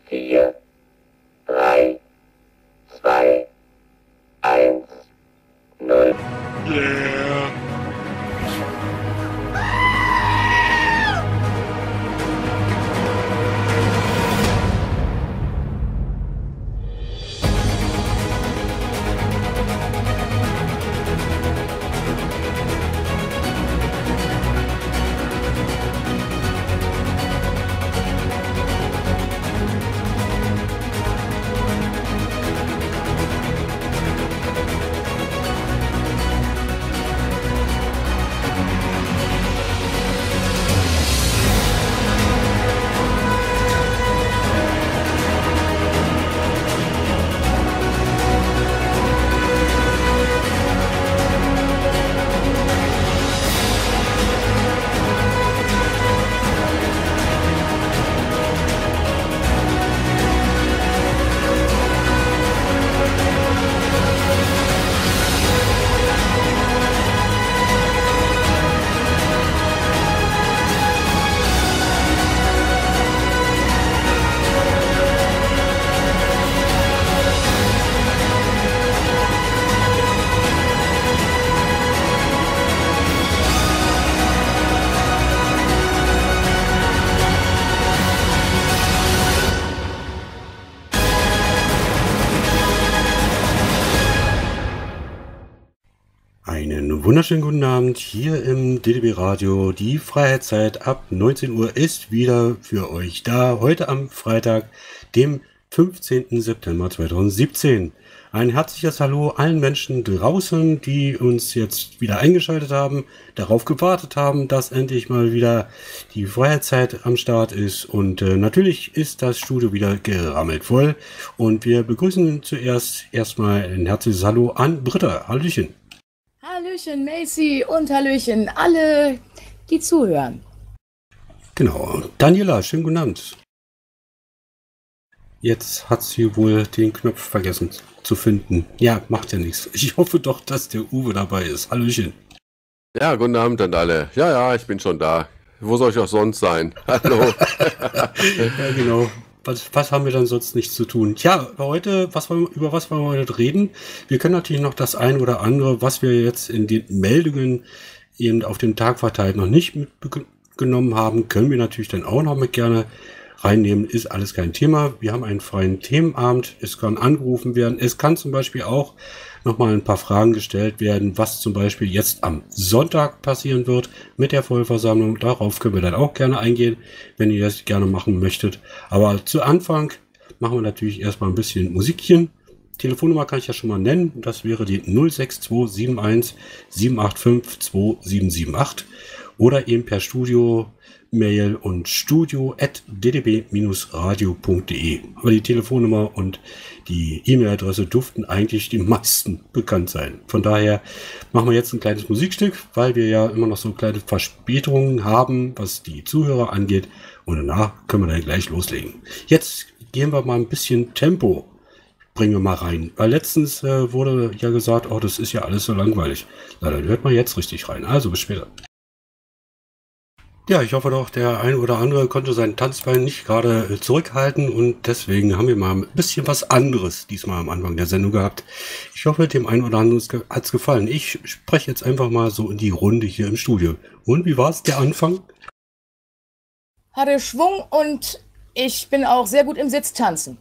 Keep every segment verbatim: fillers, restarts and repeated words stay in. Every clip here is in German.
vier, drei, zwei, eins, null. Yeah. Einen wunderschönen guten Abend hier im D D B Radio. Die Freiheitszeit ab neunzehn Uhr ist wieder für euch da. Heute am Freitag, dem fünfzehnten September zweitausendsiebzehn. Ein herzliches Hallo allen Menschen draußen, die uns jetzt wieder eingeschaltet haben, darauf gewartet haben, dass endlich mal wieder die Freiheitszeit am Start ist. Und äh, natürlich ist das Studio wieder gerammelt voll. Und wir begrüßen zuerst erstmal ein herzliches Hallo an Britta. Hallöchen. Hallöchen Macy und Hallöchen alle, die zuhören. Genau. Daniela, schönen guten Abend. Jetzt hat sie wohl den Knopf vergessen zu finden. Ja, macht ja nichts. Ich hoffe doch, dass der Uwe dabei ist. Hallöchen. Ja, guten Abend an alle. Ja, ja, ich bin schon da. Wo soll ich auch sonst sein? Hallo. Ja, genau. Was, was haben wir dann sonst nichts zu tun? Tja, heute, was wollen, über was wollen wir heute reden? Wir können natürlich noch das ein oder andere, was wir jetzt in den Meldungen eben auf den Tag verteilt noch nicht mitgenommen haben, können wir natürlich dann auch noch mit gerne reinnehmen. Ist alles kein Thema. Wir haben einen freien Themenabend. Es kann angerufen werden. Es kann zum Beispiel auch nochmal ein paar Fragen gestellt werden, was zum Beispiel jetzt am Sonntag passieren wird mit der Vollversammlung. Darauf können wir dann auch gerne eingehen, wenn ihr das gerne machen möchtet. Aber zu Anfang machen wir natürlich erstmal ein bisschen Musikchen. Telefonnummer kann ich ja schon mal nennen. Das wäre die null sechs zwei sieben eins sieben acht fünf zwei sieben sieben acht oder eben per Studio Mail und studio at d d b radio punkt d e. Aber die Telefonnummer und die E-Mail-Adresse dürften eigentlich den meisten bekannt sein. Von daher machen wir jetzt ein kleines Musikstück, weil wir ja immer noch so kleine Verspätungen haben, was die Zuhörer angeht. Und danach können wir dann gleich loslegen. Jetzt gehen wir mal ein bisschen Tempo. Bringen wir mal rein. Weil letztens äh, wurde ja gesagt, oh, das ist ja alles so langweilig. Na, dann hört man jetzt richtig rein. Also bis später. Ja, ich hoffe doch, der ein oder andere konnte sein Tanzbein nicht gerade zurückhalten und deswegen haben wir mal ein bisschen was anderes diesmal am Anfang der Sendung gehabt. Ich hoffe, dem einen oder anderen hat es gefallen. Ich spreche jetzt einfach mal so in die Runde hier im Studio. Und wie war es der Anfang? Hatte Schwung und ich bin auch sehr gut im Sitztanzen.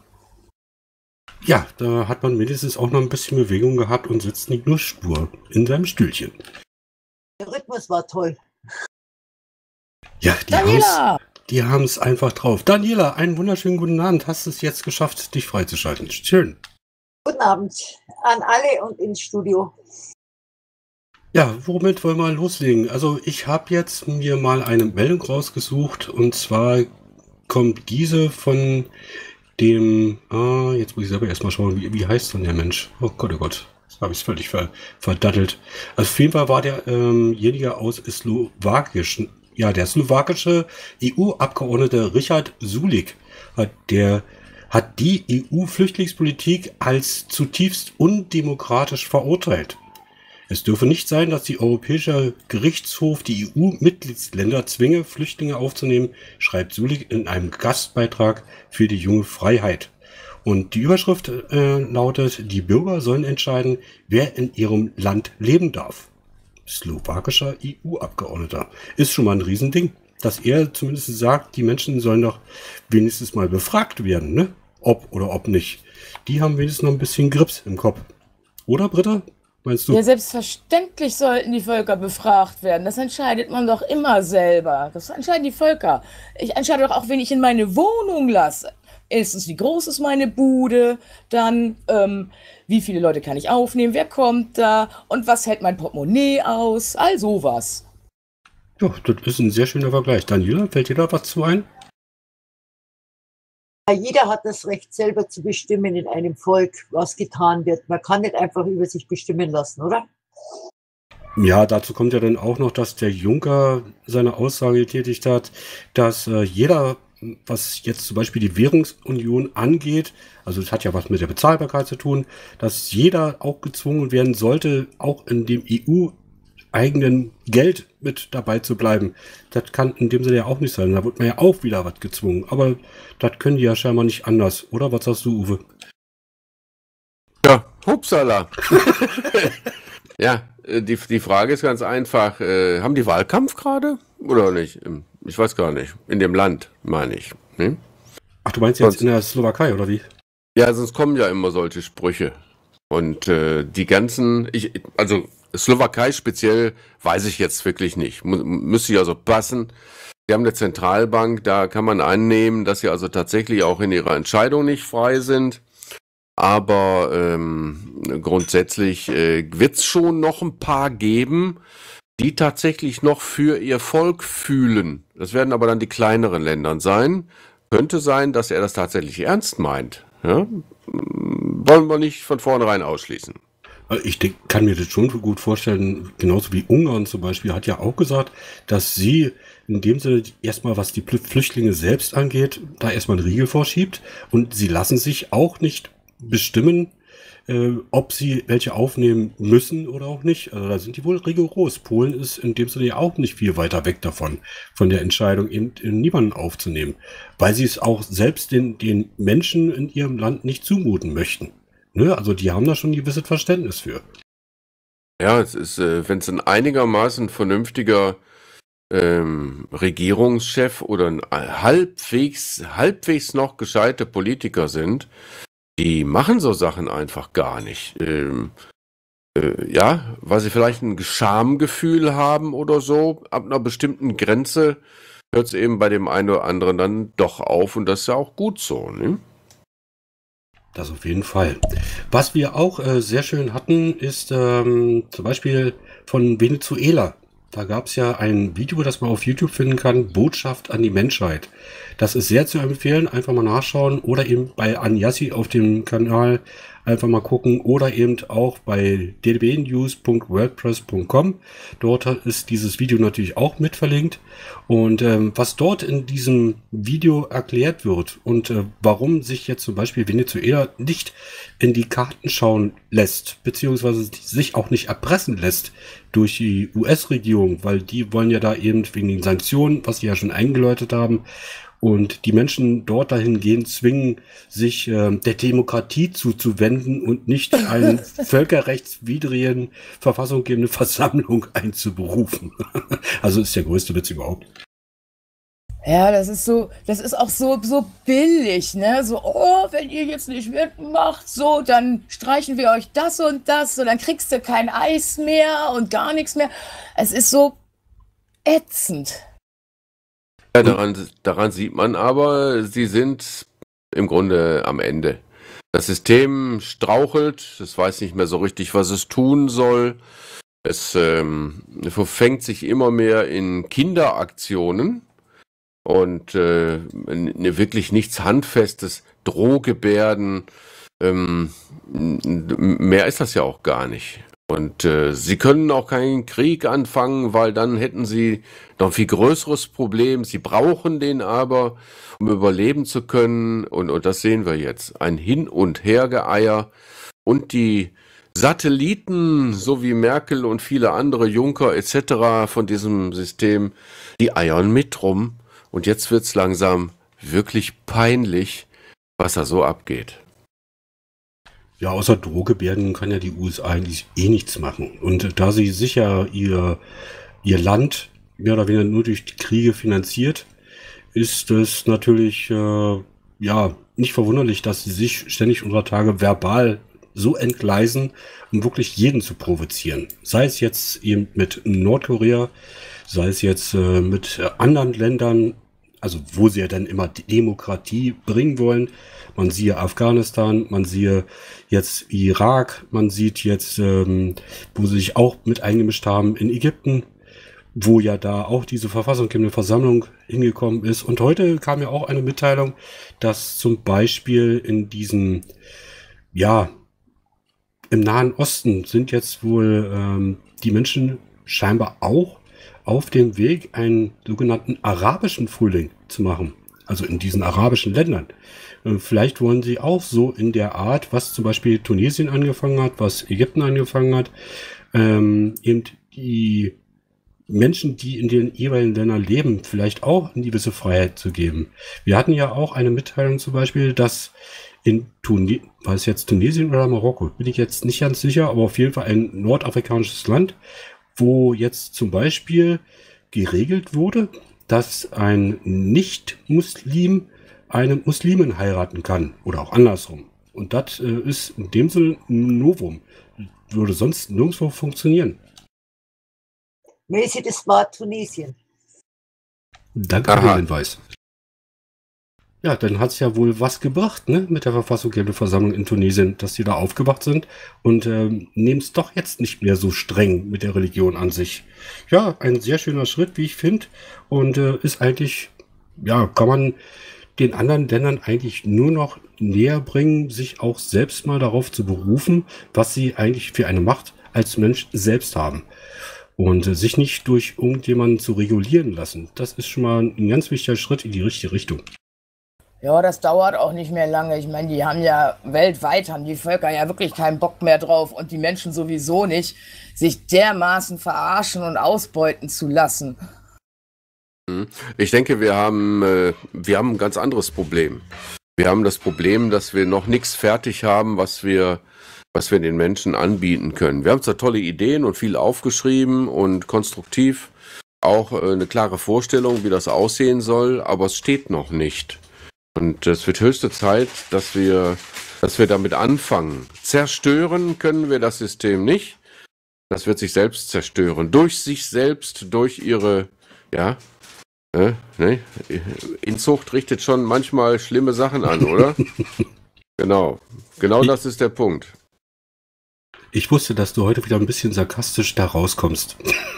Ja, da hat man mindestens auch noch ein bisschen Bewegung gehabt und sitzt nicht nur stur in seinem Stühlchen. Der Rhythmus war toll. Ja, die Daniela! Die haben es einfach drauf. Daniela, einen wunderschönen guten Abend. Hast es jetzt geschafft, dich freizuschalten. Schön. Guten Abend an alle und ins Studio. Ja, womit wollen wir loslegen? Also ich habe jetzt mir mal eine Meldung rausgesucht und zwar kommt diese von dem, ah, jetzt muss ich selber erstmal schauen, wie, wie heißt denn der Mensch? Oh Gott, oh Gott, das habe ich völlig ver, verdattelt. Also auf jeden Fall war derjenige ähm aus slowakischen, ja, der slowakische E U-Abgeordnete Richard Sulik, hat, der hat die E U-Flüchtlingspolitik als zutiefst undemokratisch verurteilt. Es dürfe nicht sein, dass die Europäische Gerichtshof die E U-Mitgliedsländer zwinge, Flüchtlinge aufzunehmen, schreibt Sulik in einem Gastbeitrag für die junge Freiheit. Und die Überschrift äh, lautet, die Bürger sollen entscheiden, wer in ihrem Land leben darf. Slowakischer E U-Abgeordneter. Ist schon mal ein Riesending, dass er zumindest sagt, die Menschen sollen doch wenigstens mal befragt werden, ne? Ob oder ob nicht. Die haben wenigstens noch ein bisschen Grips im Kopf. Oder, Britta? Meinst du? Ja, selbstverständlich sollten die Völker befragt werden. Das entscheidet man doch immer selber. Das entscheiden die Völker. Ich entscheide doch auch, wen ich in meine Wohnung lasse. Erstens, wie groß ist meine Bude? Dann, ähm, wie viele Leute kann ich aufnehmen? Wer kommt da? Und was hält mein Portemonnaie aus? All sowas. Ja, das ist ein sehr schöner Vergleich. Daniela, fällt dir da was zu ein? Jeder hat das Recht, selber zu bestimmen in einem Volk, was getan wird. Man kann nicht einfach über sich bestimmen lassen, oder? Ja, dazu kommt ja dann auch noch, dass der Juncker seine Aussage getätigt hat, dass äh, jeder, was jetzt zum Beispiel die Währungsunion angeht, also das hat ja was mit der Bezahlbarkeit zu tun, dass jeder auch gezwungen werden sollte, auch in dem E U-eigenen Geld mit dabei zu bleiben. Das kann in dem Sinne ja auch nicht sein. Da wird man ja auch wieder was gezwungen. Aber das können die ja scheinbar nicht anders. Oder was sagst du, Uwe? Ja, hupsala. Ja, die, die Frage ist ganz einfach. Äh, haben die Wahlkampf gerade oder nicht? Ich weiß gar nicht. In dem Land, meine ich. Hm? Ach, du meinst jetzt Sonst- in der Slowakei, oder wie? Ja, sonst kommen ja immer solche Sprüche. Und äh, die ganzen, ich, also Slowakei speziell weiß ich jetzt wirklich nicht. Mu müsste ja so passen. Sie haben eine Zentralbank, da kann man annehmen, dass sie also tatsächlich auch in ihrer Entscheidung nicht frei sind. Aber ähm, grundsätzlich äh, wird es schon noch ein paar geben, die tatsächlich noch für ihr Volk fühlen. Das werden aber dann die kleineren Länder sein. Könnte sein, dass er das tatsächlich ernst meint. Ja? Wollen wir nicht von vornherein ausschließen. Ich denk, kann mir das schon gut vorstellen, genauso wie Ungarn zum Beispiel hat ja auch gesagt, dass sie in dem Sinne erstmal, was die Flüchtlinge selbst angeht, da erstmal einen Riegel vorschiebt und sie lassen sich auch nicht bestimmen, äh, ob sie welche aufnehmen müssen oder auch nicht. Also da sind die wohl rigoros. Polen ist in dem Sinne ja auch nicht viel weiter weg davon, von der Entscheidung, eben niemanden aufzunehmen, weil sie es auch selbst den, den Menschen in ihrem Land nicht zumuten möchten. Ne? Also die haben da schon ein gewisses Verständnis für. Ja, es ist, äh, wenn es ein einigermaßen vernünftiger ähm, Regierungschef oder ein halbwegs, halbwegs noch gescheite Politiker sind, die machen so Sachen einfach gar nicht. Ähm, äh, ja, weil sie vielleicht ein Schamgefühl haben oder so, ab einer bestimmten Grenze hört es eben bei dem einen oder anderen dann doch auf und das ist ja auch gut so, ne? Das auf jeden Fall. Was wir auch äh, sehr schön hatten, ist ähm, zum Beispiel von Venezuela. Da gab es ja ein Video, das man auf YouTube finden kann, Botschaft an die Menschheit. Das ist sehr zu empfehlen, einfach mal nachschauen oder eben bei Anjassi auf dem Kanal einfach mal gucken oder eben auch bei d d b news punkt wordpress punkt com. Dort ist dieses Video natürlich auch mit verlinkt. Und ähm, was dort in diesem Video erklärt wird und äh, warum sich jetzt zum Beispiel Venezuela nicht in die Karten schauen lässt, beziehungsweise sich auch nicht erpressen lässt durch die U S-Regierung, weil die wollen ja da eben wegen den Sanktionen, was sie ja schon eingeläutet haben, und die Menschen dort dahingehend zwingen, sich äh, der Demokratie zuzuwenden und nicht eine völkerrechtswidrigen, verfassungsgebende Versammlung einzuberufen. Also ist der größte Witz überhaupt. Ja, das ist so, das ist auch so, so billig, ne? So, oh, wenn ihr jetzt nicht mitmacht, so, dann streichen wir euch das und das, so, dann kriegst du kein Eis mehr und gar nichts mehr. Es ist so ätzend. Ja, daran, daran sieht man aber, sie sind im Grunde am Ende. Das System strauchelt, es weiß nicht mehr so richtig, was es tun soll. Es ähm, verfängt sich immer mehr in Kinderaktionen und äh, ne, wirklich nichts Handfestes, Drohgebärden. Ähm, mehr ist das ja auch gar nicht. Und äh, sie können auch keinen Krieg anfangen, weil dann hätten sie noch ein viel größeres Problem. Sie brauchen den aber, um überleben zu können. Und, und das sehen wir jetzt. Ein Hin- und Hergeeier. Und die Satelliten, so wie Merkel und viele andere, Juncker et cetera von diesem System, die eiern mit rum. Und jetzt wird's langsam wirklich peinlich, was da so abgeht. Ja, außer Drohgebärden kann ja die U S A eigentlich eh nichts machen. Und da sie sicher ihr, ihr Land mehr oder weniger nur durch die Kriege finanziert, ist es natürlich äh, ja nicht verwunderlich, dass sie sich ständig unter Tage verbal so entgleisen, um wirklich jeden zu provozieren. Sei es jetzt eben mit Nordkorea, sei es jetzt äh, mit anderen Ländern, also wo sie ja dann immer Demokratie bringen wollen. Man siehe Afghanistan, man siehe jetzt Irak, man sieht jetzt, ähm, wo sie sich auch mit eingemischt haben in Ägypten, wo ja da auch diese verfassungsgebende Versammlung hingekommen ist. Und heute kam ja auch eine Mitteilung, dass zum Beispiel in diesen, ja, im Nahen Osten sind jetzt wohl ähm, die Menschen scheinbar auch auf dem Weg, einen sogenannten arabischen Frühling zu machen. Also in diesen arabischen Ländern. Äh, vielleicht wollen sie auch so in der Art, was zum Beispiel Tunesien angefangen hat, was Ägypten angefangen hat, ähm, eben die Menschen, die in den jeweiligen Ländern leben, vielleicht auch eine gewisse Freiheit zu geben. Wir hatten ja auch eine Mitteilung zum Beispiel, dass in Tunesien, war es jetzt Tunesien oder Marokko, bin ich jetzt nicht ganz sicher, aber auf jeden Fall ein nordafrikanisches Land, wo jetzt zum Beispiel geregelt wurde, dass ein Nicht-Muslim eine Muslimin heiraten kann oder auch andersrum. Und das äh, ist in dem Sinne ein Novum. Würde sonst nirgendwo funktionieren. Mäßig, das war Tunesien. Danke für den Hinweis. Ja, dann hat es ja wohl was gebracht, ne, mit der verfassungsgebenden Versammlung in Tunesien, dass die da aufgewacht sind und ähm, nehmen es doch jetzt nicht mehr so streng mit der Religion an sich. Ja, ein sehr schöner Schritt, wie ich finde, und äh, ist eigentlich, ja, kann man den anderen Ländern eigentlich nur noch näher bringen, sich auch selbst mal darauf zu berufen, was sie eigentlich für eine Macht als Mensch selbst haben. Und äh, sich nicht durch irgendjemanden zu regulieren lassen. Das ist schon mal ein ganz wichtiger Schritt in die richtige Richtung. Ja, das dauert auch nicht mehr lange. Ich meine, die haben ja weltweit, haben die Völker ja wirklich keinen Bock mehr drauf und die Menschen sowieso nicht, sich dermaßen verarschen und ausbeuten zu lassen. Ich denke, wir haben, äh, wir haben ein ganz anderes Problem. Wir haben das Problem, dass wir noch nichts fertig haben, was wir, was wir den Menschen anbieten können. Wir haben zwar tolle Ideen und viel aufgeschrieben und konstruktiv, auch äh, eine klare Vorstellung, wie das aussehen soll, aber es steht noch nicht. Und es wird höchste Zeit, dass wir, dass wir damit anfangen. Zerstören können wir das System nicht. Das wird sich selbst zerstören. Durch sich selbst, durch ihre, ja, äh, ne? Inzucht richtet schon manchmal schlimme Sachen an, oder? Genau. Genau das ist der Punkt. Ich wusste, dass du heute wieder ein bisschen sarkastisch da rauskommst.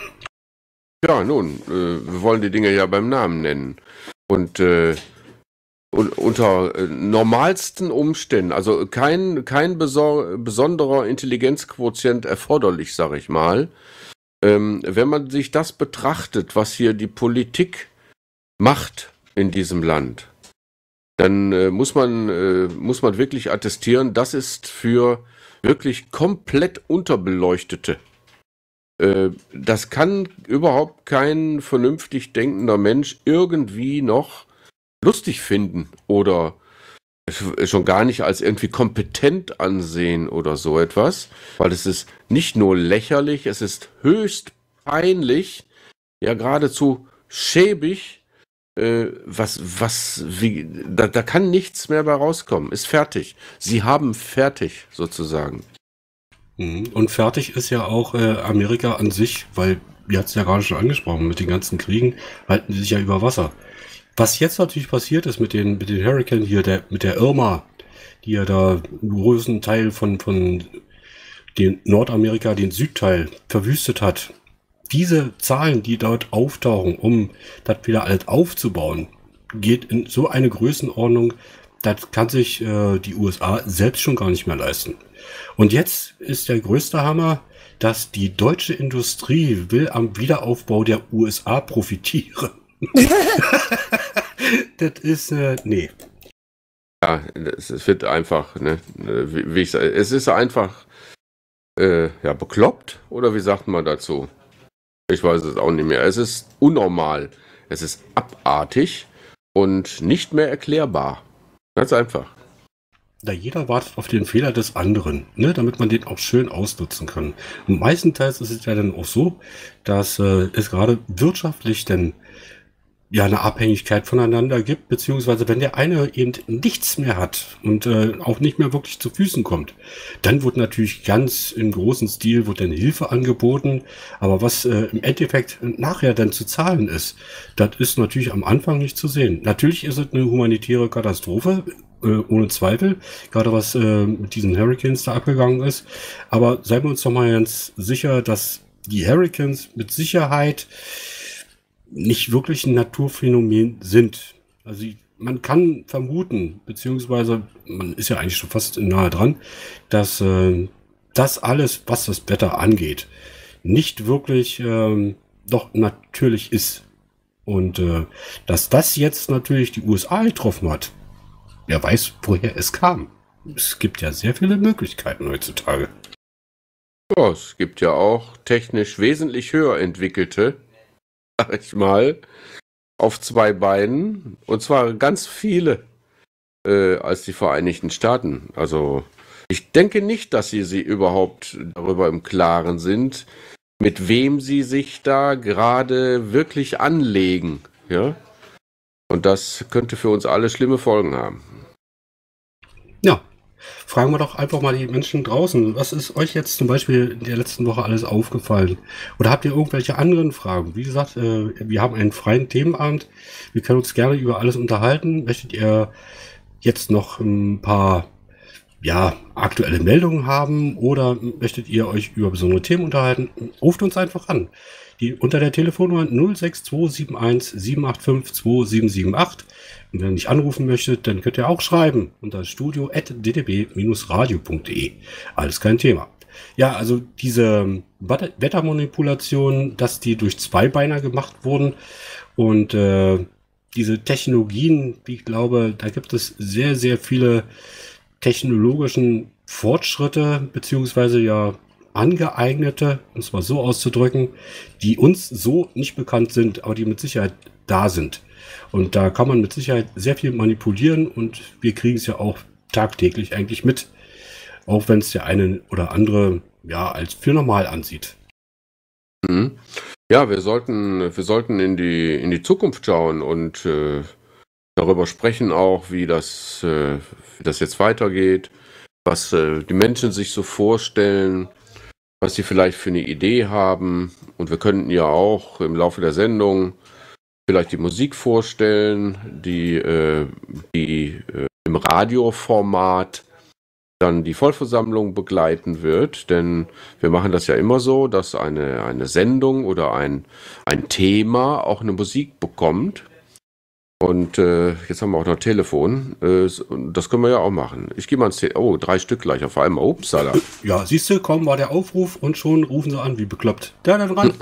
Ja, nun, äh, wir wollen die Dinge ja beim Namen nennen. Und, äh, Und unter äh, normalsten Umständen, also kein, kein besor- besonderer Intelligenzquotient erforderlich, sag ich mal, ähm, wenn man sich das betrachtet, was hier die Politik macht in diesem Land, dann äh, muss man, äh, muss man wirklich attestieren, das ist für wirklich komplett Unterbeleuchtete. Äh, das kann überhaupt kein vernünftig denkender Mensch irgendwie noch lustig finden oder schon gar nicht als irgendwie kompetent ansehen oder so etwas, weil es ist nicht nur lächerlich, es ist höchst peinlich, ja geradezu schäbig, äh, was, was, wie, da, da kann nichts mehr bei rauskommen, ist fertig. Sie haben fertig, sozusagen. Und fertig ist ja auch äh, Amerika an sich, weil, ihr habt es ja gerade schon angesprochen, mit den ganzen Kriegen halten sie sich ja über Wasser. Was jetzt natürlich passiert ist mit den, mit den Hurricane hier, der, mit der Irma, die ja da einen großen Teil von, von den Nordamerika, den Südteil, verwüstet hat. Diese Zahlen, die dort auftauchen, um das wieder alles aufzubauen, geht in so eine Größenordnung, das kann sich äh, die U S A selbst schon gar nicht mehr leisten. Und jetzt ist der größte Hammer, dass die deutsche Industrie will am Wiederaufbau der U S A profitieren. Das ist, äh, nee. Ja, es wird einfach, ne, wie, wie ich sage, es ist einfach, äh, ja, bekloppt? Oder wie sagt man dazu? Ich weiß es auch nicht mehr. Es ist unnormal. Es ist abartig und nicht mehr erklärbar. Ganz einfach. Da jeder wartet auf den Fehler des anderen, ne, damit man den auch schön ausnutzen kann. Und meistenteils ist es ja dann auch so, dass äh, es gerade wirtschaftlich dann ja eine Abhängigkeit voneinander gibt, beziehungsweise wenn der eine eben nichts mehr hat und äh, auch nicht mehr wirklich zu Füßen kommt, dann wird natürlich ganz im großen Stil wird dann Hilfe angeboten, aber was äh, im Endeffekt nachher dann zu zahlen ist, das ist natürlich am Anfang nicht zu sehen. Natürlich ist es eine humanitäre Katastrophe, äh, ohne Zweifel, gerade was äh, mit diesen Hurricanes da abgegangen ist, aber seien wir uns doch mal ganz sicher, dass die Hurricanes mit Sicherheit nicht wirklich ein Naturphänomen sind. Also man kann vermuten, beziehungsweise man ist ja eigentlich schon fast nahe dran, dass äh, das alles, was das Wetter angeht, nicht wirklich ähm, doch natürlich ist. Und äh, dass das jetzt natürlich die U S A getroffen hat, wer weiß, woher es kam. Es gibt ja sehr viele Möglichkeiten heutzutage. Ja, es gibt ja auch technisch wesentlich höher entwickelte, sag ich mal, auf zwei Beinen, und zwar ganz viele äh, als die Vereinigten Staaten. Also ich denke nicht, dass sie, sie überhaupt darüber im Klaren sind, mit wem sie sich da gerade wirklich anlegen. Ja? Und das könnte für uns alle schlimme Folgen haben. Ja, fragen wir doch einfach mal die Menschen draußen. Was ist euch jetzt zum Beispiel in der letzten Woche alles aufgefallen? Oder habt ihr irgendwelche anderen Fragen? Wie gesagt, äh, wir haben einen freien Themenabend. Wir können uns gerne über alles unterhalten. Möchtet ihr jetzt noch ein paar ja, aktuelle Meldungen haben oder möchtet ihr euch über besondere Themen unterhalten? Ruft uns einfach an. Die unter der Telefonnummer null sechs zwei sieben eins sieben acht fünf zwei sieben sieben acht. Und wenn ihr nicht anrufen möchtet, dann könnt ihr auch schreiben unter studio at d d b radio punkt de. Alles kein Thema. Ja, also diese Wettermanipulationen, dass die durch Zweibeiner gemacht wurden und äh, diese Technologien, ich glaube, da gibt es sehr, sehr viele technologischen Fortschritte, beziehungsweise ja angeeignete, um es mal so auszudrücken, die uns so nicht bekannt sind, aber die mit Sicherheit da sind. Und da kann man mit Sicherheit sehr viel manipulieren und wir kriegen es ja auch tagtäglich eigentlich mit, auch wenn es der eine oder andere ja als für normal ansieht. Mhm. Ja, wir sollten, wir sollten in die, in die Zukunft schauen und äh, darüber sprechen auch, wie das, äh, wie das jetzt weitergeht, was äh, die Menschen sich so vorstellen, was sie vielleicht für eine Idee haben. Und wir könnten ja auch im Laufe der Sendung vielleicht die Musik vorstellen, die, äh, die äh, im Radioformat dann die Vollversammlung begleiten wird. Denn wir machen das ja immer so, dass eine, eine Sendung oder ein, ein Thema auch eine Musik bekommt. Und äh, jetzt haben wir auch noch Telefon. Äh, das können wir ja auch machen. Ich gehe mal ins Telefon. Oh, drei Stück gleich auf einmal. Upsala. Ja, siehst du, kaum war der Aufruf und schon rufen sie an, wie bekloppt. Der da dran.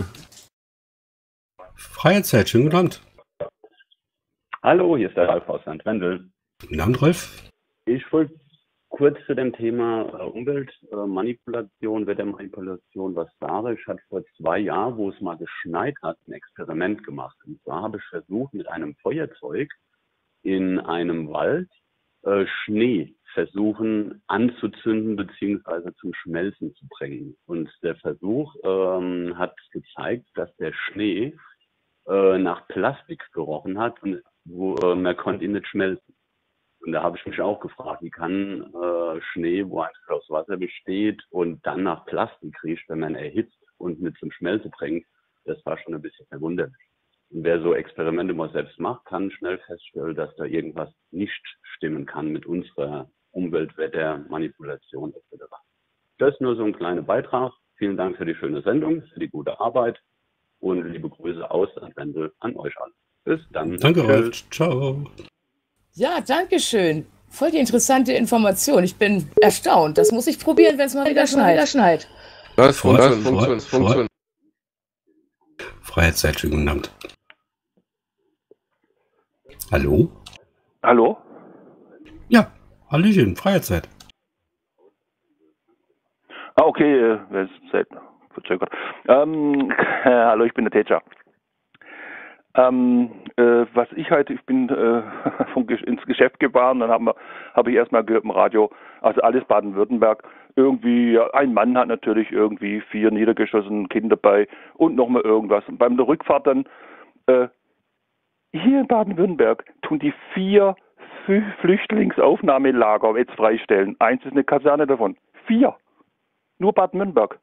Freie Zeit, schönen guten Abend. Hallo, hier ist der Ralf aus Sankt Wendel. Guten Abend, Ralf. Ich wollte kurz zu dem Thema äh, Umweltmanipulation, äh, Wettermanipulation was sagen. Ich hatte vor zwei Jahren, wo es mal geschneit hat, ein Experiment gemacht. Und zwar habe ich versucht, mit einem Feuerzeug in einem Wald äh, Schnee versuchen anzuzünden bzw. zum Schmelzen zu bringen. Und der Versuch ähm, hat gezeigt, dass der Schnee äh, nach Plastik gerochen hat und wo, äh, man konnte ihn nicht schmelzen. Und da habe ich mich auch gefragt, wie kann äh, Schnee, wo einfach aus Wasser besteht und dann nach Plastik riecht, wenn man erhitzt und mit zum Schmelzen bringt, das war schon ein bisschen verwunderlich. Und wer so Experimente mal selbst macht, kann schnell feststellen, dass da irgendwas nicht stimmen kann mit unserer Umweltwettermanipulation et cetera. Das ist nur so ein kleiner Beitrag. Vielen Dank für die schöne Sendung, für die gute Arbeit und liebe Grüße aus Sankt Wendel an euch alle. Bis dann. Danke, Ralf. Ciao. Ja, danke schön. Voll die interessante Information. Ich bin erstaunt. Das muss ich probieren, wenn es mal wieder schneit. Das Vor- das vor- funktioniert. vor- funktioniert. Freie Zeit, schönen guten Abend. Hallo? Hallo? Ja, Hallöchen, freie Zeit. Ah, okay, äh, wer ist seit verzögert. Ähm, äh, hallo, ich bin der Teacher. Ähm, äh, was ich halt, ich bin äh, vom, ins Geschäft gefahren, dann habe hab ich erstmal gehört im Radio, also alles Baden-Württemberg, irgendwie, ja, ein Mann hat natürlich irgendwie vier niedergeschossene Kinder dabei und nochmal irgendwas. Und beim der Rückfahrt dann, äh, hier in Baden-Württemberg tun die vier Flüchtlingsaufnahmelager jetzt freistellen. Eins ist eine Kaserne davon. Vier. Nur Baden-Württemberg.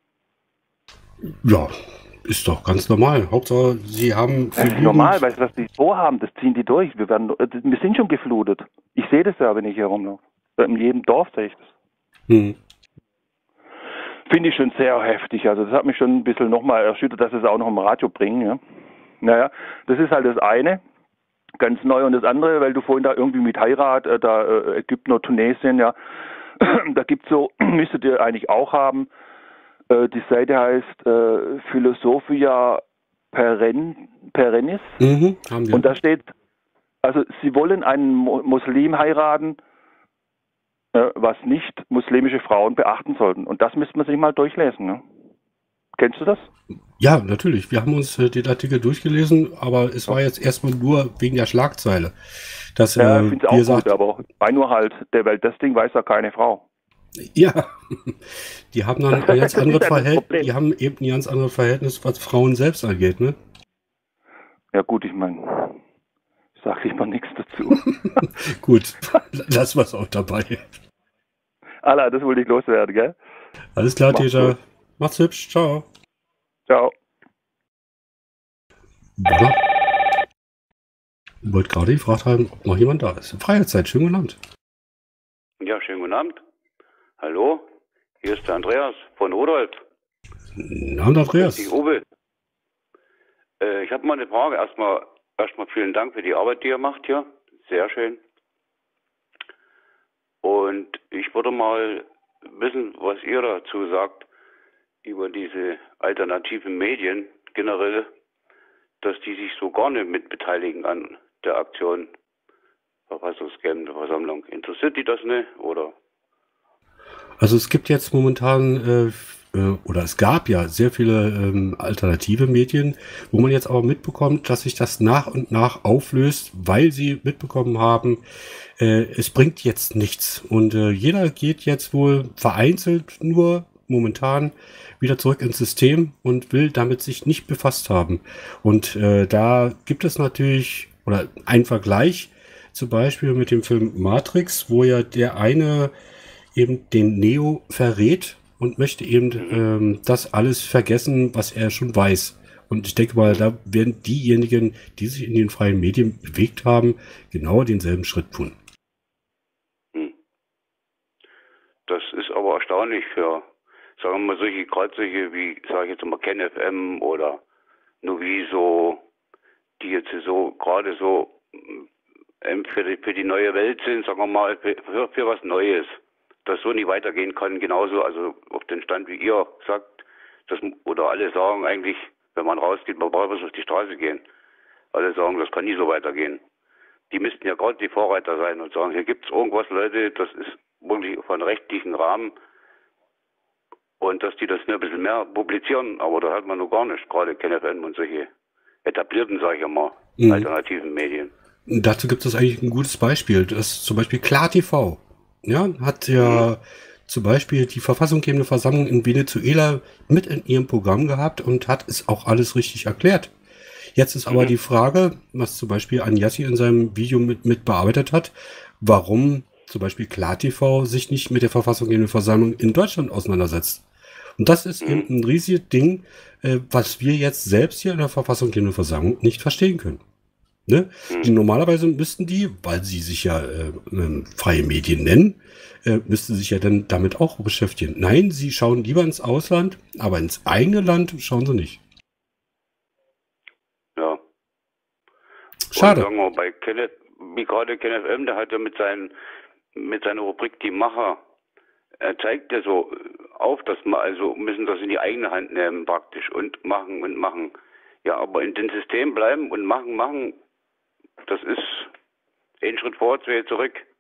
Ja, ist doch ganz normal. Hauptsache, Sie haben... Das ist normal, weil was die vorhaben, das ziehen die durch. Wir, werden, wir sind schon geflutet. Ich sehe das ja, wenn ich hier rumlaufe. In jedem Dorf sehe ich das. Hm. Finde ich schon sehr heftig. Also das hat mich schon ein bisschen nochmal erschüttert, dass sie es auch noch im Radio bringen. Ja. Naja, das ist halt das eine. Ganz neu. Und das andere, weil du vorhin da irgendwie mit Heirat, äh, da äh, Ägypten oder Tunesien, ja, da gibt es so, müsstet ihr eigentlich auch haben, äh, die Seite heißt äh, Philosophia Peren, Perennis. Mhm, haben wir. Und da steht, also sie wollen einen Mo Muslim heiraten, äh, was nicht muslimische Frauen beachten sollten. Und das müsste man sich mal durchlesen. Ne? Kennst du das? Ja, natürlich. Wir haben uns äh, den Artikel durchgelesen, aber es war jetzt erstmal nur wegen der Schlagzeile. Dass, ja, äh, ich finde es auch gesagt, gut, aber bei nur halt der Welt, das Ding weiß ja keine Frau. Ja, die haben dann ein ganz anderes Verhältnis, die haben eben ein ganz anderes Verhältnis, was Frauen selbst angeht, ne? Ja gut, ich meine, sag ich mal nichts dazu. Gut, lassen wir es auch dabei. Allah, das wollte ich loswerden, gell? Alles klar, Mach's Teja. gut. Macht's hübsch. Ciao. Ciao. Oder? Ich wollte gerade gefragt haben, ob noch jemand da ist. Freiheitszeit, schönen guten Abend. Ja, schönen guten Abend. Hallo, hier ist der Andreas von Rudolf. Guten Abend, Andreas. Ich Uwe. Äh, ich habe mal eine Frage. Erstmal, erstmal vielen Dank für die Arbeit, die ihr macht hier. Sehr schön. Und ich würde mal wissen, was ihr dazu sagt über diese alternativen Medien generell, dass die sich so gar nicht mit beteiligen an der Aktion verfassungsgebende Versammlung. Interessiert die das nicht, oder? Also es gibt jetzt momentan, äh, äh, oder es gab ja sehr viele ähm, alternative Medien, wo man jetzt aber mitbekommt, dass sich das nach und nach auflöst, weil sie mitbekommen haben, äh, es bringt jetzt nichts. Und äh, jeder geht jetzt wohl vereinzelt nur momentan wieder zurück ins System und will damit sich nicht befasst haben. Und äh, da gibt es natürlich, oder ein Vergleich, zum Beispiel mit dem Film Matrix, wo ja der eine eben den Neo verrät und möchte eben ähm, das alles vergessen, was er schon weiß. Und ich denke mal, da werden diejenigen, die sich in den freien Medien bewegt haben, genau denselben Schritt tun. Hm. Das ist aber erstaunlich für, sagen wir mal, solche, gerade solche wie, sage ich jetzt mal, KenFM oder Nuviso, die jetzt so, gerade so ähm, für, die, für die neue Welt sind, sagen wir mal, für, für was Neues, das so nicht weitergehen kann, genauso, also auf den Stand, wie ihr sagt, das, oder alle sagen eigentlich, wenn man rausgeht, man braucht bloß auf die Straße gehen. Alle sagen, das kann nie so weitergehen. Die müssten ja gerade die Vorreiter sein und sagen, hier gibt es irgendwas, Leute, das ist wirklich von rechtlichen Rahmen und dass die das nur ein bisschen mehr publizieren, aber da hat man noch gar nicht, gerade KenFM und solche etablierten, sage ich mal, mhm. alternativen Medien. Dazu gibt es eigentlich ein gutes Beispiel, das ist zum Beispiel KlarTV. Ja, hat ja mhm. zum Beispiel die verfassungsgebende Versammlung in Venezuela mit in ihrem Programm gehabt und hat es auch alles richtig erklärt. Jetzt ist aber mhm. die Frage, was zum Beispiel Agnassi in seinem Video mit, mit bearbeitet hat, warum zum Beispiel KlarTV sich nicht mit der verfassungsgebenden Versammlung in Deutschland auseinandersetzt. Und das ist mhm. eben ein riesiges Ding, äh, was wir jetzt selbst hier in der verfassungsgebenden Versammlung nicht verstehen können. Ne? Mhm. Die, normalerweise müssten die, weil sie sich ja äh, äh, freie Medien nennen, äh, müssten sich ja dann damit auch beschäftigen. Nein, sie schauen lieber ins Ausland, aber ins eigene Land schauen sie nicht. Ja. Schade. Und sagen wir, bei Kenneth, wie gerade KenFM, der hat ja mit, seinen, mit seiner Rubrik Die Macher, er zeigt ja so auf, dass man also müssen das in die eigene Hand nehmen praktisch und machen und machen. Ja, aber in dem System bleiben und machen, machen, das ist ein Schritt vor, zwei zurück.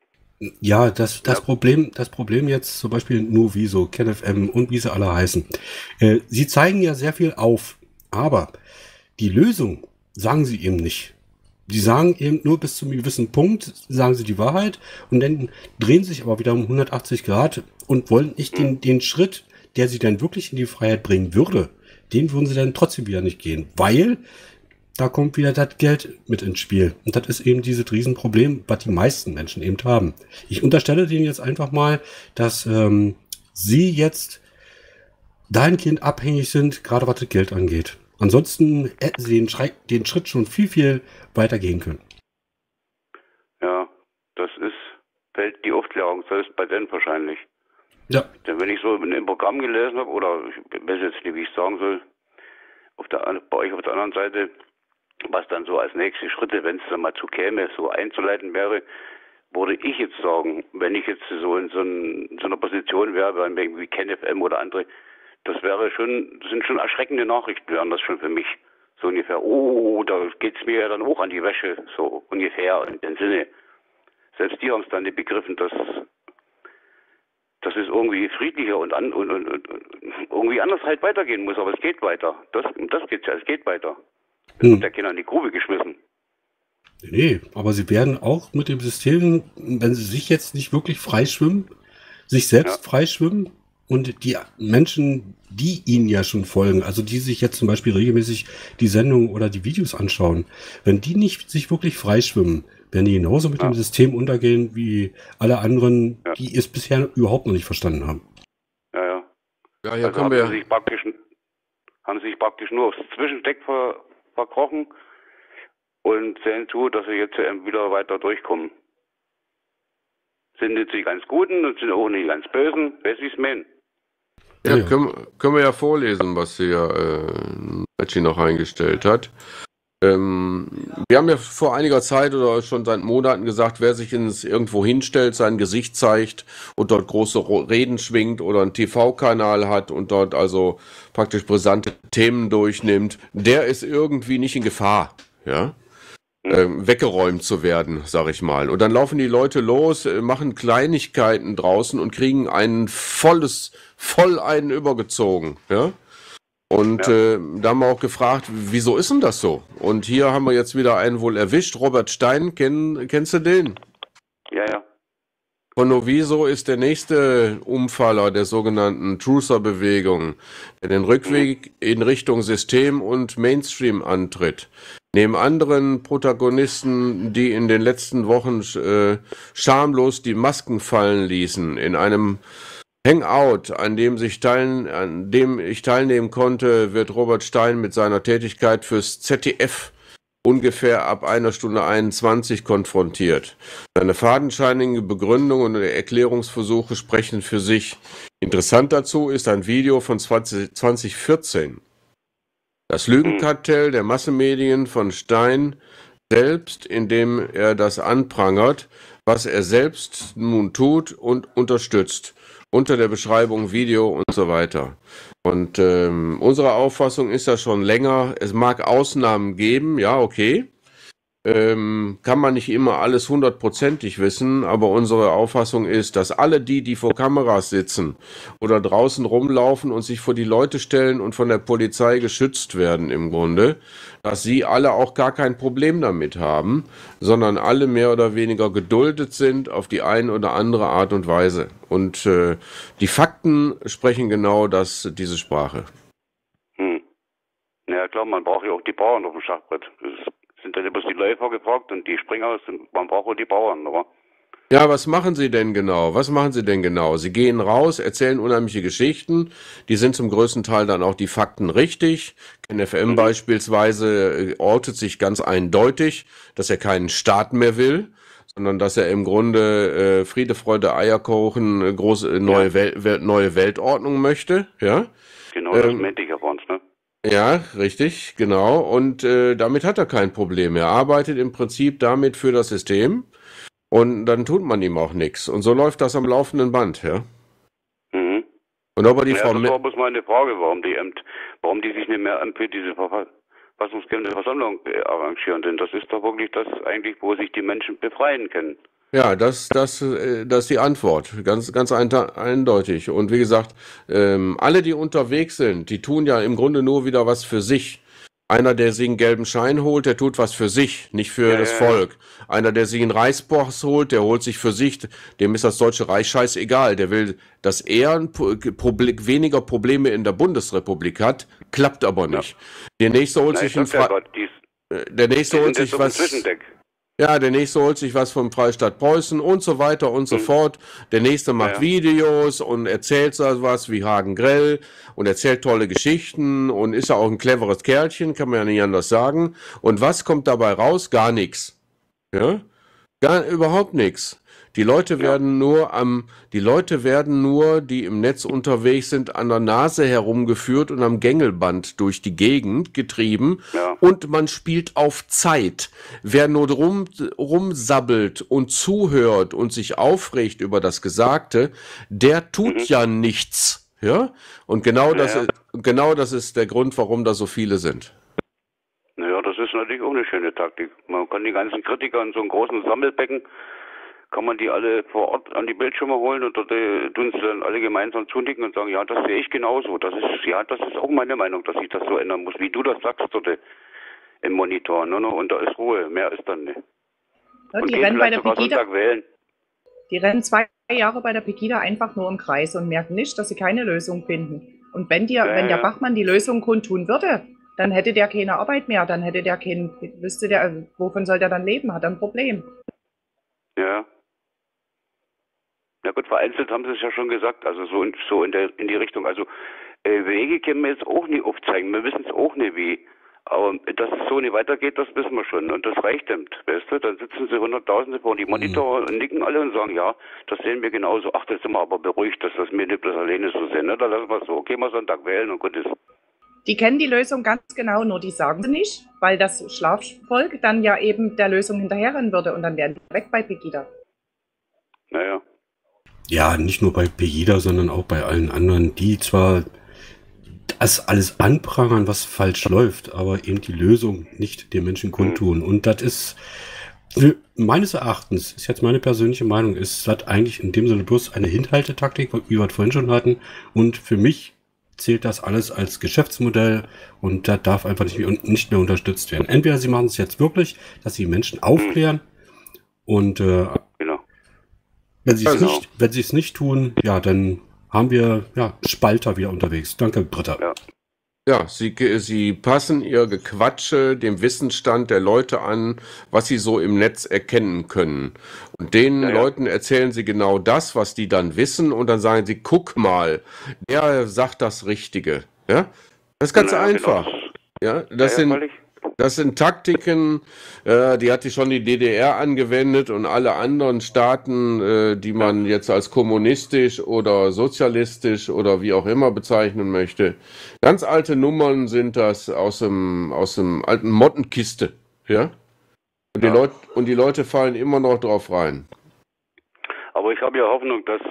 Ja, das, das Ja. Problem, das Problem jetzt zum Beispiel Nuviso, KenFM und wie sie alle heißen. Äh, sie zeigen ja sehr viel auf, aber die Lösung sagen sie eben nicht. Die sagen eben nur bis zu einem gewissen Punkt, sagen sie die Wahrheit und dann drehen sich aber wieder um hundertachtzig Grad und wollen nicht den, den Schritt, der sie dann wirklich in die Freiheit bringen würde, den würden sie dann trotzdem wieder nicht gehen, weil da kommt wieder das Geld mit ins Spiel. Und das ist eben dieses Riesenproblem, was die meisten Menschen eben haben. Ich unterstelle denen jetzt einfach mal, dass ähm, sie jetzt dahingehend abhängig sind, gerade was das Geld angeht. Ansonsten hätten sie den, Schrei den Schritt schon viel, viel weiter gehen können. Ja, das ist, fällt die Aufklärung selbst bei denen wahrscheinlich. Ja. Denn wenn ich so in einem Programm gelesen habe, oder ich weiß jetzt nicht, wie ich sagen soll, auf der, bei euch auf der anderen Seite, was dann so als nächste Schritte, wenn es dann mal zu käme, so einzuleiten wäre, würde ich jetzt sagen, wenn ich jetzt so in so, ein, in so einer Position wäre, wie KenFM oder andere, das wäre schon, das sind schon erschreckende Nachrichten, wären das schon für mich. So ungefähr, oh, da geht's mir ja dann hoch an die Wäsche, so ungefähr in dem Sinne. Selbst die haben es dann nicht begriffen, dass, dass es irgendwie friedlicher und, an, und, und, und irgendwie anders halt weitergehen muss, aber es geht weiter. Das, um das geht's ja, es geht weiter. Es wird ja keiner in die Grube geschmissen. Nee, aber sie werden auch mit dem System, wenn sie sich jetzt nicht wirklich freischwimmen, sich selbst Ja. freischwimmen und die Menschen, die ihnen ja schon folgen, also die sich jetzt zum Beispiel regelmäßig die Sendungen oder die Videos anschauen, wenn die nicht sich wirklich freischwimmen, werden die genauso mit Ja. dem System untergehen wie alle anderen, Ja. die es bisher überhaupt noch nicht verstanden haben. Ja, ja. Ja, hier Also kommen haben wir. sie sich praktisch, haben sie sich praktisch nur aufs Zwischendeck ver, verkrochen und sehen zu, dass sie jetzt eben wieder weiter durchkommen. Sind jetzt die ganz Guten und sind auch nicht ganz Bösen, weiß ich es meinen. Ja, Ja. können, können wir ja vorlesen, was hier äh, Reggie noch eingestellt hat. Ähm, wir haben ja vor einiger Zeit oder schon seit Monaten gesagt, wer sich ins irgendwo hinstellt, sein Gesicht zeigt und dort große Ro- Reden schwingt oder einen T V-Kanal hat und dort also praktisch brisante Themen durchnimmt, der ist irgendwie nicht in Gefahr, ja, ähm, weggeräumt zu werden, sag ich mal. Und dann laufen die Leute los, äh, machen Kleinigkeiten draußen und kriegen ein volles, voll einen übergezogen, ja. Und Ja. äh, da haben wir auch gefragt, wieso ist denn das so? Und hier haben wir jetzt wieder einen wohl erwischt. Robert Stein, kenn, kennst du den? Ja, ja. Von Noviso ist der nächste Umfaller der sogenannten Truther-Bewegung, der den Rückweg in Richtung System und Mainstream antritt. Neben anderen Protagonisten, die in den letzten Wochen äh, schamlos die Masken fallen ließen, in einem Hangout, an dem, sich teilen, an dem ich teilnehmen konnte, wird Robert Stein mit seiner Tätigkeit fürs Z D F ungefähr ab einer Stunde einundzwanzig konfrontiert. Seine fadenscheinigen Begründungen und Erklärungsversuche sprechen für sich. Interessant dazu ist ein Video von zwanzig vierzehn. Das Lügenkartell der Massenmedien von Stein selbst, indem er das anprangert, was er selbst nun tut und unterstützt. Unter der Beschreibung Video und so weiter. Und ähm, unsere Auffassung ist ja schon länger, es mag Ausnahmen geben, ja, okay. Ähm, kann man nicht immer alles hundertprozentig wissen, aber unsere Auffassung ist, dass alle die, die vor Kameras sitzen oder draußen rumlaufen und sich vor die Leute stellen und von der Polizei geschützt werden im Grunde, dass sie alle auch gar kein Problem damit haben, sondern alle mehr oder weniger geduldet sind auf die eine oder andere Art und Weise. Und äh, die Fakten sprechen genau das, diese Sprache. Hm. Ja klar, man braucht ja auch die Bauern auf dem Schachbrett. Das sind dann bloß die Läufer gefragt und die Springer, man braucht auch die Bauern, oder? Ja, was machen Sie denn genau? Was machen Sie denn genau? Sie gehen raus, erzählen unheimliche Geschichten, die sind zum größten Teil dann auch die Fakten richtig. KenFM Mhm. beispielsweise äh, ortet sich ganz eindeutig, dass er keinen Staat mehr will, sondern dass er im Grunde äh, Friede, Freude, Eierkochen, äh, große äh, neue, Ja. Wel Wel neue Weltordnung möchte, ja? Genau, das Ähm, meinte ich ja bei uns, ne? Ja, richtig, genau. Und äh, damit hat er kein Problem. Er arbeitet im Prinzip damit für das System und dann tut man ihm auch nichts. Und so läuft das am laufenden Band, ja. Mhm. Und ob er die Ja, Frau das Me- war bloß meine Frage, warum die, Amt, warum die sich nicht mehr für diese verfassungsgebende Versammlung äh, arrangieren. Denn das ist doch wirklich das eigentlich, wo sich die Menschen befreien können. Ja, das, das, äh, das ist die Antwort. Ganz, ganz ein, eindeutig. Und wie gesagt, ähm, alle, die unterwegs sind, die tun ja im Grunde nur wieder was für sich. Einer, der sich einen gelben Schein holt, der tut was für sich, nicht für Ja, das ja, ja. Volk. Einer, der sich einen Reichsboss holt, der holt sich für sich, dem ist das Deutsche Reich scheißegal. Der will, dass er ein Pro- Proble- weniger Probleme in der Bundesrepublik hat, klappt aber nicht. Der nächste holt Na, ich sich einen sag ja Fre gerade, die, äh, der nächste die holt sind jetzt sich auf dem was. Zwischendeck. Ja, der nächste holt sich was vom Freistaat Preußen und so weiter und so Mhm. fort. Der nächste macht Ja, ja. Videos und erzählt so was wie Hagen Grell und erzählt tolle Geschichten und ist ja auch ein cleveres Kerlchen, kann man ja nicht anders sagen. Und was kommt dabei raus? Gar nichts. Ja? Gar überhaupt nichts. Die Leute Ja. werden nur am, die Leute werden nur, die im Netz unterwegs sind, an der Nase herumgeführt und am Gängelband durch die Gegend getrieben. Ja. Und man spielt auf Zeit. Wer nur rum, rumsabbelt und zuhört und sich aufregt über das Gesagte, der tut Mhm. ja nichts. Ja? Und genau Ja, das ja. ist, genau das ist der Grund, warum da so viele sind. Naja, das ist natürlich auch eine schöne Taktik. Man kann die ganzen Kritiker in so einem großen Sammelbecken, kann man die alle vor Ort an die Bildschirme holen und dort äh, tun sie dann alle gemeinsam zunicken und sagen, ja, das sehe ich genauso. Das ist, ja, das ist auch meine Meinung, dass ich das so ändern muss, wie du das sagst dort äh, im Monitor. Ne, ne, und da ist Ruhe, mehr ist dann nicht. Ja, Und die gehen rennen bei vielleicht der sogar Pegida, Sonntag wählen. die rennen zwei Jahre bei der Pegida einfach nur im Kreis und merken nicht, dass sie keine Lösung finden. Und wenn dir, Ja, wenn der ja. Bachmann die Lösung kundtun würde, dann hätte der keine Arbeit mehr, dann hätte der kein, wüsste der, wovon soll der dann leben, hat er ein Problem. Ja. Ja gut, vereinzelt haben sie es ja schon gesagt, also so in, so in, der, in die Richtung. Also äh, Wege können wir jetzt auch nie aufzeigen, wir wissen es auch nicht wie. Aber dass es so nicht weitergeht, das wissen wir schon. Und das reicht dann, weißt du? Dann sitzen sie Hunderttausende vor die Monitore und nicken alle und sagen, ja, das sehen wir genauso. Ach, das sind wir aber beruhigt, dass das wir nicht bloß alleine so sehen. Ne? Da lassen wir es so. Gehen wir Sonntag wählen und gut ist. Die kennen die Lösung ganz genau, nur die sagen sie nicht, weil das Schlafvolk dann ja eben der Lösung hinterherrennen würde und dann wären die weg bei Pegida. Naja. Ja, nicht nur bei Pegida, sondern auch bei allen anderen, die zwar das alles anprangern, was falsch läuft, aber eben die Lösung nicht den Menschen kundtun. Und das ist, meines Erachtens, ist jetzt meine persönliche Meinung, ist das eigentlich in dem Sinne bloß eine Hinhaltetaktik, wie wir es vorhin schon hatten. Und für mich zählt das alles als Geschäftsmodell und das darf einfach nicht mehr, nicht mehr unterstützt werden. Entweder sie machen es jetzt wirklich, dass sie Menschen aufklären und äh, Genau. wenn sie es Genau. nicht, wenn sie es nicht tun, ja, dann haben wir ja Spalter wieder unterwegs. Danke, Britta. Ja. Ja, sie, sie passen ihr Gequatsche dem Wissensstand der Leute an, was sie so im Netz erkennen können. Und den Ja, ja. Leuten erzählen sie genau das, was die dann wissen, und dann sagen sie, guck mal, der sagt das Richtige. Ja? Das ist ganz Naja, einfach. Genau. Ja, das Ja, ja, sind, völlig. das sind Taktiken, äh, die hat die schon die D D R angewendet und alle anderen Staaten, äh, die man jetzt als kommunistisch oder sozialistisch oder wie auch immer bezeichnen möchte. Ganz alte Nummern sind das aus dem, aus dem alten Mottenkiste. Ja? Und die, Ja. Leut, und die Leute fallen immer noch drauf rein. Aber ich habe ja Hoffnung, dass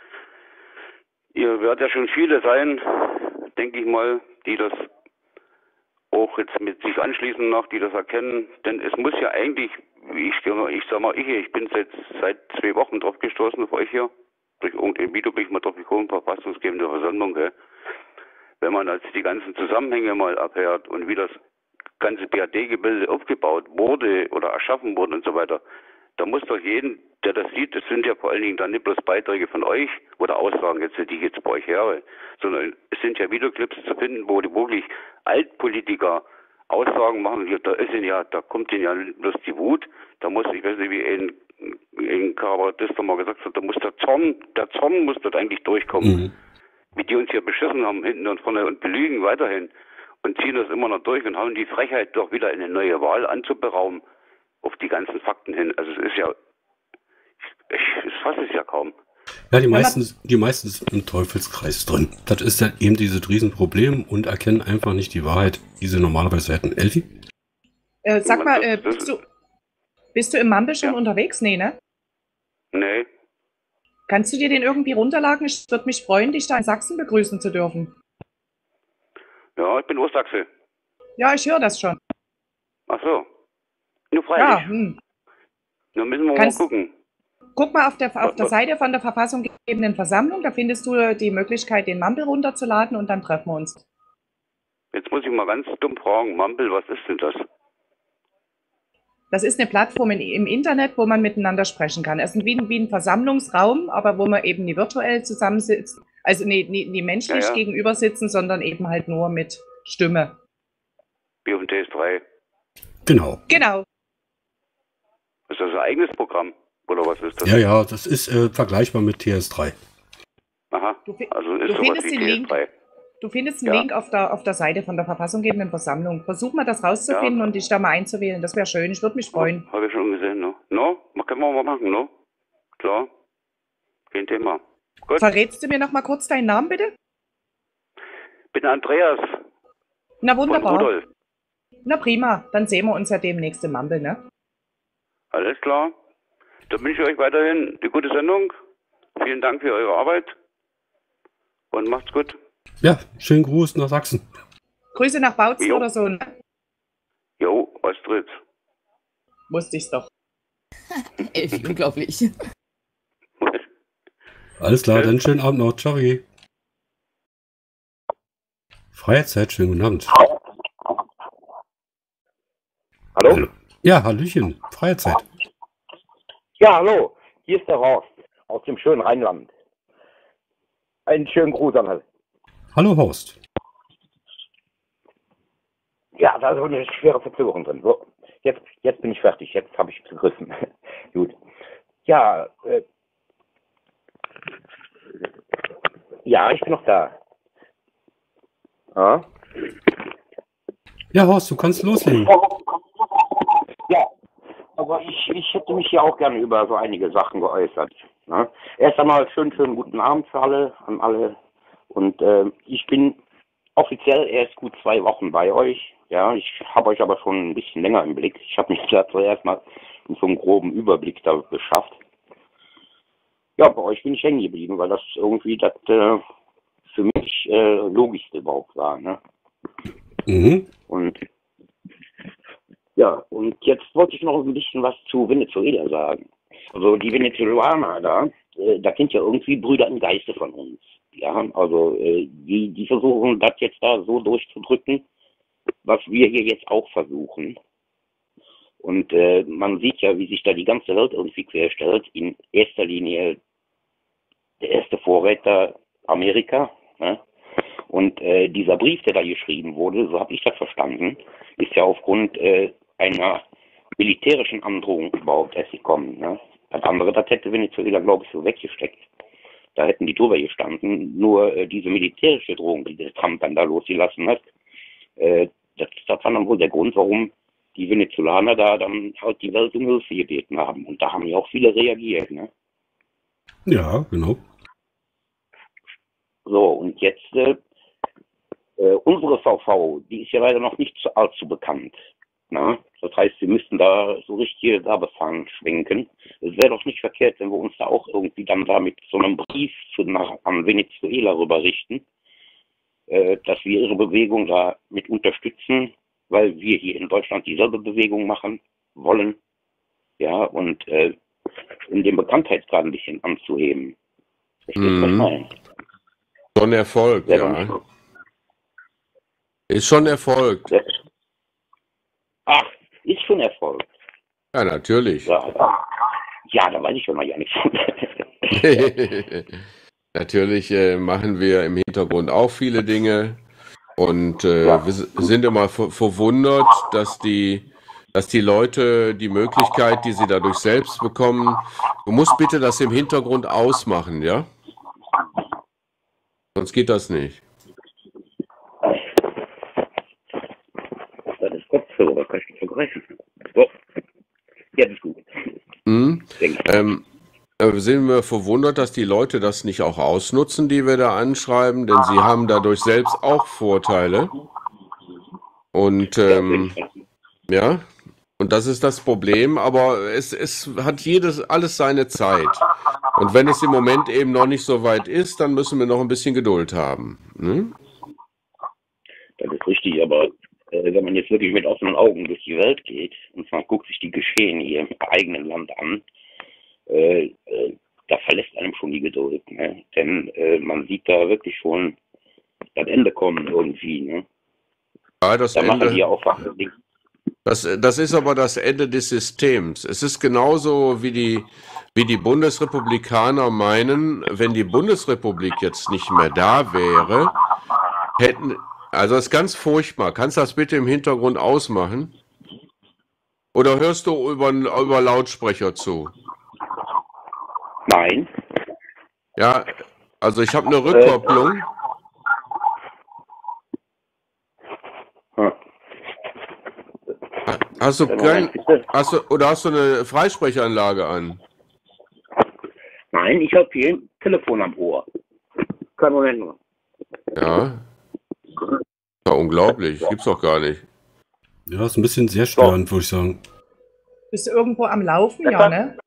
ihr werdet ja schon viele sein, denke ich mal, die das auch jetzt mit sich anschließen noch, die das erkennen. Denn es muss ja eigentlich, wie ich, ich sag mal, ich, ich bin seit, seit zwei Wochen drauf gestoßen vor euch hier. Durch irgendein Video bin ich mal drauf gekommen, verfassungsgebende Versammlung, gell. Wenn man jetzt die ganzen Zusammenhänge mal abhört und wie das ganze B R D-Gebilde aufgebaut wurde oder erschaffen wurde und so weiter, da muss doch jeden, der das sieht, es sind ja vor allen Dingen dann nicht bloß Beiträge von euch oder Aussagen, jetzt, die ich jetzt bei euch höre, sondern es sind ja Videoclips zu finden, wo die wirklich Altpolitiker Aussagen machen, da ist ihnen ja, da kommt ihnen ja nicht bloß die Wut, da muss, ich weiß nicht, wie ein, ein Kabarettist mal gesagt hat, da muss der Zorn, der Zorn muss dort eigentlich durchkommen. Mhm. Wie die uns hier beschissen haben, hinten und vorne und belügen weiterhin und ziehen das immer noch durch und haben die Frechheit, doch wieder eine neue Wahl anzuberaumen auf die ganzen Fakten hin. Also es ist ja, ich, ich fasse es ja kaum. Ja, die meisten, die meisten sind im Teufelskreis drin. Das ist dann eben dieses Riesenproblem und erkennen einfach nicht die Wahrheit, die sie normalerweise hätten. Elfi? Äh, sag mal, äh, bist, du, bist du im Mumble schon Ja. unterwegs? Nee, ne? Nee, Kannst du dir den irgendwie runterladen? Ich würde mich freuen, dich da in Sachsen begrüßen zu dürfen. ja, ich bin Ostsachse. Ja, ich höre das schon. Ach so. Nur Ja, freilich. hm. Dann müssen wir Kannst- mal gucken. Guck mal auf der, auf der Seite von der verfassungsgebenden Versammlung, da findest du die Möglichkeit, den Mumble runterzuladen und dann treffen wir uns. Jetzt muss ich mal ganz dumm fragen, Mumble, was ist denn das? Das ist eine Plattform in, im Internet, wo man miteinander sprechen kann. Es ist wie, ein- wie ein Versammlungsraum, aber wo man eben nicht virtuell zusammensitzt, also nie, nie, nie menschlich Ja, ja. gegenüber sitzen, sondern eben halt nur mit Stimme. Wie auf dem T S drei. Genau. Genau. Ist das ein eigenes Programm? Oder was ist das? Ja, ja, das ist äh, vergleichbar mit T S drei. Aha, Du, fi- also ist du sowas findest wie den T S Link. drei. Du findest einen Ja. Link auf der, auf der Seite von der verfassungsgebenden Versammlung. Versuch mal das rauszufinden Ja. und dich da mal einzuwählen. Das wäre schön. Ich würde mich freuen. Habe ich schon gesehen, ne? No? Können wir mal machen, ne? Klar. Kein Thema. Gut. Verrätst du mir noch mal kurz deinen Namen, bitte? Bin Andreas Na von wunderbar. Rudolf. Na prima. Dann sehen wir uns ja demnächst im Mumble, ne? Alles klar. Dann wünsche ich euch weiterhin die gute Sendung. Vielen Dank für eure Arbeit. Und macht's gut. Ja, schönen Gruß nach Sachsen. Grüße nach Bautzen Jo. oder so, ne? Jo, Ostritz. Wusste ich's doch. Elfi, unglaublich. Alles klar, Tschüss. dann schönen Abend noch. Ciao. Freizeit, schönen guten Abend. Hallo? Ja, Hallöchen, Freizeit. Ja, hallo. Hier ist der Horst aus dem schönen Rheinland. Einen schönen Gruß an alle. Hallo Horst. Ja, da ist so eine schwere Verzögerung drin. So, jetzt, jetzt bin ich fertig. Jetzt habe ich begriffen. Gut. Ja, äh, ja, ich bin noch da. Ja? Ja, Horst, du kannst loslegen. Ja, aber ich, ich hätte mich ja auch gerne über so einige Sachen geäußert. Ne? Erst einmal schönen, schönen guten Abend für alle, an alle. Und äh, ich bin offiziell erst gut zwei Wochen bei euch. Ja, ich habe euch aber schon ein bisschen länger im Blick. Ich habe mich da zuerst mal so einen groben Überblick da geschafft. Ja, bei euch bin ich hängen geblieben, weil das irgendwie das äh, für mich äh, logischste überhaupt war. Ne? Mhm. Und ja, und jetzt wollte ich noch ein bisschen was zu Venezuela sagen. Also die Venezuelaner da, äh, das sind ja irgendwie Brüder im Geiste von uns. Ja, also äh, die, die versuchen das jetzt da so durchzudrücken, was wir hier jetzt auch versuchen. Und äh, man sieht ja, wie sich da die ganze Welt irgendwie querstellt. In erster Linie der erste Vorreiter Amerika. Ne? Und äh, dieser Brief, der da geschrieben wurde, so habe ich das verstanden, ist ja aufgrund äh, einer militärischen Androhung überhaupt erst gekommen. Ne? Das andere, das hätte Venezuela, glaube ich, so weggesteckt. Da hätten die drüber gestanden. Nur äh, diese militärische Drohung, die der Trump dann da losgelassen hat, äh, das, das war dann wohl der Grund, warum die Venezolaner da dann halt die Welt um Hilfe gebeten haben. Und da haben ja auch viele reagiert. Ne? Ja, genau. So, und jetzt äh, äh, unsere V V, die ist ja leider noch nicht so allzu bekannt. Na? Das heißt, wir müssten da so richtige Werbefahnen schwenken. Es wäre doch nicht verkehrt, wenn wir uns da auch irgendwie dann da mit so einem Brief zu, nach, an Venezuela rüber richten, äh, dass wir ihre Bewegung da mit unterstützen, weil wir hier in Deutschland dieselbe Bewegung machen wollen. Ja, und äh, um den Bekanntheitsgrad ein bisschen anzuheben. Verstehst du, was ich Mhm. meine? Schon Erfolg, Wäre ja. doch- Ist schon erfolgt. Ach, ist schon Erfolg. Ja, natürlich. Ja, ja, da weiß ich schon mal ja nichts. Natürlich äh, machen wir im Hintergrund auch viele Dinge und äh, Ja. wir s- sind immer ver verwundert, dass die, dass die Leute die Möglichkeit, die sie dadurch selbst bekommen, du musst bitte das im Hintergrund ausmachen, ja? Sonst geht das nicht. Das ist Kopfhörer, kann ich nicht vergreifen. So, jetzt ist gut. Mhm. Denke ich. Ähm, äh, sind wir verwundert, dass die Leute das nicht auch ausnutzen, die wir da anschreiben, denn sie haben dadurch selbst auch Vorteile. Und ähm, ja, und das ist das Problem, aber es, es hat jedes alles seine Zeit. Und wenn es im Moment eben noch nicht so weit ist, dann müssen wir noch ein bisschen Geduld haben. Ne? Das ist richtig, aber äh, wenn man jetzt wirklich mit offenen Augen durch die Welt geht und man guckt sich die Geschehen hier im eigenen Land an, äh, äh, da verlässt einem schon die Geduld. Ne? Denn äh, man sieht da wirklich schon das Ende kommen irgendwie. Ne? Ja, das Da machen die Ende. ja auch Dinge. Das, das ist aber das Ende des Systems. Es ist genauso wie die, wie die Bundesrepublikaner meinen, wenn die Bundesrepublik jetzt nicht mehr da wäre, hätten, also das ist ganz furchtbar. Kannst du das bitte im Hintergrund ausmachen? Oder hörst du über, über Lautsprecher zu? Nein. Ja, also ich habe eine Rückkopplung. Hm. Hast du, Moment, kein, bitte. hast du oder hast du eine Freisprechanlage an? Nein, ich habe hier ein Telefon am Ohr. Kein Moment nur. Ja. Ja, unglaublich. Gibt's doch gar nicht. Ja, ist ein bisschen sehr störend, würde ich sagen. Bist du irgendwo am Laufen? Besser? Ja, ne?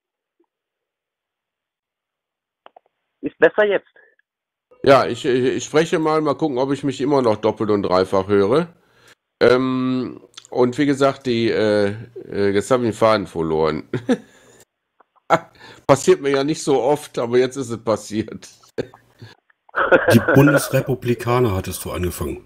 Ist besser jetzt. Ja, ich, ich, ich spreche mal, mal gucken, ob ich mich immer noch doppelt und dreifach höre. Ähm, und wie gesagt, die, äh, äh, jetzt habe ich den Faden verloren. Passiert mir ja nicht so oft, aber jetzt ist es passiert. Die Bundesrepublikaner hattest du angefangen.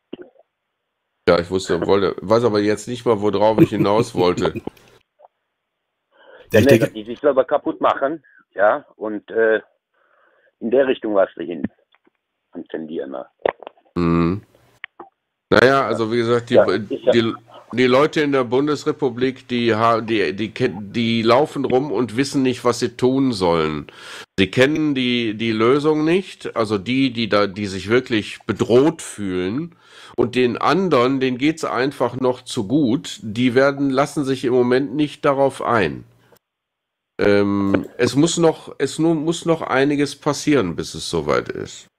Ja, ich wusste, wollte, weiß aber jetzt nicht mal, worauf ich hinaus wollte. Ja, ich Nee, denke, dass die sich selber kaputt machen, ja, und äh, in der Richtung was wir hin und tendieren. Ne? Mhm. Naja, also wie gesagt, die, Ja, ist ja- die, die Leute in der Bundesrepublik, die, ha- die, die, ken- die laufen rum und wissen nicht, was sie tun sollen. Sie kennen die, die Lösung nicht, also die, die da, die sich wirklich bedroht fühlen. Und den anderen, denen geht's einfach noch zu gut. Die werden, lassen sich im Moment nicht darauf ein. Ähm, es muss noch, es nu, muss noch einiges passieren, bis es soweit ist.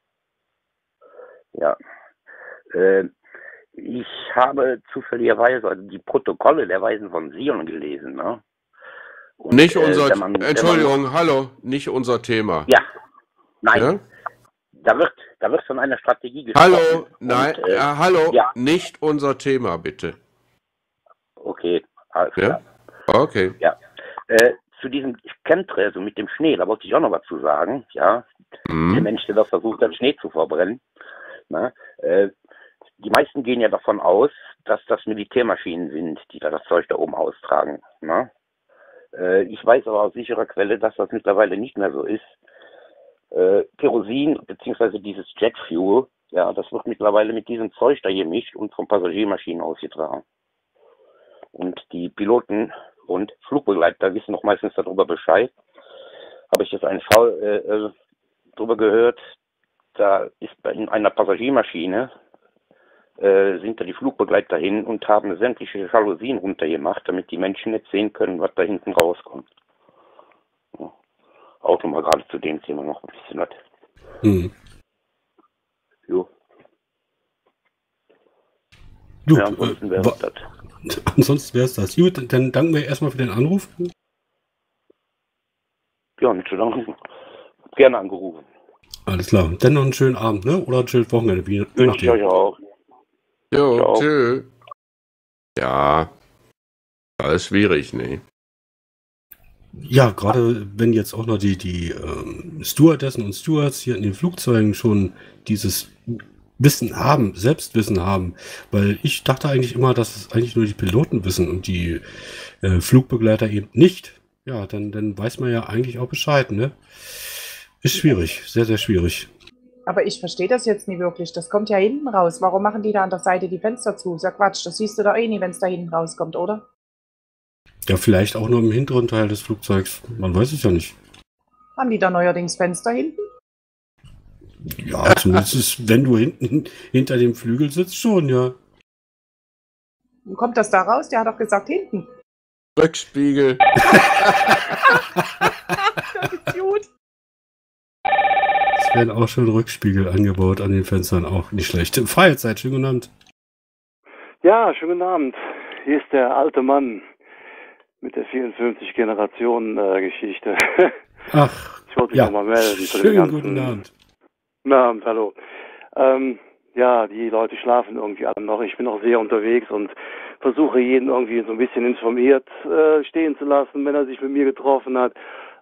Ja. Äh, ich habe zufälligerweise also die Protokolle der Weisen von Sion gelesen. Ne? Und, Nicht äh, unser, wenn man- wenn man- Entschuldigung, hallo, nicht unser Thema. Ja, nein. Ja? Da wird, da wird von einer Strategie gesprochen. Hallo, nein, Und, äh, äh, hallo, ja. nicht unser Thema, bitte. Okay, alles Ja? klar. Okay. Ja. Äh, zu diesem Chemtrail, also mit dem Schnee, da wollte ich auch noch was zu sagen. Ja, der Mhm. Mensch, der das versucht hat, Schnee zu verbrennen. Ne? Äh, die meisten gehen ja davon aus, dass das Militärmaschinen sind, die da das Zeug da oben austragen. Ne? Äh, ich weiß aber aus sicherer Quelle, dass das mittlerweile nicht mehr so ist. Äh, Kerosin bzw. dieses Jetfuel, ja, das wird mittlerweile mit diesem Zeug da gemischt und von Passagiermaschinen ausgetragen. Und die Piloten und Flugbegleiter wissen noch meistens darüber Bescheid. Habe ich jetzt einen Fall äh, äh, darüber gehört, da ist in einer Passagiermaschine äh, sind da die Flugbegleiter hin und haben sämtliche Jalousien runtergemacht, damit die Menschen nicht sehen können, was da hinten rauskommt. Ja. Auch noch mal gerade zu dem Thema noch ein bisschen was. hm. Jo. Gut, Ja, ansonsten wäre äh, es das. ansonsten wäre es das. Gut, dann danken wir erstmal für den Anruf. Ja, nicht zu danken. Gerne angerufen. Alles klar. Dann noch einen schönen Abend, ne? Oder ein schönes Wochenende. Wie, je Wünsche ich nachdem. euch auch. Jo, Ciao. tschö. Ja, alles schwierig, ne? Ja, gerade wenn jetzt auch noch die, die ähm, Stewardessen und Stewards hier in den Flugzeugen schon dieses Wissen haben, Selbstwissen haben, weil ich dachte eigentlich immer, dass es eigentlich nur die Piloten wissen und die äh, Flugbegleiter eben nicht. Ja, dann, dann weiß man ja eigentlich auch Bescheid, ne? Ist schwierig, sehr, sehr schwierig. Aber ich verstehe das jetzt nie wirklich. Das kommt ja hinten raus. Warum machen die da an der Seite die Fenster zu? Ist ja Quatsch. Das siehst du doch eh nie, wenn es da hinten rauskommt, oder? Ja, vielleicht auch nur im hinteren Teil des Flugzeugs. Man weiß es ja nicht. Haben die da neuerdings Fenster hinten? Ja, zumindest wenn du hinten hinter dem Flügel sitzt, schon, ja. Wo kommt das da raus? Der hat doch gesagt hinten. Rückspiegel. Das ist gut. Es werden auch schon Rückspiegel angebaut an den Fenstern, auch nicht schlecht. Freizeit, schön genannt. Ja, schönen guten Abend. Hier ist der alte Mann mit der vierundfünfzig-Generationen-Geschichte. Ach, ich wollte mich ja, nochmal melden. zu dem schönen ganzen- guten Abend. Guten Abend, hallo. Ähm, ja, die Leute schlafen irgendwie alle noch. Ich bin noch sehr unterwegs und versuche jeden irgendwie so ein bisschen informiert äh, stehen zu lassen, wenn er sich mit mir getroffen hat.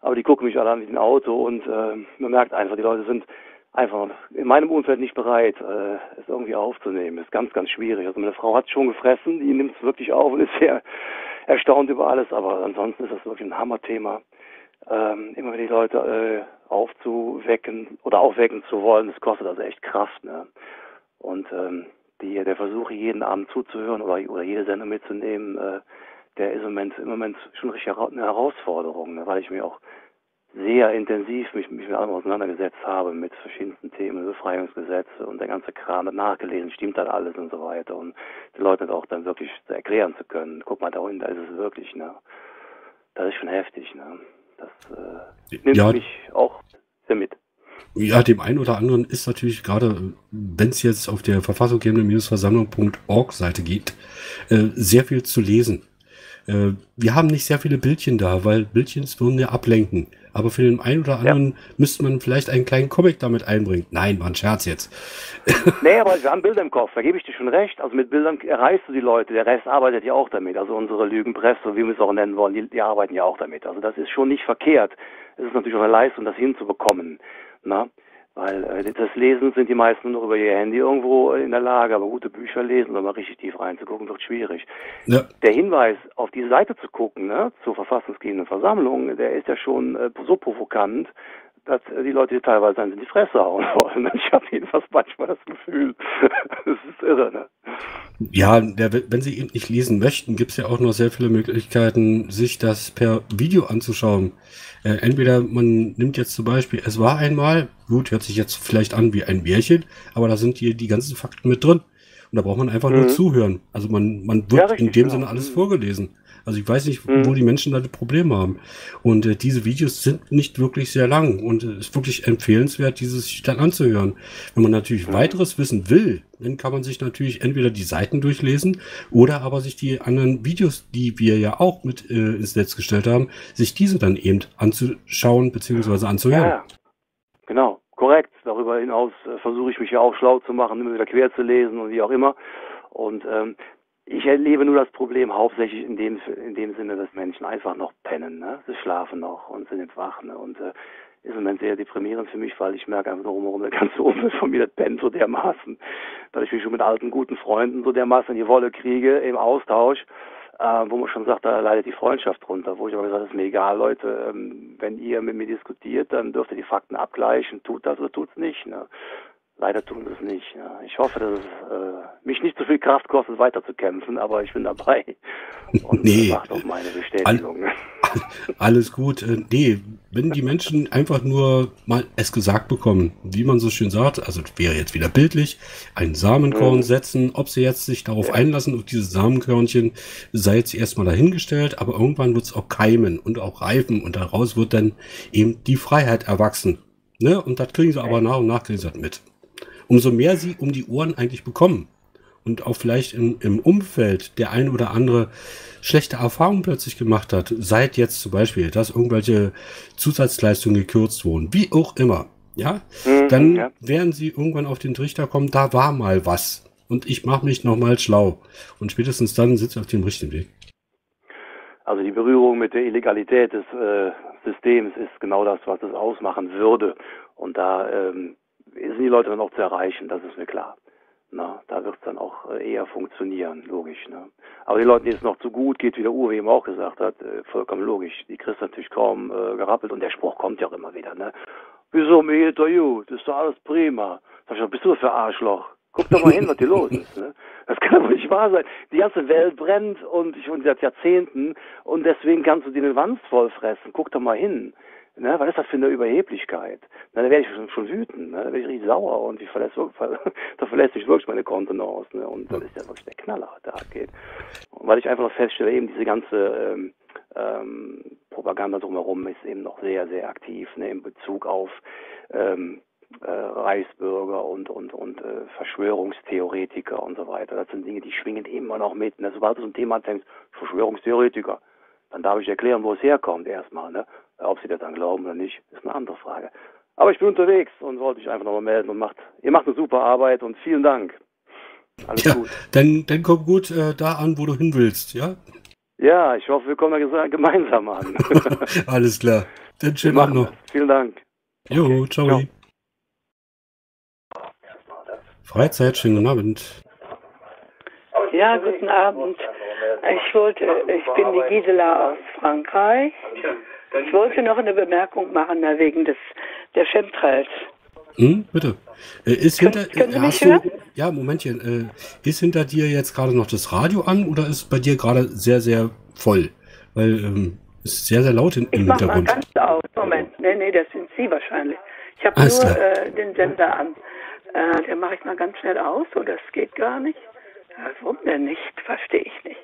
aber die gucken mich alle an wie ein Auto und äh, man merkt einfach, die Leute sind einfach in meinem Umfeld nicht bereit, äh, es irgendwie aufzunehmen. Ist ganz, ganz schwierig. Also meine Frau hat schon gefressen, die nimmt es wirklich auf und ist sehr erstaunt über alles, aber ansonsten ist das wirklich ein Hammerthema. Ähm, immer wieder die Leute äh, aufzuwecken oder aufwecken zu wollen, das kostet also echt Kraft. Ne? Und ähm, die, der Versuch, jeden Abend zuzuhören oder, oder jede Sendung mitzunehmen, äh, der ist im Moment, im Moment schon richtig eine Herausforderung, ne? Weil ich mir auch sehr intensiv mich, mich mit allem auseinandergesetzt habe, mit verschiedensten Themen, Befreiungsgesetze und der ganze Kram, nachgelesen, stimmt das alles und so weiter und den Leuten auch dann wirklich erklären zu können. Guck mal, da unten, da ist es wirklich, ne? Das ist schon heftig, ne? Das äh, nimmt ja, mich auch sehr mit. Ja, dem einen oder anderen ist natürlich gerade, wenn es jetzt auf der verfassungsgebende-versammlung punkt org Seite geht, äh, sehr viel zu lesen. Äh, wir haben nicht sehr viele Bildchen da, weil Bildchen würden ja ablenken. Aber für den einen oder anderen ja. müsste man vielleicht einen kleinen Comic damit einbringen. Nein, war ein Scherz jetzt. Nee, aber wir haben Bilder im Kopf, da gebe ich dir schon recht. Also mit Bildern erreichst du die Leute, der Rest arbeitet ja auch damit. Also unsere Lügenpresse, wie wir es auch nennen wollen, die, die arbeiten ja auch damit. Also das ist schon nicht verkehrt. Es ist natürlich auch eine Leistung, das hinzubekommen. Na? Weil äh, das Lesen sind die meisten nur noch über ihr Handy irgendwo in der Lage, aber gute Bücher lesen oder mal richtig tief reinzugucken, wird schwierig. Ja. Der Hinweis, auf die Seite zu gucken, ne, zur verfassungsgebenden Versammlung, der ist ja schon äh, so provokant, dass äh, die Leute teilweise dann in die Fresse hauen wollen. Ich habe jedenfalls manchmal das Gefühl, das ist irre, ne? Ja, der, wenn Sie eben nicht lesen möchten, gibt es ja auch noch sehr viele Möglichkeiten, sich das per Video anzuschauen. Äh, entweder man nimmt jetzt zum Beispiel, es war einmal, gut, hört sich jetzt vielleicht an wie ein Märchen, aber da sind hier die ganzen Fakten mit drin. Und da braucht man einfach mhm. nur zuhören. Also man, man wird ja, richtig, in dem genau. Sinne alles vorgelesen. Also ich weiß nicht, mhm. wo die Menschen da die Probleme haben. Und äh, diese Videos sind nicht wirklich sehr lang und es äh, ist wirklich empfehlenswert, dieses sich dann anzuhören. Wenn man natürlich mhm. weiteres wissen will, dann kann man sich natürlich entweder die Seiten durchlesen oder aber sich die anderen Videos, die wir ja auch mit äh, ins Netz gestellt haben, sich diese dann eben anzuschauen bzw. anzuhören. Ja, genau, korrekt. Darüber hinaus äh, versuche ich mich ja auch schlau zu machen, immer wieder quer zu lesen und wie auch immer. Und ähm, ich erlebe nur das Problem hauptsächlich in dem, in dem Sinne, dass Menschen einfach noch pennen, ne? Sie schlafen noch und sind nicht wach, ne? Und äh, ist im Moment sehr deprimierend für mich, weil ich merke einfach drumherum, der ganze Umfeld von mir, das pennt so dermaßen, dass ich mich schon mit alten, guten Freunden so dermaßen in die Wolle kriege im Austausch, äh, wo man schon sagt, da leidet die Freundschaft drunter, wo ich aber gesagt habe, es ist mir egal, Leute, ähm, wenn ihr mit mir diskutiert, dann dürft ihr die Fakten abgleichen, tut das oder tut's nicht, ne? Leider tun sie es nicht. Ja. Ich hoffe, dass es äh, mich nicht so viel Kraft kostet, weiterzukämpfen, aber ich bin dabei und nee. macht auf meine Bestätigung. All, alles gut. Äh, nee, wenn die Menschen einfach nur mal es gesagt bekommen, wie man so schön sagt, also wäre jetzt wieder bildlich, ein Samenkorn mhm. setzen, ob sie jetzt sich darauf ja. einlassen, auf dieses Samenkörnchen, sei jetzt erstmal dahingestellt, aber irgendwann wird es auch keimen und auch reifen und daraus wird dann eben die Freiheit erwachsen. Ne? Und das kriegen sie aber nach und nach kriegen sie das mit. Umso mehr sie um die Ohren eigentlich bekommen und auch vielleicht im, im Umfeld der ein oder andere schlechte Erfahrungen plötzlich gemacht hat, seit jetzt zum Beispiel, dass irgendwelche Zusatzleistungen gekürzt wurden, wie auch immer, ja, mhm, dann ja. werden sie irgendwann auf den Trichter kommen, da war mal was und ich mache mich nochmal schlau und spätestens dann sitzt auf dem richtigen Weg. Also die Berührung mit der Illegalität des äh, Systems ist genau das, was es ausmachen würde und da ähm, sind die Leute dann auch zu erreichen, das ist mir klar. Na, da wird es dann auch eher funktionieren, logisch. Ne? Aber den Leuten, denen es noch zu gut geht, wie der Uwe eben auch gesagt hat, äh, vollkommen logisch. Die kriegst natürlich kaum äh, gerappelt und der Spruch kommt ja auch immer wieder. Ne? Wieso, mir geht doch gut, das ist doch alles prima. Sag ich, was bist du für Arschloch? Guck doch mal hin, was hier los ist. Ne? Das kann doch nicht wahr sein. Die ganze Welt brennt und ich wohne seit Jahrzehnten und deswegen kannst du dir den Wanst voll fressen. Guck doch mal hin. Ne, was ist das für eine Überheblichkeit? Na, da werde ich schon, schon wütend, ne? Da werde ich richtig sauer und ich verlässt, da verlässt sich wirklich meine Kontenance. Ne? Und das ist ja wirklich der Knaller, der abgeht. Und weil ich einfach noch feststelle, eben diese ganze ähm, ähm, Propaganda drumherum ist eben noch sehr, sehr aktiv, ne? In Bezug auf ähm, äh, Reichsbürger und, und, und äh, Verschwörungstheoretiker und so weiter. Das sind Dinge, die schwingen immer noch mit. Ne? Sobald du so ein Thema denkst, Verschwörungstheoretiker, dann darf ich erklären, wo es herkommt erstmal, ne? Ob sie das dann glauben oder nicht, ist eine andere Frage. Aber ich bin unterwegs und wollte mich einfach nochmal melden und macht, ihr macht eine super Arbeit und vielen Dank. Alles ja, gut. Dann, dann komm gut äh, da an, wo du hin willst, ja? Ja, ich hoffe, wir kommen da gemeinsam an. Alles klar. Dann schönen Abend noch. Vielen Dank. Jo, ciao. Ciao. Freizeit, schönen guten Abend. Ja, guten Abend. Ich wollte, ich bin die Gisela aus Frankreich. Ich wollte noch eine Bemerkung machen da wegen des der Chemtrails. Hm, bitte. Äh, ist Können, hinter, können Sie äh, mich hast du, hören? ja, Momentchen. Äh, ist hinter dir jetzt gerade noch das Radio an oder ist bei dir gerade sehr, sehr voll? Weil ähm, es ist sehr, sehr laut in, Ich im mach mal Hintergrund. ganz aus. Moment. Nee, nee, das sind Sie wahrscheinlich. Ich habe Alles nur klar. äh, den Sender an. Äh, den mache ich mal ganz schnell aus. So, das geht gar nicht. Ja, warum denn nicht? Verstehe ich nicht.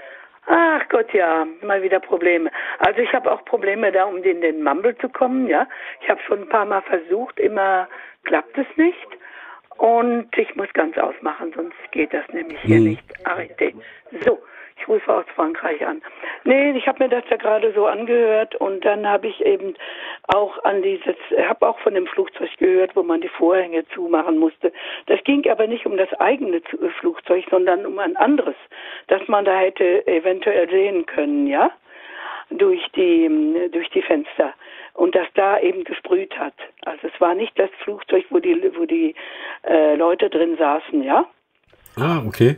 Ach Gott, ja, mal wieder Probleme. Also ich habe auch Probleme da, um in den Mumble zu kommen, ja. Ich habe schon ein paar Mal versucht, immer klappt es nicht. Und ich muss ganz ausmachen, sonst geht das nämlich hier Hm. nicht. Arrêté. So, ich rufe aus Frankreich an. Nee, ich habe mir das ja gerade so angehört und dann habe ich eben auch an dieses, habe auch von dem Flugzeug gehört, wo man die Vorhänge zumachen musste. Das ging aber nicht um das eigene Zu- Flugzeug, sondern um ein anderes, das man da hätte eventuell sehen können, ja, durch die, durch die Fenster. Und das da eben gesprüht hat. Also es war nicht das Flugzeug, wo die, wo die äh, Leute drin saßen, ja. Ah, okay.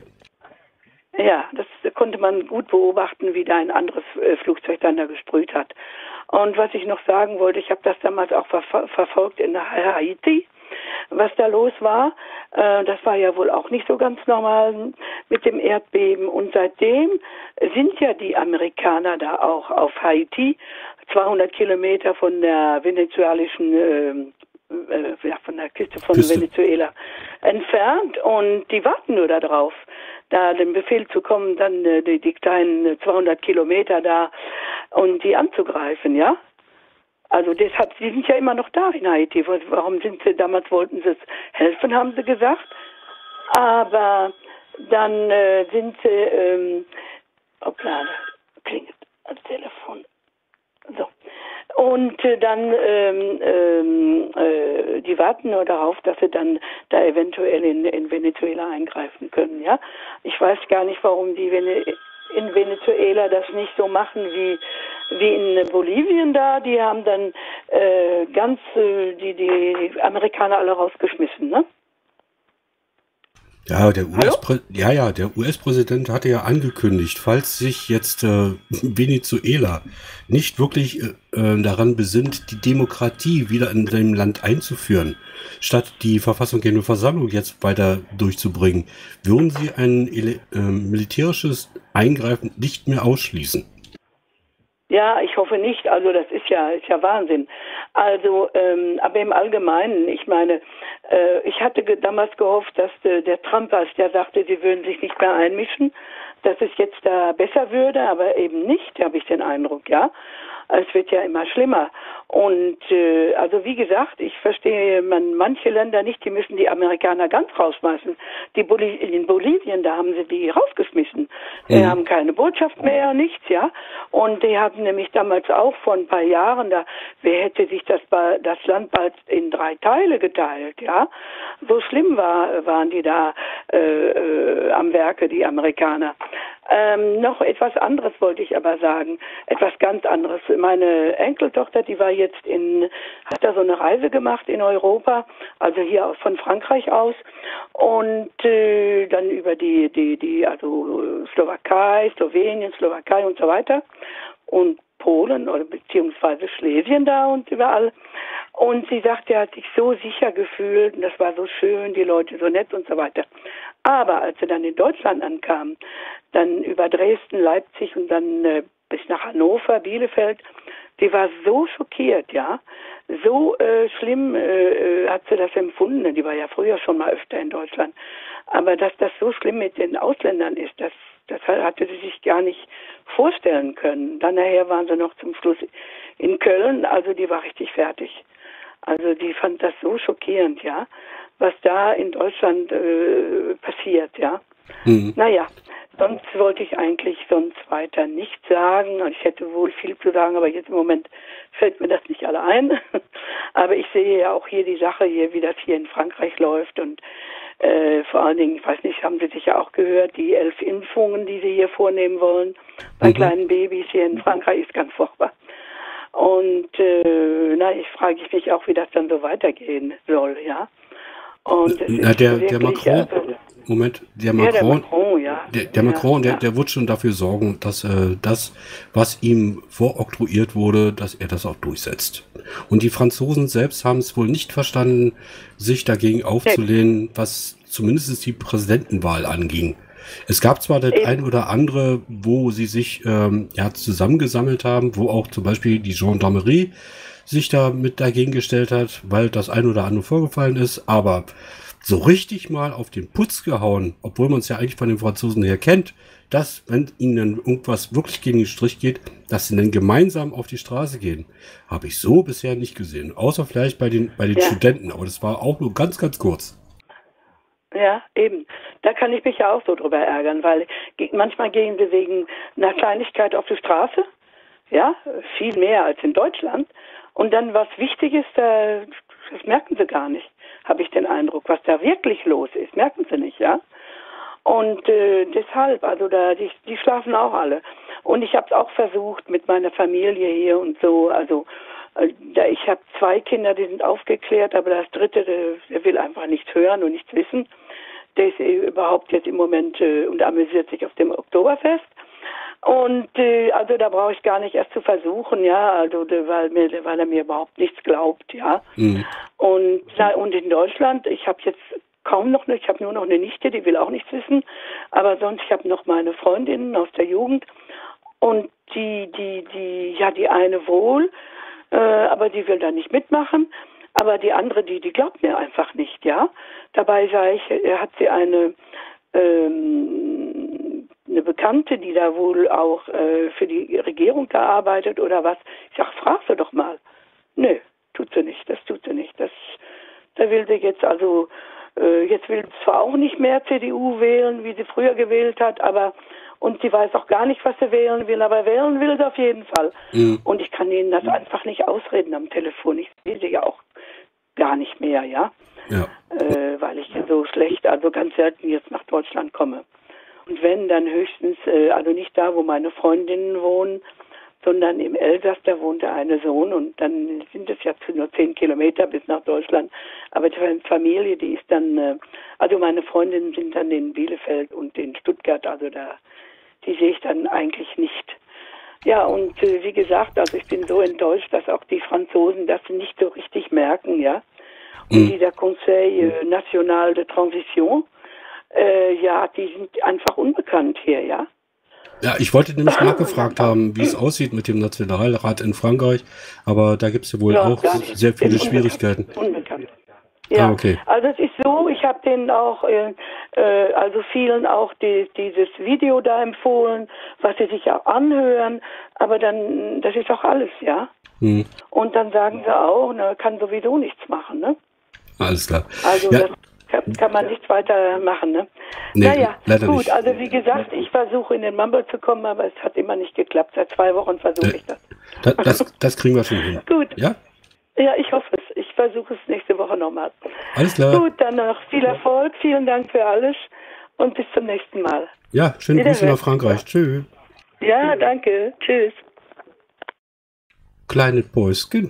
Ja, das konnte man gut beobachten, wie da ein anderes äh, Flugzeug dann da gesprüht hat. Und was ich noch sagen wollte, ich habe das damals auch ver verfolgt in Haiti, was da los war. Äh, das war ja wohl auch nicht so ganz normal mit dem Erdbeben. Und seitdem sind ja die Amerikaner da auch auf Haiti, zweihundert Kilometer von der venezuelischen äh, äh, ja, von der Küste von Küste. Venezuela entfernt und die warten nur darauf, da den Befehl zu kommen, dann äh, die, die kleinen zweihundert Kilometer da und die anzugreifen, ja. Also deshalb, sie sind ja immer noch da in Haiti. Warum sind sie, damals wollten sie es helfen, haben sie gesagt. Aber dann äh, sind sie, ähm, hoppla, da klingelt das Telefon. So. Und äh, dann, ähm, ähm, äh, die warten nur darauf, dass sie dann da eventuell in, in Venezuela eingreifen können, ja. Ich weiß gar nicht, warum die Vene in Venezuela das nicht so machen wie, wie in Bolivien da. Die haben dann äh, ganz äh, die, die Amerikaner alle rausgeschmissen, ne? Ja, der U S-Prä ja, ja, der U S-Präsident hatte ja angekündigt, falls sich jetzt äh, Venezuela nicht wirklich äh, daran besinnt, die Demokratie wieder in seinem Land einzuführen, statt die verfassungsgebende Versammlung jetzt weiter durchzubringen, würden sie ein äh, militärisches Eingreifen nicht mehr ausschließen. Ja, ich hoffe nicht. Also das ist ja, ist ja Wahnsinn. Also, ähm, aber im Allgemeinen, ich meine, äh, ich hatte ge damals gehofft, dass äh, der Trump, als der sagte, sie würden sich nicht mehr einmischen, dass es jetzt da besser würde, aber eben nicht, habe ich den Eindruck, ja. Es wird ja immer schlimmer. Und äh, also wie gesagt, ich verstehe man manche Länder nicht, die müssen die Amerikaner ganz rausschmeißen. Die Boli in Bolivien, da haben sie die rausgeschmissen. Die Mhm. haben keine Botschaft mehr, nichts, ja. Und die haben nämlich damals auch vor ein paar Jahren, da wer hätte sich das, das Land bald in drei Teile geteilt, ja. So schlimm war, waren die da äh, äh, am Werke, die Amerikaner. Ähm, noch etwas anderes wollte ich aber sagen, etwas ganz anderes. Meine Enkeltochter, die war jetzt in, hat da so eine Reise gemacht in Europa, also hier aus, von Frankreich aus und äh, dann über die, die, die, also Slowakei, Slowenien, Slowakei und so weiter und Polen oder beziehungsweise Schlesien da und überall. Und sie sagte, er hat sich so sicher gefühlt und das war so schön, die Leute so nett und so weiter. Aber als sie dann in Deutschland ankam, dann über Dresden, Leipzig und dann äh, bis nach Hannover, Bielefeld, die war so schockiert, ja. So äh, schlimm äh, hat sie das empfunden. Die war ja früher schon mal öfter in Deutschland. Aber dass das so schlimm mit den Ausländern ist, das, das hatte sie sich gar nicht vorstellen können. Dann nachher waren sie noch zum Schluss in Köln, also die war richtig fertig. Also die fand das so schockierend, ja, was da in Deutschland äh, passiert, ja. Mhm. Naja, sonst wollte ich eigentlich sonst weiter nichts sagen. Ich hätte wohl viel zu sagen, aber jetzt im Moment fällt mir das nicht alle ein. Aber ich sehe ja auch hier die Sache hier, wie das hier in Frankreich läuft und äh, vor allen Dingen, ich weiß nicht, haben Sie sicher auch gehört, die elf Impfungen, die Sie hier vornehmen wollen bei mhm. kleinen Babys hier in Frankreich, ist ganz furchtbar. Und äh, na, ich frage mich auch, wie das dann so weitergehen soll, ja. Und es Na, ist der, wirklich, der Macron, also, Moment, der ja, Macron, der Macron, ja. der, der Ja, Macron, der, ja. der wird schon dafür sorgen, dass äh, das, was ihm voroktroyiert wurde, dass er das auch durchsetzt. Und die Franzosen selbst haben es wohl nicht verstanden, sich dagegen aufzulehnen, was zumindest die Präsidentenwahl anging. Es gab zwar das Eben. ein oder andere, wo sie sich ähm, ja, zusammengesammelt haben, wo auch zum Beispiel die Gendarmerie sich da mit dagegen gestellt hat, weil das ein oder andere vorgefallen ist, aber so richtig mal auf den Putz gehauen, obwohl man es ja eigentlich von den Franzosen her kennt, dass, wenn ihnen dann irgendwas wirklich gegen den Strich geht, dass sie dann gemeinsam auf die Straße gehen, habe ich so bisher nicht gesehen. Außer vielleicht bei den, bei den Ja. Studenten, aber das war auch nur ganz, ganz kurz. Ja, eben. Da kann ich mich ja auch so drüber ärgern, weil ge- manchmal gehen wir wegen einer Kleinigkeit auf die Straße, ja, viel mehr als in Deutschland. Und dann was Wichtiges, da, das merken sie gar nicht, habe ich den Eindruck. Was da wirklich los ist, merken sie nicht, ja. Und äh, deshalb, also da, die, die schlafen auch alle. Und ich habe es auch versucht mit meiner Familie hier und so, also äh, da, ich habe zwei Kinder, die sind aufgeklärt, aber das dritte, der, der will einfach nichts hören und nichts wissen. Der ist eh überhaupt jetzt im Moment äh, und amüsiert sich auf dem Oktoberfest. Und äh, also da brauche ich gar nicht erst zu versuchen, ja, also de, weil, mir, weil er mir überhaupt nichts glaubt, ja. Mhm. Und, na, und in Deutschland, ich habe jetzt kaum noch, eine, ich habe nur noch eine Nichte, die will auch nichts wissen, aber sonst, ich habe noch meine Freundinnen aus der Jugend und die, die, die, ja, die eine wohl, äh, aber die will da nicht mitmachen, aber die andere, die, die glaubt mir einfach nicht, ja. Dabei sage ich, er hat sie eine, ähm, eine Bekannte, die da wohl auch äh, für die Regierung da arbeitet oder was. Ich sage, frag sie doch mal. Nö, tut sie nicht, das tut sie nicht. Das, da will sie jetzt also, äh, jetzt will sie zwar auch nicht mehr C D U wählen, wie sie früher gewählt hat, aber, und sie weiß auch gar nicht, was sie wählen will, aber wählen will sie auf jeden Fall. Mhm. Und ich kann ihnen das einfach nicht ausreden am Telefon. Ich sehe sie ja auch gar nicht mehr, ja. Ja. Äh, weil ich so schlecht, also ganz selten jetzt nach Deutschland komme. Und wenn, dann höchstens, äh, also nicht da, wo meine Freundinnen wohnen, sondern im Elsass, da wohnt der eine Sohn und dann sind es ja nur zehn Kilometer bis nach Deutschland. Aber die Familie, die ist dann, äh, also meine Freundinnen sind dann in Bielefeld und in Stuttgart, also da, die sehe ich dann eigentlich nicht. Ja, und äh, wie gesagt, also ich bin so enttäuscht, dass auch die Franzosen das nicht so richtig merken, ja. Und Mhm. dieser Conseil äh, National de Transition, äh, ja, die sind einfach unbekannt hier, ja. Ja, ich wollte nämlich nachgefragt haben, wie es aussieht mit dem Nationalrat in Frankreich, aber da gibt es ja wohl Ja, auch gar nicht. sehr viele Ist Schwierigkeiten. Unbekannt. Ja, Ah, okay. also es ist so, ich habe denen auch, äh, äh, also vielen auch die, dieses Video da empfohlen, was sie sich auch anhören, aber dann, das ist auch alles, ja. Hm, Und dann sagen sie auch, na, kann sowieso nichts machen, ne? alles klar. Also Ja, das kann, kann man nichts weiter machen, ne? nee, Naja, leider gut, nicht. also wie gesagt, ich versuche in den Mumble zu kommen, aber es hat immer nicht geklappt. Seit zwei Wochen versuche Äh, ich das. Das, das, das kriegen wir schon hin. Gut. Ja, Ja, ich hoffe es. Ich versuche es nächste Woche nochmal. alles klar. Gut, dann noch viel Erfolg. Vielen Dank für alles und bis zum nächsten Mal. Ja, schöne Grüße Wiederhören. nach Frankreich. Tschüss. Ja, danke. Tschüss. Kleine Päuschen.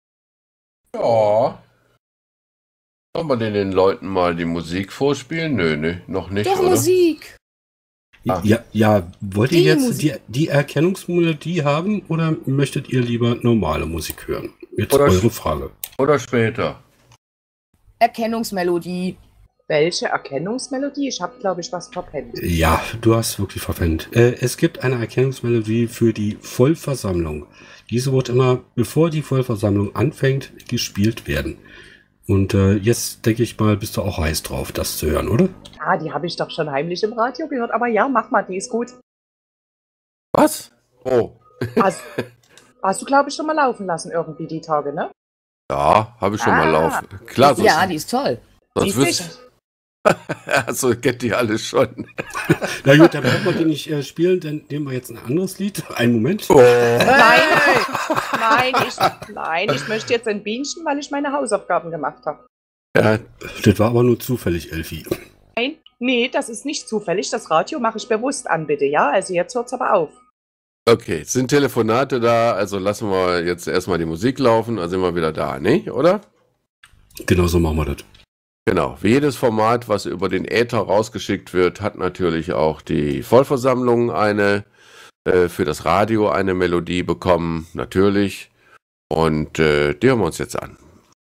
Ja. Sollen wir denn den Leuten mal die Musik vorspielen? Nö, nö, noch nicht, Doch, oder? Musik. Ah. Ja, ja, wollt ihr Die jetzt Musik. die, die Erkennungsmelodie haben oder möchtet ihr lieber normale Musik hören? Jetzt Oder eure sch- Frage. Oder später. Erkennungsmelodie. Welche Erkennungsmelodie? Ich habe, glaube ich, was verpennt. Ja, du hast wirklich verpennt. Äh, es gibt eine Erkennungsmelodie für die Vollversammlung. Diese wird immer, bevor die Vollversammlung anfängt, gespielt werden. Und äh, jetzt denke ich mal, bist du auch heiß drauf, das zu hören, oder? Ah, die habe ich doch schon heimlich im Radio gehört. Aber ja, mach mal, die ist gut. Was? Oh. Hast, hast du, glaube ich, schon mal laufen lassen irgendwie die Tage, ne? Ja, habe ich schon Ah. mal laufen. Klar, sonst, Ja, die ist toll. sonst Siehst du? wüsst Also kennt die alle schon. Na gut, dann braucht man die nicht äh, spielen, dann nehmen wir jetzt ein anderes Lied. Einen Moment. Oh. Nein, nein, ich, nein, ich möchte jetzt ein Bienchen, weil ich meine Hausaufgaben gemacht habe. Ja, Das war aber nur zufällig, Elfi. Nein, nee, das ist nicht zufällig. Das Radio mache ich bewusst an, bitte, ja? Also jetzt hört's aber auf. Okay, es sind Telefonate da, also lassen wir jetzt erstmal die Musik laufen, dann sind wir wieder da, ne? Oder? Genau so machen wir das. Genau, wie jedes Format, was über den Äther rausgeschickt wird, hat natürlich auch die Vollversammlung eine, äh, für das Radio eine Melodie bekommen, natürlich. Und äh, die hören wir uns jetzt an.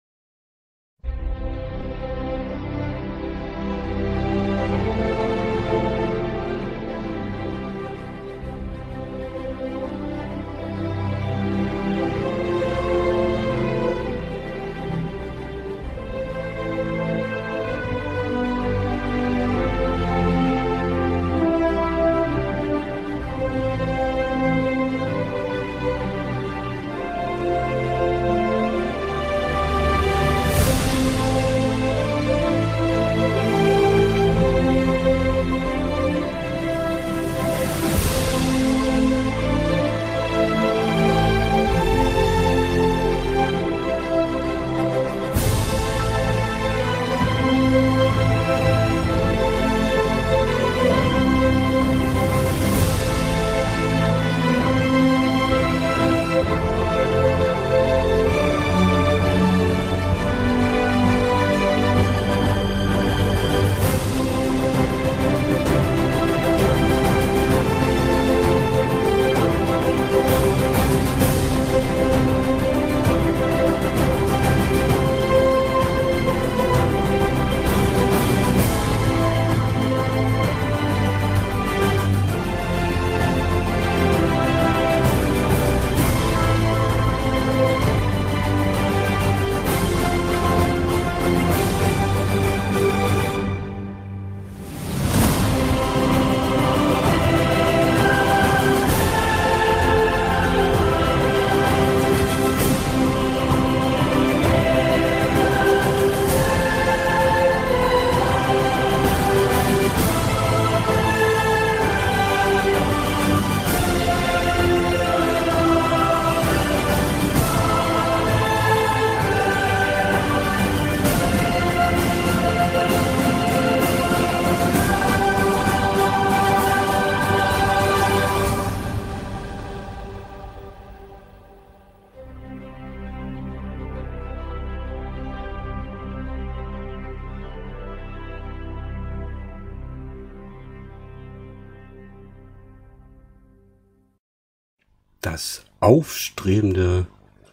Das aufstrebende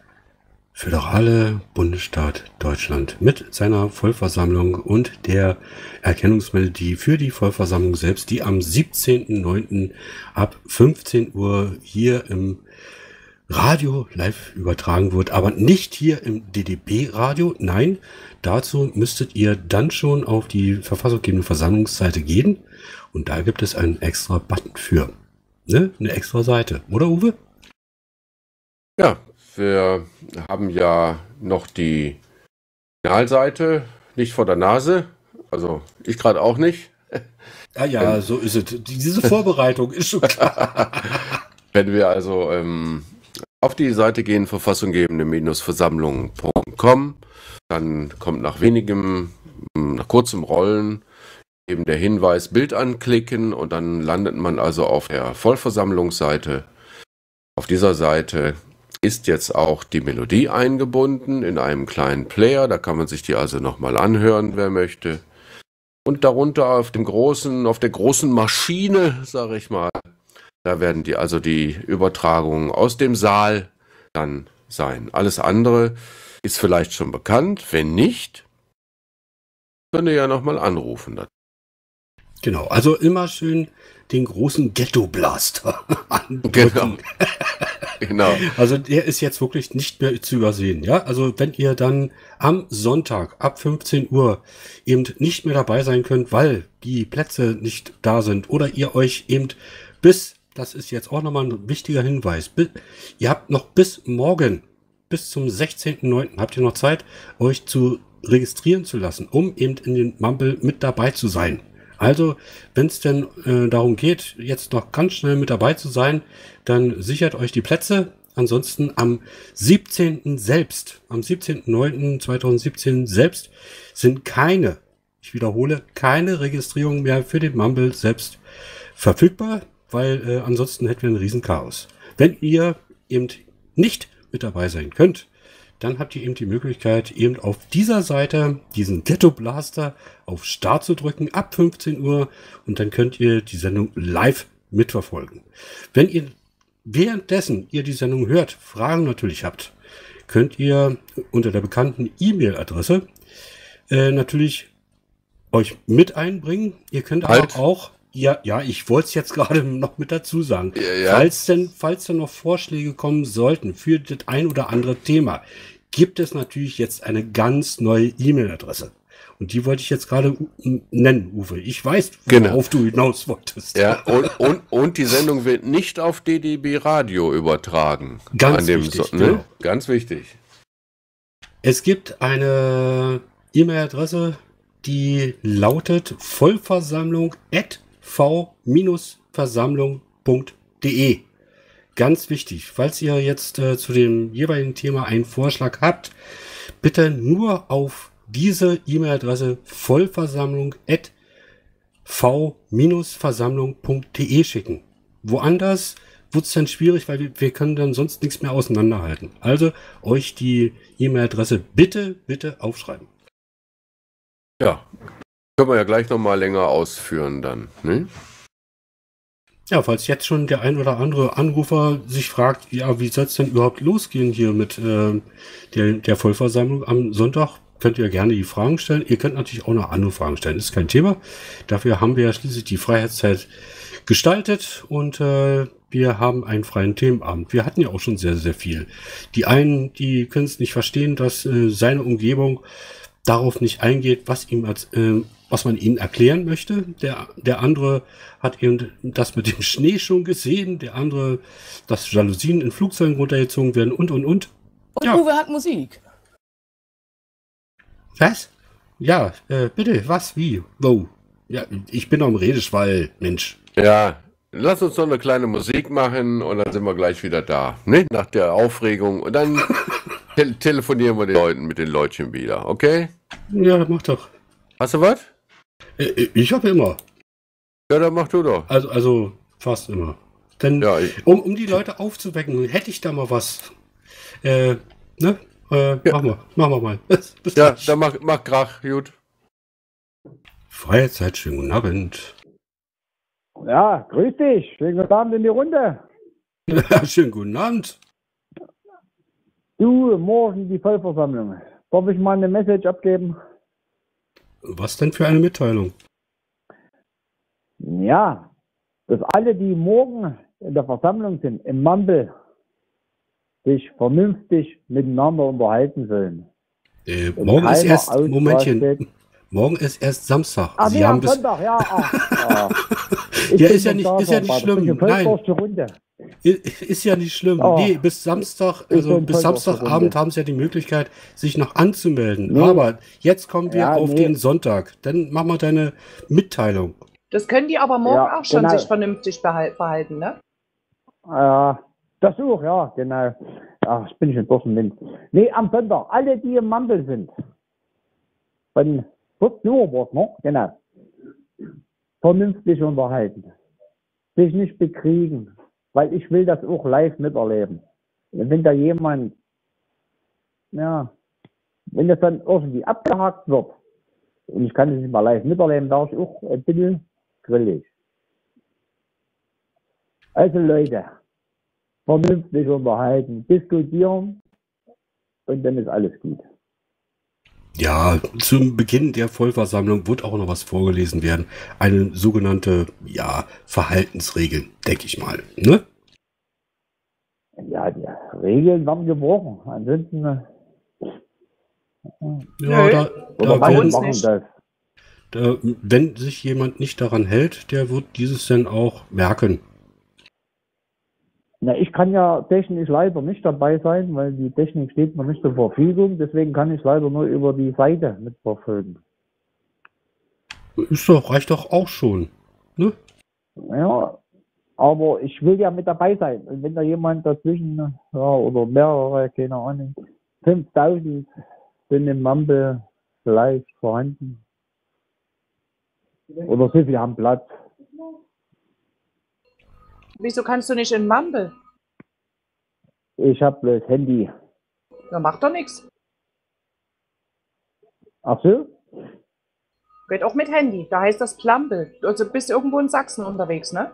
föderale Bundesstaat Deutschland mit seiner Vollversammlung und der Erkennungsmelodie für die Vollversammlung selbst, die am siebzehnten neunten ab fünfzehn Uhr hier im Radio live übertragen wird, aber nicht hier im D D B-Radio. Nein, dazu müsstet ihr dann schon auf die verfassungsgebende Versammlungsseite gehen und da gibt es einen extra Button für. Ne? Eine extra Seite, oder Uwe? Ja, wir haben ja noch die Finalseite nicht vor der Nase, also ich gerade auch nicht. Ja, ja, ähm, so ist es. Diese Vorbereitung ist schon klar. Wenn wir also ähm, auf die Seite gehen, verfassunggebende Versammlung punkt com, dann kommt nach wenigem, nach kurzem Rollen eben der Hinweis Bild anklicken und dann landet man also auf der Vollversammlungsseite. Auf dieser Seite ist jetzt auch die Melodie eingebunden in einem kleinen Player, da kann man sich die also nochmal anhören, wer möchte. Und darunter auf dem großen, auf der großen Maschine, sage ich mal, da werden die also die Übertragungen aus dem Saal dann sein. Alles andere ist vielleicht schon bekannt, wenn nicht, könnt ihr ja nochmal anrufen. Genau, also immer schön den großen Ghetto-Blaster Genau. Genau. Also der ist jetzt wirklich nicht mehr zu übersehen. Ja, also wenn ihr dann am Sonntag ab fünfzehn Uhr eben nicht mehr dabei sein könnt, weil die Plätze nicht da sind oder ihr euch eben bis, das ist jetzt auch nochmal ein wichtiger Hinweis, bis, ihr habt noch bis morgen, bis zum sechzehnten neunten habt ihr noch Zeit, euch zu registrieren zu lassen, um eben in den Mumble mit dabei zu sein. Also, wenn es denn äh, darum geht, jetzt noch ganz schnell mit dabei zu sein, dann sichert euch die Plätze. Ansonsten am siebzehnten selbst, am siebzehnten neunten zweitausendsiebzehn selbst sind keine, ich wiederhole, keine Registrierungen mehr für den Mumble selbst verfügbar. weil äh, ansonsten hätten wir ein riesen Chaos. Wenn ihr eben nicht mit dabei sein könnt, dann habt ihr eben die Möglichkeit, eben auf dieser Seite diesen Ghetto Blaster auf Start zu drücken ab fünfzehn Uhr und dann könnt ihr die Sendung live mitverfolgen. Wenn ihr währenddessen ihr die Sendung hört, Fragen natürlich habt, könnt ihr unter der bekannten E-Mail-Adresse äh, natürlich euch mit einbringen. Ihr könnt Halt. aber auch, ja, ja, ich wollte es jetzt gerade noch mit dazu sagen, Ja, ja. falls denn, falls denn noch Vorschläge kommen sollten für das ein oder andere Thema, gibt es natürlich jetzt eine ganz neue E-Mail-Adresse. Und die wollte ich jetzt gerade u- nennen, Uwe. Ich weiß, Genau. worauf du hinaus wolltest. Ja, und, und, und die Sendung wird nicht auf D D B Radio übertragen. Ganz An dem wichtig, So- ne? genau. Ganz wichtig. Es gibt eine E-Mail-Adresse, die lautet vollversammlung at v versammlung punkt de. Ganz wichtig, falls ihr jetzt äh, zu dem jeweiligen Thema einen Vorschlag habt, bitte nur auf diese E-Mail-Adresse vollversammlung at v versammlung punkt de schicken. Woanders wird es dann schwierig, weil wir, wir können dann sonst nichts mehr auseinanderhalten. Also euch die E-Mail-Adresse bitte, bitte aufschreiben. Ja. Können wir ja gleich nochmal länger ausführen dann. Ne? Ja, falls jetzt schon der ein oder andere Anrufer sich fragt, ja, wie soll es denn überhaupt losgehen hier mit äh, der, der Vollversammlung am Sonntag, könnt ihr gerne die Fragen stellen. Ihr könnt natürlich auch noch andere Fragen stellen, ist kein Thema. Dafür haben wir ja schließlich die Freiheitszeit gestaltet und äh, wir haben einen freien Themenabend. Wir hatten ja auch schon sehr, sehr viel. Die einen, die können es nicht verstehen, dass äh, seine Umgebung darauf nicht eingeht, was ihm als, äh, was man ihnen erklären möchte. Der, der andere hat eben das mit dem Schnee schon gesehen. Der andere, dass Jalousien in Flugzeugen runtergezogen werden und, und, und. Und Ja. Uwe hat Musik. Was? Ja, äh, bitte, was, wie, wo? Ja, ich bin am Redeschwall, Mensch. Ja, lass uns noch eine kleine Musik machen und dann sind wir gleich wieder da. Ne? Nach der Aufregung. Und dann te telefonieren wir den Leuten mit den Leutchen wieder, okay? Ja, mach doch. Hast du was? Äh, ich habe immer. Ja, dann mach du doch. Also, also fast immer. Denn, Ja, ich, um, um die Leute aufzuwecken, hätte ich da mal was. Äh, ne? Äh, Ja. machen wir, machen wir mal. Bis, bis ja gleich. dann mach, mach Krach, gut. Freie Zeit, schönen guten Abend. Ja, grüß dich. Schönen guten Abend in die Runde. Schönen guten Abend. Du, morgen die Vollversammlung. Darf ich mal eine Message abgeben? Was denn für eine Mitteilung? Ja, dass alle, die morgen in der Versammlung sind, im Mumble, sich vernünftig miteinander unterhalten sollen. Äh, Und morgen ist keiner erst, Momentchen, ausrastet. morgen ist erst Samstag. Ach, Sie nee, haben am bis, Sonntag, ja. Ach, ach. Ich Ja, bin ist ja schon nicht- da, ist ja nicht Barbara. schlimm. Ich bin voll Nein. durch die Runde. ist ja nicht schlimm. Oh. Nee, bis Samstag, Ich also bin bis voll auf der Samstagabend Runde. haben sie ja die Möglichkeit, sich noch anzumelden. Nee. Aber jetzt kommen wir Ja, auf nee. den Sonntag. Dann mach mal deine Mitteilung. Das können die aber morgen Ja, auch schon genau. sich vernünftig behal- verhalten, ne? Ja, das auch, ja, genau. Ach, ich bin schon durch den Wind. Nee, am Sonntag, alle, die im Mumble sind, von vierzehn Uhr wird noch, genau, vernünftig unterhalten. Sich nicht bekriegen, weil ich will das auch live miterleben. Und wenn da jemand, ja, wenn das dann irgendwie abgehakt wird, und ich kann das nicht mal live miterleben, da ist auch ein bisschen grillig. Also Leute, vernünftig unterhalten, diskutieren und dann ist alles gut. Ja, zum Beginn der Vollversammlung wird auch noch was vorgelesen werden. Eine sogenannte, ja, Verhaltensregel, denke ich mal. Ne? Ja, die Regeln werden gebrochen. Ansonsten, äh, Ja, Nö. da, oder da bei manche werden, uns machen nicht. das. da, wenn sich jemand nicht daran hält, der wird dieses dann auch merken. Na, ich kann ja technisch leider nicht dabei sein, weil die Technik steht mir nicht zur Verfügung. Deswegen kann ich leider nur über die Seite mitverfolgen. Ist doch, reicht doch auch schon. Ne? Ja, aber ich will ja mit dabei sein. Und wenn da jemand dazwischen, ja, oder mehrere, keine Ahnung, fünftausend sind im Mumble vielleicht vorhanden. Oder so viel haben Platz. Wieso kannst du nicht in Mumble? Ich habe das Handy. Ja, macht doch nichts. Ach so? Geht auch mit Handy. Da heißt das Plumble. Also bist du irgendwo in Sachsen unterwegs, ne?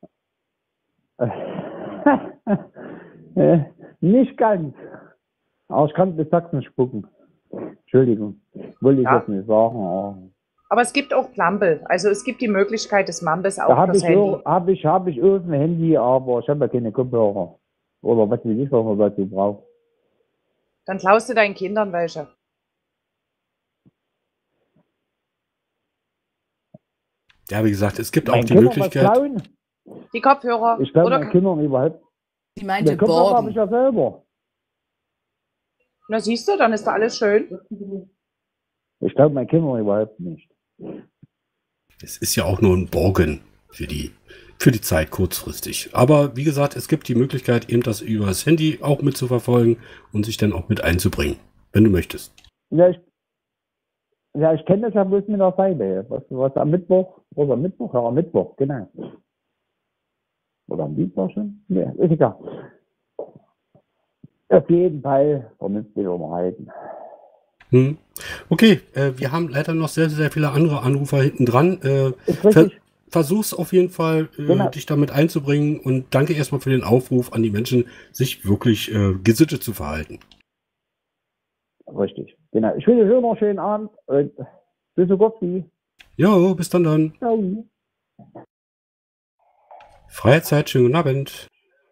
äh, nicht ganz. Aber ich kann bis Sachsen spucken. Entschuldigung. Wollte ich Ja. jetzt nicht sagen. Aber Aber es gibt auch Plumble. Also es gibt die Möglichkeit des Mumbles auch da habe das ich, Handy. auch- hab ich, hab ich auch ein Handy, aber ich habe ja keine Kopfhörer. Oder was weiß ich, was man dazu braucht. Dann klaust du deinen Kindern welche. Ja, wie gesagt, es gibt auch Meinen die Kindern was Möglichkeit. klauen? Die Kopfhörer. Ich glaube Oder meinen Kindern überhaupt. Sie meinte Den Kopfhörer habe ich Borgen. ja selber. Na siehst du, dann ist da alles schön. Ich glaube meinen Kindern überhaupt nicht. Es ist ja auch nur ein Borgen für die, für die Zeit kurzfristig. Aber wie gesagt, es gibt die Möglichkeit, eben das über das Handy auch mitzuverfolgen und sich dann auch mit einzubringen, wenn du möchtest. Ja, ich, ja, ich kenne das ja bloß mit der Seite. Was, was am Mittwoch, oder am Mittwoch, ja, am Mittwoch, genau. Oder am Dienstag schon? Nee, ist egal. Auf jeden Fall vernünftig unterhalten. Hm. Okay, äh, wir haben leider noch sehr, sehr viele andere Anrufer hinten dran. Äh, Ist ver richtig. versuch's auf jeden Fall, äh, Genau. dich damit einzubringen und danke erstmal für den Aufruf an die Menschen, sich wirklich äh, gesittet zu verhalten. Richtig. Genau. Ich wünsche euch noch einen schönen Abend und bis so gut wie. Jo, bis dann dann. Ciao. Freie Zeit, schönen guten Abend.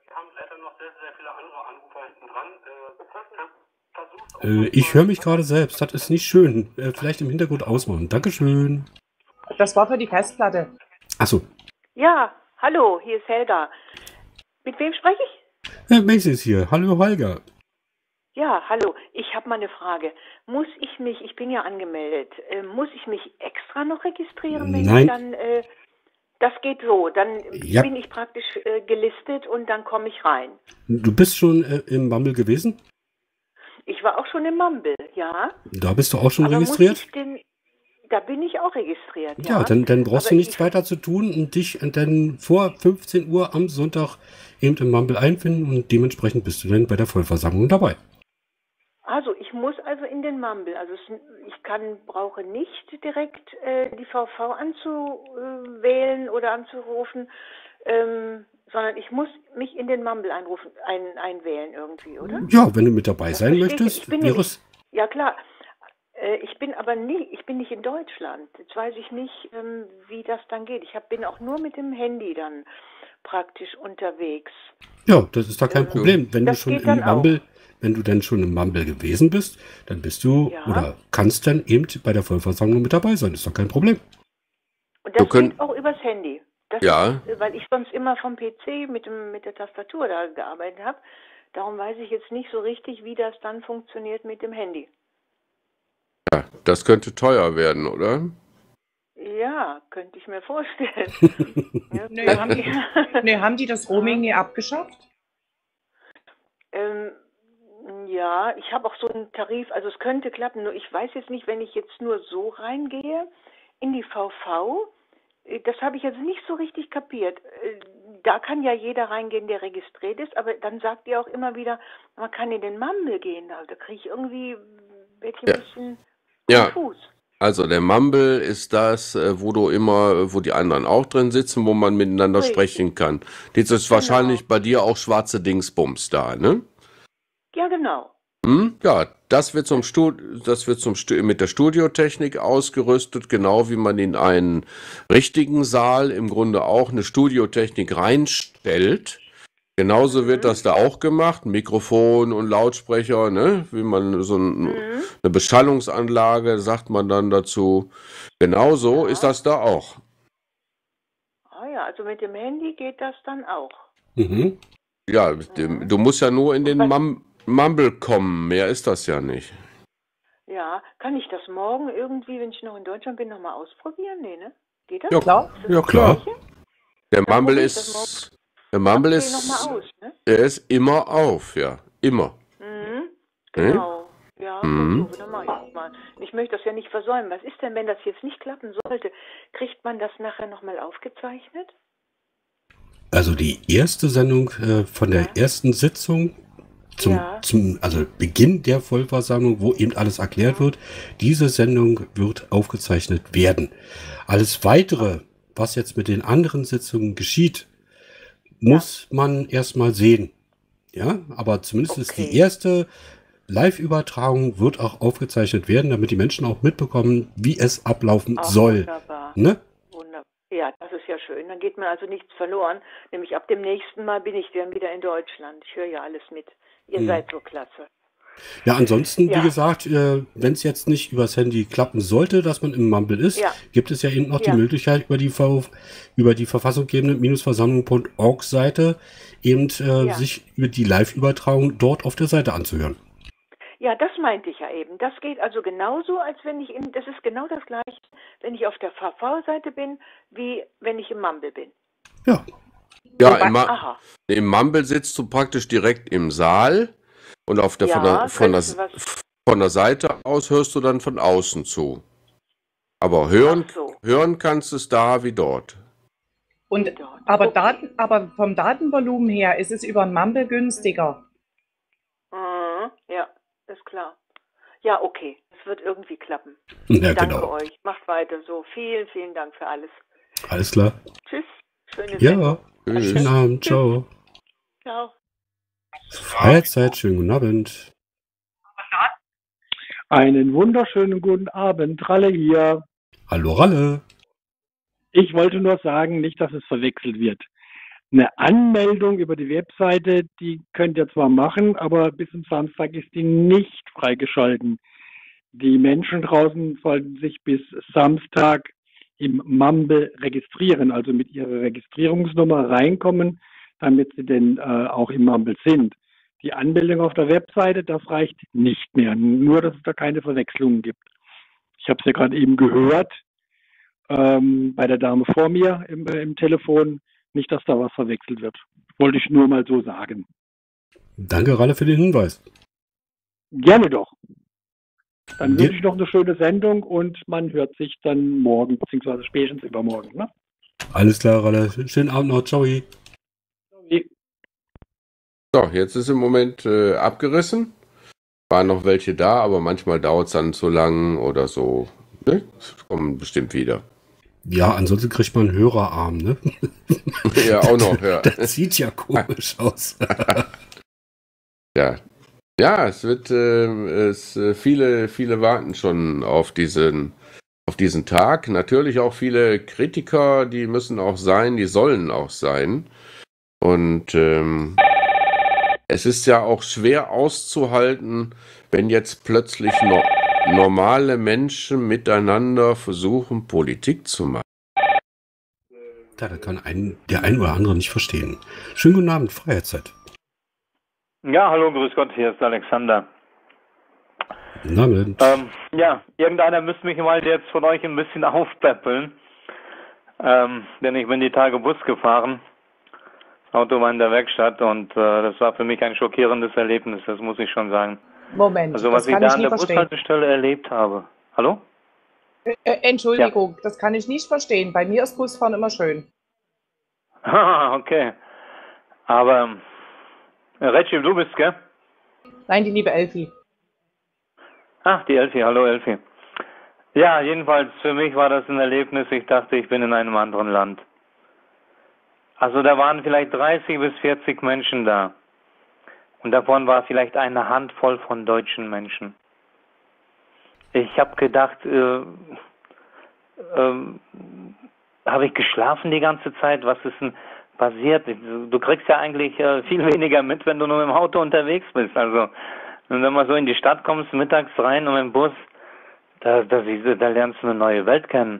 Äh, ich höre mich gerade selbst, das ist nicht schön. Äh, vielleicht im Hintergrund ausmachen. Dankeschön. Das war für die Festplatte. Achso, Ja, hallo, hier ist Helga. Mit wem spreche ich? äh, Macy ist hier. Hallo Holger. Ja, hallo. Ich habe mal eine Frage. Muss ich mich, ich bin ja angemeldet, äh, muss ich mich extra noch registrieren, wenn Nein. ich dann, äh, das geht so, dann Ja. bin ich praktisch äh, gelistet und dann komme ich rein. Du bist schon äh, im Mumble gewesen? Ich war auch schon im Mumble, ja. Da bist du auch schon Aber registriert? muss ich denn, da bin ich auch registriert, Ja, ja. dann, dann brauchst Aber du nichts ich, weiter zu tun und dich dann vor fünfzehn Uhr am Sonntag eben im Mumble einfinden und dementsprechend bist du dann bei der Vollversammlung dabei. Also ich muss also in den Mumble, also es, ich kann, brauche nicht direkt äh, die V V anzuwählen oder anzurufen, ähm, sondern ich muss mich in den Mumble einrufen, ein, einwählen irgendwie, oder? Ja, wenn du mit dabei sein Verstehe ich. möchtest, Ich bin wäre nämlich, es. ja klar, äh, ich bin aber nie, ich bin nicht in Deutschland. Jetzt weiß ich nicht, ähm, wie das dann geht. Ich hab, bin auch nur mit dem Handy dann praktisch unterwegs. Ja, das ist da kein Problem. Wenn du das schon geht im dann auch. Mumble, wenn du dann schon im Mumble gewesen bist, dann bist du Ja. oder kannst dann eben bei der Vollversammlung mit dabei sein. Ist doch kein Problem. Und das Du könnt- geht auch übers Handy. Das Ja. ist, weil ich sonst immer vom P C mit, dem, mit der Tastatur da gearbeitet habe. Darum weiß ich jetzt nicht so richtig, wie das dann funktioniert mit dem Handy. Ja, das könnte teuer werden, oder? Ja, könnte ich mir vorstellen. ja, Nö, haben die, nö, haben die das Roaming nie abgeschafft? ähm, ja, ich habe auch so einen Tarif, also es könnte klappen, nur ich weiß jetzt nicht, wenn ich jetzt nur so reingehe in die V V, äh, das habe ich jetzt nicht so richtig kapiert. Äh, Da kann ja jeder reingehen, der registriert ist, aber dann sagt ihr auch immer wieder, man kann in den Mumble gehen. Also da kriege ich irgendwie, werde ich ein Ja. bisschen Ja. konfus. Also der Mumble ist das, äh, wo du immer, wo die anderen auch drin sitzen, wo man miteinander Richtig. sprechen kann. Jetzt ist Genau. wahrscheinlich bei dir auch schwarze Dingsbums da, ne? Ja, genau. Hm? Ja, das wird zum Stu das wird zum Stu mit der Studiotechnik ausgerüstet, genau wie man in einen richtigen Saal im Grunde auch eine Studiotechnik reinstellt. Genauso wird das da auch gemacht, Mikrofon und Lautsprecher, ne? Wie man so ein, eine Beschallungsanlage, sagt man dann dazu. Genauso ist das da auch. Ah ja, also mit dem Handy geht das dann auch. Mhm. Ja, dem- du musst ja nur in den Mum Mumble kommen, mehr ist das ja nicht. Ja, kann ich das morgen irgendwie, wenn ich noch in Deutschland bin, nochmal ausprobieren? Nee, ne? Geht das? Ja, Klar. Ist das ja das klar. Gleiche? Der Dann Mumble probier ich das ist, der Mumble Mach den ist, noch mal aus, ne? er ist immer auf, ja, immer. Mhm, Ne? genau. Ja, Mhm. so, dann mache ich das mal. Ich möchte das ja nicht versäumen. Was ist denn, wenn das jetzt nicht klappen sollte? Kriegt man das nachher nochmal aufgezeichnet? Also die erste Sendung äh, von der ja. ersten Sitzung zum, ja. zum also Beginn der Vollversammlung, wo eben alles erklärt wird, diese Sendung wird aufgezeichnet werden. Alles Weitere, was jetzt mit den anderen Sitzungen geschieht, muss ja. man erstmal sehen. Ja, aber zumindest okay. die erste Live-Übertragung wird auch aufgezeichnet werden, damit die Menschen auch mitbekommen, wie es ablaufen Ach, soll. Wunderbar. Ne? Wunderbar. Ja, das ist ja schön. Dann geht mir also nichts verloren. Nämlich ab dem nächsten Mal bin ich dann wieder in Deutschland. Ich höre ja alles mit. Ihr hm. seid so klasse. Ja, ansonsten, ja. wie gesagt, äh, wenn es jetzt nicht übers Handy klappen sollte, dass man im Mumble ist, ja. gibt es ja eben noch ja. die Möglichkeit, über die, V über die verfassungsgebende-versammlung punkt org Seite eben äh, ja. sich über die Live-Übertragung dort auf der Seite anzuhören. Ja, das meinte ich ja eben. Das geht also genauso, als wenn ich in, das ist genau das Gleiche, wenn ich auf der V V-Seite bin, wie wenn ich im Mumble bin. Ja. Ja, im, Ma im Mumble sitzt du praktisch direkt im Saal. Und auf der, ja, von, der, von, der, von der Seite aus hörst du dann von außen zu. Aber hören, so. hören kannst du es da wie dort. Und, aber, okay. Daten, aber vom Datenvolumen her ist es über ein Mumble günstiger. Mhm, ja, ist klar. Ja, okay, es wird irgendwie klappen. Ja, Danke genau. euch. Macht weiter so. Vielen, vielen Dank für alles. Alles klar. Tschüss. Schöne Ja, schönen Abend. Ciao. Ciao. Freizeit, schönen guten Abend. Einen wunderschönen guten Abend, Ralle hier. Hallo Ralle. Ich wollte nur sagen, nicht, dass es verwechselt wird. Eine Anmeldung über die Webseite, die könnt ihr zwar machen, aber bis zum Samstag ist die nicht freigeschalten. Die Menschen draußen sollten sich bis Samstag im Mumble registrieren, also mit ihrer Registrierungsnummer reinkommen, damit sie denn äh, auch im Mumble sind. Die Anmeldung auf der Webseite, das reicht nicht mehr, nur dass es da keine Verwechslungen gibt. Ich habe es ja gerade eben gehört, ähm, bei der Dame vor mir im, äh, im Telefon, nicht, dass da was verwechselt wird. Wollte ich nur mal so sagen. Danke, Ralle, für den Hinweis. Gerne doch. Dann wünsche ich noch eine schöne Sendung und man hört sich dann morgen, beziehungsweise spätestens übermorgen. Ne? Alles klar, Ralle. Schönen Abend noch. Ciao. So, jetzt ist im Moment äh, abgerissen. Waren noch welche da, aber manchmal dauert es dann zu lang oder so. Ne? Kommen bestimmt wieder. Ja, ansonsten kriegt man einen Hörerarm, ne? Ja, auch noch, ja. Das sieht ja komisch aus. Ja. Ja, es wird, äh, es, äh, viele, viele warten schon auf diesen, auf diesen Tag. Natürlich auch viele Kritiker, die müssen auch sein, die sollen auch sein. Und ähm, es ist ja auch schwer auszuhalten, wenn jetzt plötzlich no normale Menschen miteinander versuchen, Politik zu machen. Ja, da kann ein, der ein oder andere nicht verstehen. Schönen guten Abend, Freizeit. Ja, hallo, grüß Gott, hier ist Alexander. Guten Abend. Ähm, ja, irgendeiner müsste mich mal jetzt von euch ein bisschen aufpäppeln, ähm, denn ich bin die Tage Bus gefahren. Auto war in der Werkstatt und äh, das war für mich ein schockierendes Erlebnis, das muss ich schon sagen. Moment, also was das kann ich da ich an der verstehen. Bushaltestelle erlebt habe. Hallo? Äh, Entschuldigung, ja. Das kann ich nicht verstehen. Bei mir ist Busfahren immer schön. Ah, okay. Aber, äh, Reggie, du bist, gell? Nein, die liebe Elfi. Ach, die Elfi, hallo Elfi. Ja, jedenfalls, für mich war das ein Erlebnis, ich dachte, ich bin in einem anderen Land. Also da waren vielleicht dreißig bis vierzig Menschen da. Und davon war vielleicht eine Handvoll von deutschen Menschen. Ich habe gedacht, äh, äh, habe ich geschlafen die ganze Zeit? Was ist denn passiert? Du, du kriegst ja eigentlich äh, viel weniger mit, wenn du nur im Auto unterwegs bist. Also wenn du mal so in die Stadt kommst, mittags rein und im Bus, da, da, da lernst du eine neue Welt kennen.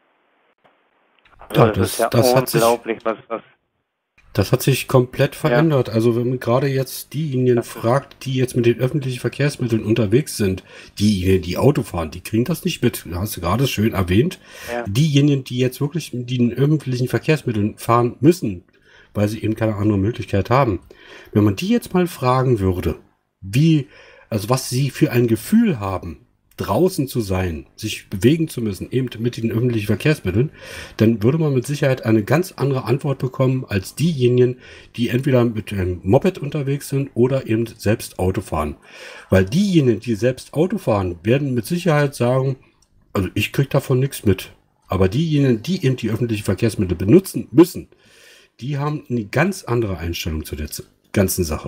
Also Ja, das, das- ist ja das hat sich- unglaublich, was das. Das hat sich komplett verändert. Also wenn man gerade jetzt diejenigen fragt, die jetzt mit den öffentlichen Verkehrsmitteln unterwegs sind, diejenigen, die Auto fahren, die kriegen das nicht mit. Du hast du gerade schön erwähnt. Ja. Diejenigen, die jetzt wirklich mit den öffentlichen Verkehrsmitteln fahren müssen, weil sie eben keine andere Möglichkeit haben. Wenn man die jetzt mal fragen würde, wie, also was sie für ein Gefühl haben, draußen zu sein, sich bewegen zu müssen, eben mit den öffentlichen Verkehrsmitteln, dann würde man mit Sicherheit eine ganz andere Antwort bekommen als diejenigen, die entweder mit einem Moped unterwegs sind oder eben selbst Auto fahren. Weil diejenigen, die selbst Auto fahren, werden mit Sicherheit sagen, also ich kriege davon nichts mit. Aber diejenigen, die eben die öffentlichen Verkehrsmittel benutzen müssen, die haben eine ganz andere Einstellung zu der ganzen Sache.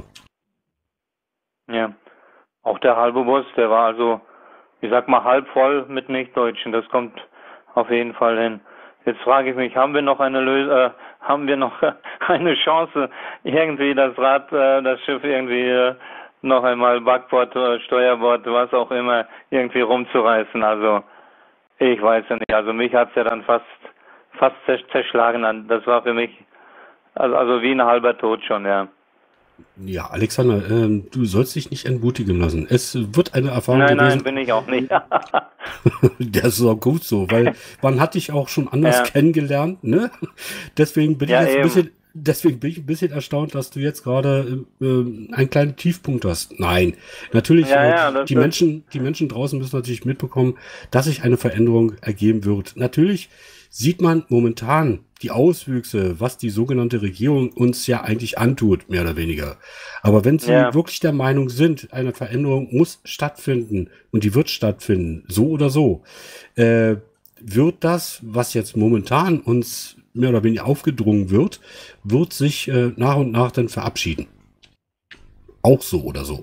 Ja, auch der halbe Bus, der war also, ich sag mal, halb voll mit Nichtdeutschen. Das kommt auf jeden Fall hin. Jetzt frage ich mich, haben wir noch eine Lösung, äh, haben wir noch eine Chance, irgendwie das Rad, äh, das Schiff irgendwie äh, noch einmal Backbord, äh, Steuerbord, was auch immer, irgendwie rumzureißen? Also, ich weiß ja nicht. Also mich hat's ja dann fast, fast zerschlagen. Das war für mich, also, also wie ein halber Tod schon, ja. Ja, Alexander, ähm, du sollst dich nicht entmutigen lassen. Es wird eine Erfahrung Nein, gewesen. nein, bin ich auch nicht. Das ist auch gut so, weil man hat dich auch schon anders Ja. kennengelernt, ne? Deswegen bin Ja, ich jetzt ein eben. bisschen, deswegen bin ich ein bisschen erstaunt, dass du jetzt gerade äh, einen kleinen Tiefpunkt hast. Nein, natürlich, Ja, äh, ja, das die ist- Menschen, die Menschen draußen müssen natürlich mitbekommen, dass sich eine Veränderung ergeben wird. Natürlich sieht man momentan die Auswüchse, was die sogenannte Regierung uns ja eigentlich antut, mehr oder weniger. Aber wenn sie Ja. wirklich der Meinung sind, eine Veränderung muss stattfinden und die wird stattfinden, so oder so, äh, wird das, was jetzt momentan uns mehr oder weniger aufgedrungen wird, wird sich äh, nach und nach dann verabschieden. Auch so oder so.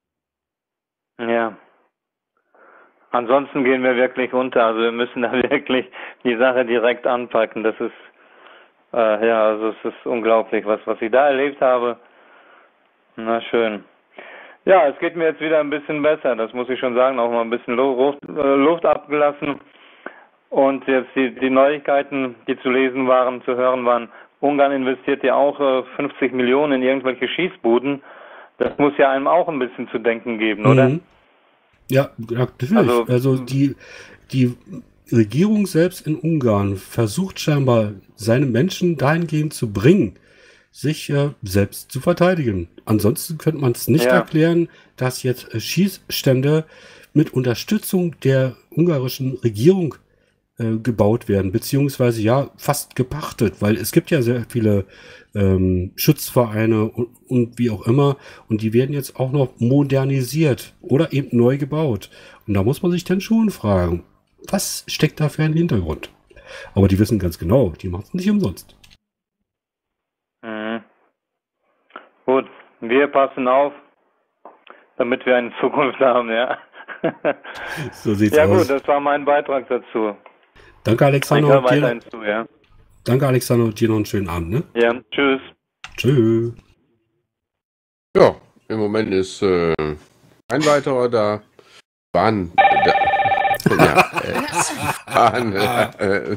Ja. Ansonsten gehen wir wirklich unter. Also wir müssen da wirklich die Sache direkt anpacken. Das ist, äh, ja, also es ist unglaublich, was, was ich da erlebt habe. Na schön. Ja, es geht mir jetzt wieder ein bisschen besser. Das muss ich schon sagen. Auch mal ein bisschen Luft, äh, Luft abgelassen. Und jetzt die, die Neuigkeiten, die zu lesen waren, zu hören waren. Ungarn investiert ja auch äh, fünfzig Millionen in irgendwelche Schießbuden. Das muss ja einem auch ein bisschen zu denken geben, oder? Mhm. Ja, ja, natürlich. Also- Also, die, die Regierung selbst in Ungarn versucht scheinbar, seine Menschen dahingehend zu bringen, sich äh, selbst zu verteidigen. Ansonsten könnte man es nicht Ja. erklären, dass jetzt äh, Schießstände mit Unterstützung der ungarischen Regierung äh, gebaut werden, beziehungsweise ja fast gepachtet, weil es gibt ja sehr viele ähm, Schutzvereine und, und wie auch immer und die werden jetzt auch noch modernisiert oder eben neu gebaut. Und da muss man sich dann schon fragen, was steckt da für ein Hintergrund? Aber die wissen ganz genau, die machen es nicht umsonst. Mhm. Gut, wir passen auf, damit wir eine Zukunft haben, ja. So sieht's ja aus. gut, das war mein Beitrag dazu. Danke, Ich Alexander. höre Und dir, weiterhin zu, ja. danke, Alexander, und dir noch einen schönen Abend. Ne? Ja, tschüss. Tschüss. Ja, im Moment ist äh, ein weiterer da. Bahn. Da, ja, äh, Bahn. Äh,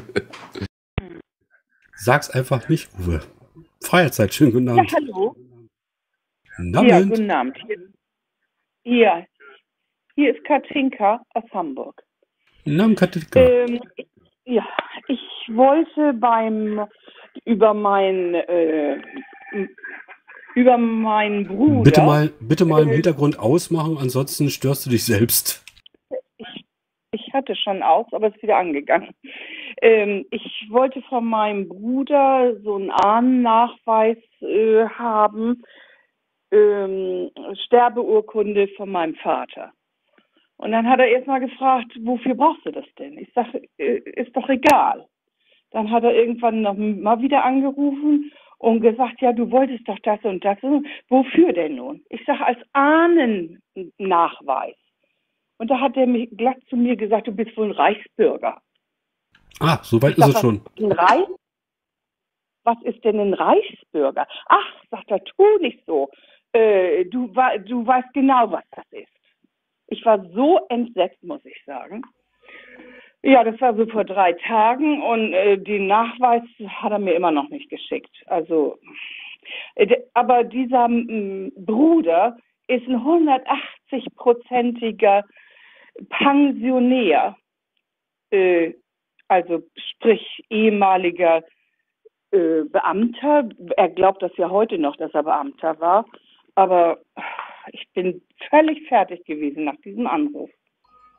Sag's einfach nicht, Uwe. Freizeit, schönen guten Ja, Abend. hallo. Guten Ja, Abend. guten Abend. Hier, hier, hier ist Katinka aus Hamburg. Guten Abend, Katinka. Ähm, ja, ich wollte beim über mein äh, über meinen Bruder. Bitte mal, bitte mal im äh, Hintergrund ausmachen, ansonsten störst du dich selbst. Ich, ich hatte schon aus, aber es ist wieder angegangen. Ähm, ich wollte von meinem Bruder so einen Ahnennachweis äh, haben, ähm, Sterbeurkunde von meinem Vater. Und dann hat er erstmal gefragt, wofür brauchst du das denn? Ich sage, äh, ist doch egal. Dann hat er irgendwann noch mal wieder angerufen und gesagt, ja, du wolltest doch das und das. Wofür denn nun? Ich sage, als Ahnennachweis. Und da hat er mich glatt zu mir gesagt, du bist wohl ein Reichsbürger. Ah, so weit Ich ist sag, es was schon. ist ein Reich? Was ist denn ein Reichsbürger? Ach, sagt er, tu nicht so. Äh, du, du weißt genau, was das ist. Ich war so entsetzt, muss ich sagen. Ja, das war so vor drei Tagen und äh, den Nachweis hat er mir immer noch nicht geschickt. Also, äh, aber dieser m, Bruder ist ein hundertachtzig-prozentiger Pensionär, äh, also sprich ehemaliger äh, Beamter. Er glaubt das ja heute noch, dass er Beamter war, aber ich bin völlig fertig gewesen nach diesem Anruf.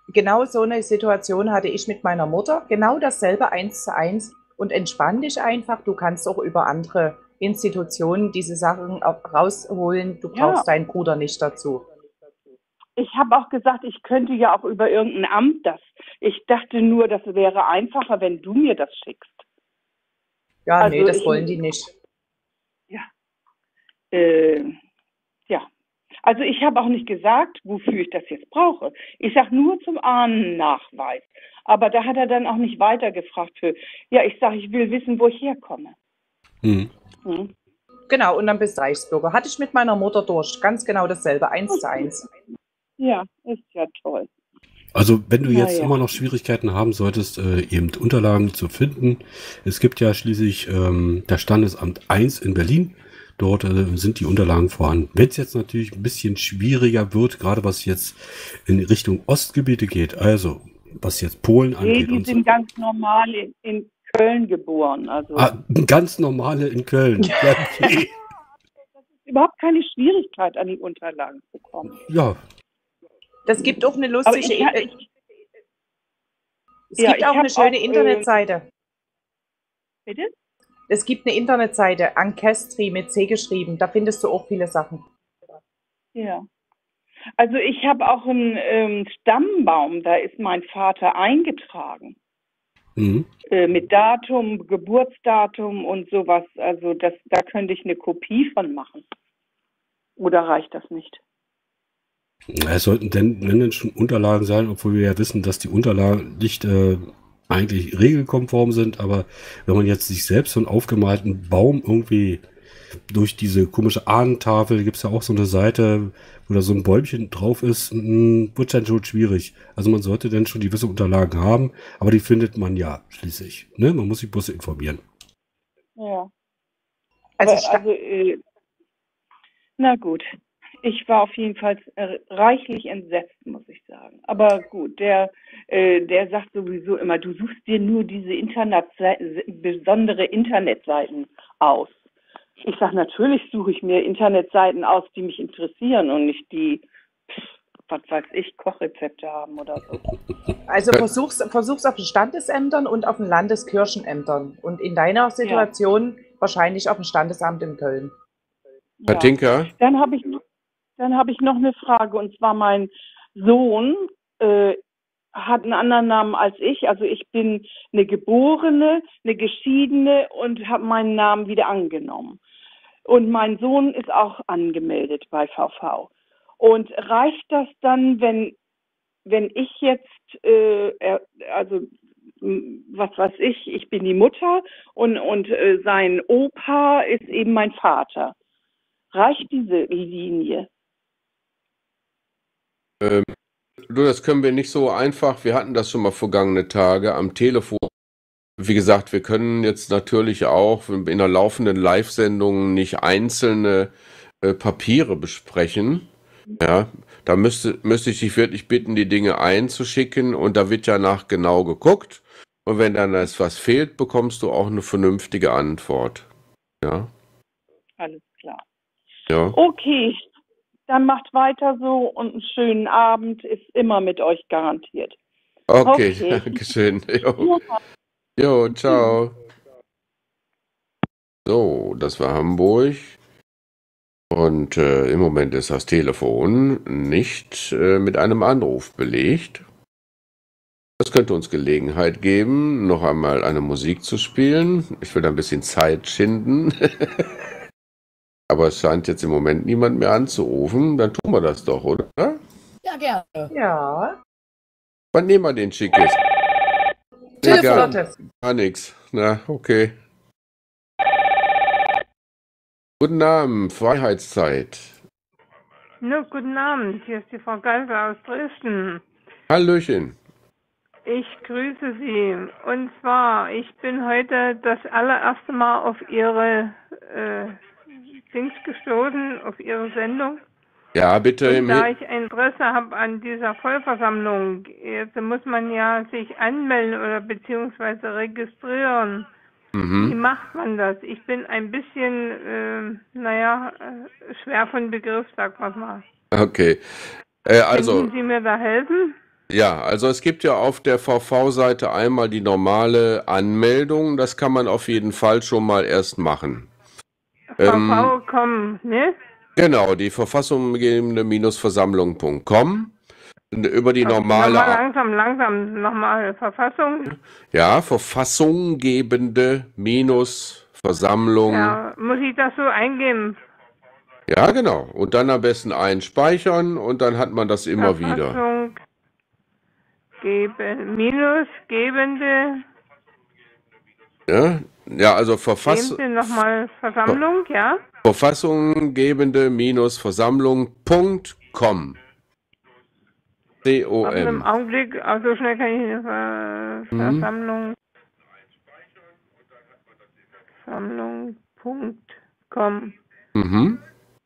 genau so eine Situation hatte ich mit meiner Mutter. Genau dasselbe eins zu eins. Und entspann dich einfach. Du kannst auch über andere Institutionen diese Sachen auch rausholen. Du Ja. brauchst deinen Bruder nicht dazu. Ich habe auch gesagt, ich könnte ja auch über irgendein Amt das. Ich dachte nur, das wäre einfacher, wenn du mir das schickst. Ja, Also nee, das ich- wollen die nicht. Äh, ja. Also ich habe auch nicht gesagt, wofür ich das jetzt brauche. Ich sage nur zum Ahnennachweis. Aber da hat er dann auch nicht weiter gefragt für. Ja, ich sage, ich will wissen, wo ich herkomme. Mhm. Hm. Genau, und dann bist du Reichsbürger. Hatte ich mit meiner Mutter durch. Ganz genau dasselbe, eins zu eins. Ja, ist ja toll. Also wenn du jetzt Naja. immer noch Schwierigkeiten haben solltest, äh, eben Unterlagen zu finden, es gibt ja schließlich ähm, das Standesamt eins in Berlin, dort äh, sind die Unterlagen vorhanden. Wenn es jetzt natürlich ein bisschen schwieriger wird, gerade was jetzt in Richtung Ostgebiete geht, also was jetzt Polen Nee, angeht die und so. sind ganz normal in, in Köln geboren. Also Ah, ganz normale in Köln. Ja, okay. überhaupt keine Schwierigkeit, an die Unterlagen zu kommen. Ja, Das gibt auch eine Aber lustige. ich, ha- äh, ich, es ja, gibt ich auch eine hab schöne auch, äh, Internetseite. bitte? Es gibt eine Internetseite, Ancestry mit C geschrieben. Da findest du auch viele Sachen. Ja. Also ich habe auch einen ähm, Stammbaum, da ist mein Vater eingetragen. mhm. Äh, mit Datum, Geburtsdatum und sowas. Also das, da könnte ich eine Kopie von machen. Oder reicht das nicht? Ja, es sollten denn, wenn denn schon Unterlagen sein, obwohl wir ja wissen, dass die Unterlagen nicht äh, eigentlich regelkonform sind, aber wenn man jetzt sich selbst so einen aufgemalten Baum irgendwie durch diese komische Ahnentafel, gibt es ja auch so eine Seite, wo da so ein Bäumchen drauf ist, mh, wird dann schon schwierig. Also man sollte dann schon gewisse Unterlagen haben, aber die findet man ja schließlich. Ne? Man muss sich bloß informieren. Ja. Also Aber, sta- also äh, na gut. Ich war auf jeden Fall äh, reichlich entsetzt, muss ich sagen. Aber gut, der, äh, der sagt sowieso immer, du suchst dir nur diese Internetseiten, besondere Internetseiten aus. Ich sage, natürlich suche ich mir Internetseiten aus, die mich interessieren und nicht die, pff, was weiß ich, Kochrezepte haben oder so. Also versuch's, versuch's auf den Standesämtern und auf den Landeskirchenämtern. Und in deiner Situation wahrscheinlich auf dem Standesamt in Köln. Ja. Katinka? Dann habe ich, dann habe ich noch eine Frage, und zwar mein Sohn äh, hat einen anderen Namen als ich. Also ich bin eine Geborene, eine Geschiedene und habe meinen Namen wieder angenommen. Und mein Sohn ist auch angemeldet bei V V. Und reicht das dann, wenn, wenn ich jetzt, äh, er- also m, was weiß ich, ich bin die Mutter und, und äh, sein Opa ist eben mein Vater. Reicht diese Linie? Ähm, du, das können wir nicht so einfach. Wir hatten das schon mal vergangene Tage am Telefon. Wie gesagt, wir können jetzt natürlich auch in einer laufenden Live-Sendung nicht einzelne äh, Papiere besprechen. Ja, da müsste, müsste ich dich wirklich bitten, die Dinge einzuschicken, und da wird ja nach genau geguckt. Und wenn dann etwas fehlt, bekommst du auch eine vernünftige Antwort. Ja, Alles klar. ja. Okay, dann macht weiter so und einen schönen Abend ist immer mit euch garantiert. Okay, Okay. Dankeschön. Jo. Jo, ciao. So, das war Hamburg. Und äh, im Moment ist das Telefon nicht äh, mit einem Anruf belegt. Das könnte uns Gelegenheit geben, noch einmal eine Musik zu spielen. Ich will da ein bisschen Zeit schinden. Aber es scheint jetzt im Moment niemand mehr anzurufen. Dann tun wir das doch, oder? Ja, gerne. Ja. Wann nehmen wir den Schickes? Telefon. Egal, gar nichts. Na, okay. Guten Abend, Freiheitszeit. Na, guten Abend, hier ist die Frau Geisler aus Dresden. Hallöchen. Ich grüße Sie. Und zwar, ich bin heute das allererste Mal auf Ihre äh, Dings gestoßen, auf Ihre Sendung. Ja, bitte. Und im da Hin- ich Interesse habe an dieser Vollversammlung, jetzt muss man ja sich anmelden oder beziehungsweise registrieren. Wie Mhm. macht man das? Ich bin ein bisschen, äh, naja, äh, schwer von Begriff, sag mal mal. Okay. Äh, also, Könnten Sie mir da helfen? Ja, also es gibt ja auf der V V-Seite einmal die normale Anmeldung. Das kann man auf jeden Fall schon mal erst machen. Ähm, V V kommen, ne? genau, die verfassunggebende-versammlung punkt com. Über die normale, Nochmal langsam, langsam, nochmal Verfassung. ja, verfassunggebende-versammlung. Ja, muss ich das so eingeben? Ja, genau. Und dann am besten einspeichern und dann hat man das immer wieder. Verfassung geben, minus gebende, Ja, ja also Verfass gebende nochmal Versammlung, ja? verfassunggebende-versammlung punkt com. C O Also im M. Augenblick, also so schnell kann ich nicht, Ver Mhm. Versammlung, Versammlung punkt com. Mhm.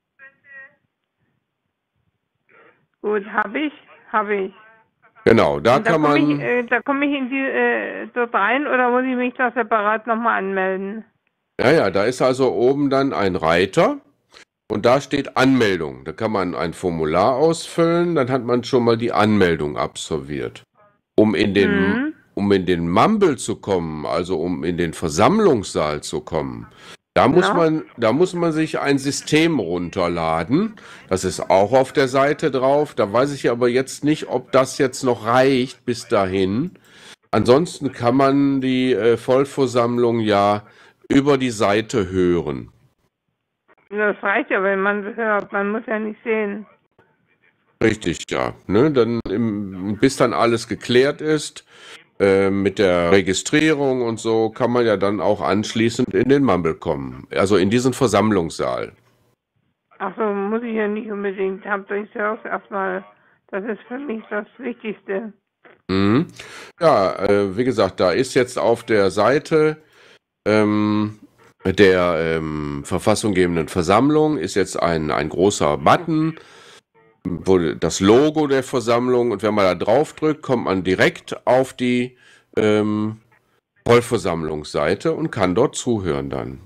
Gut, habe ich, habe ich. Genau, da Und da kann komme man. ich, äh, da komme ich in die, äh, dort rein oder muss ich mich da separat nochmal anmelden? Ja, ja, da ist also oben dann ein Reiter und da steht Anmeldung. Da kann man ein Formular ausfüllen, dann hat man schon mal die Anmeldung absolviert. Um in den, Mhm. um in den Mumble zu kommen, also um in den Versammlungssaal zu kommen, da muss Ja. man, da muss man sich ein System runterladen. Das ist auch auf der Seite drauf. Da weiß ich aber jetzt nicht, ob das jetzt noch reicht bis dahin. Ansonsten kann man die äh, Vollversammlung ja über die Seite hören. Das reicht ja, wenn man hört. Man muss ja nicht sehen. Richtig, ja. Ne, dann im, bis dann alles geklärt ist äh, mit der Registrierung und so, kann man ja dann auch anschließend in den Mumble kommen. Also in diesen Versammlungssaal. Ach so, muss ich ja nicht unbedingt. Hauptsache ich höre es erstmal. Das ist für mich das Wichtigste. Mhm. Ja, äh, wie gesagt, da ist jetzt auf der Seite ähm, der ähm, verfassunggebenden Versammlung ist jetzt ein, ein großer Button, wo das Logo der Versammlung, und wenn man da drauf drückt, kommt man direkt auf die ähm, Vollversammlungsseite und kann dort zuhören dann.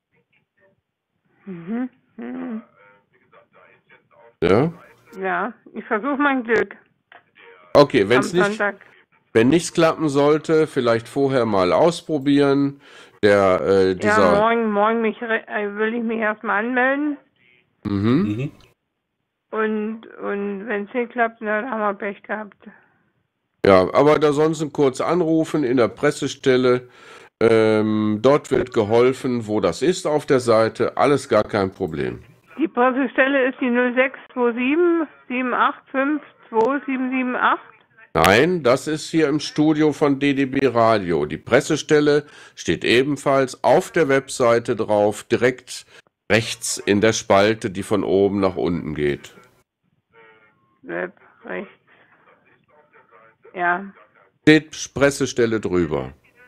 Mhm. Mhm. Ja? Ja, ich versuche mein Glück. Okay, wenn Am es nicht, Sonntag. wenn nichts klappen sollte, vielleicht vorher mal ausprobieren. Der, äh, Ja, dieser, morgen, morgen mich, re- äh, will ich mich erstmal anmelden. mhm. Und, und wenn es nicht klappt, na, dann haben wir Pech gehabt. Ja, aber da sonst kurz anrufen in der Pressestelle. Ähm, dort wird geholfen, wo das ist auf der Seite. Alles gar kein Problem. Die Pressestelle ist die null sechs zwei sieben sieben acht fünf zwei sieben sieben acht. Nein, das ist hier im Studio von D D B Radio. Die Pressestelle steht ebenfalls auf der Webseite drauf, direkt rechts in der Spalte, die von oben nach unten geht. Web, rechts. Ja, Steht Pressestelle drüber.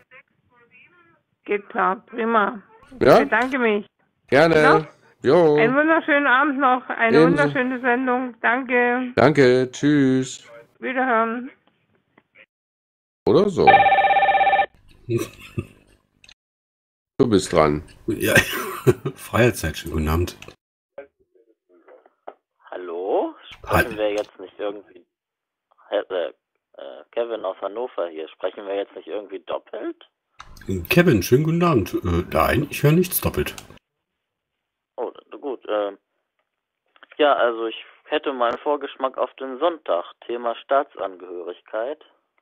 geht klar. Prima. Ja? Ich bedanke mich. Gerne. Ja? Jo. Einen wunderschönen Abend noch. Eine Ebenso. wunderschöne Sendung. Danke. Danke. Tschüss. Wiederhören. Oder so. Du bist dran. Ja, Freizeit, schönen guten Abend. Hallo? Sprechen wir jetzt nicht irgendwie... Äh, äh, Kevin aus Hannover hier. Sprechen wir jetzt nicht irgendwie doppelt? Kevin, schönen guten Abend. Äh, nein, ich höre nichts doppelt. Oh, gut. Äh, ja, also ich hätte mal einen Vorgeschmack auf den Sonntag. Thema Staatsangehörigkeit.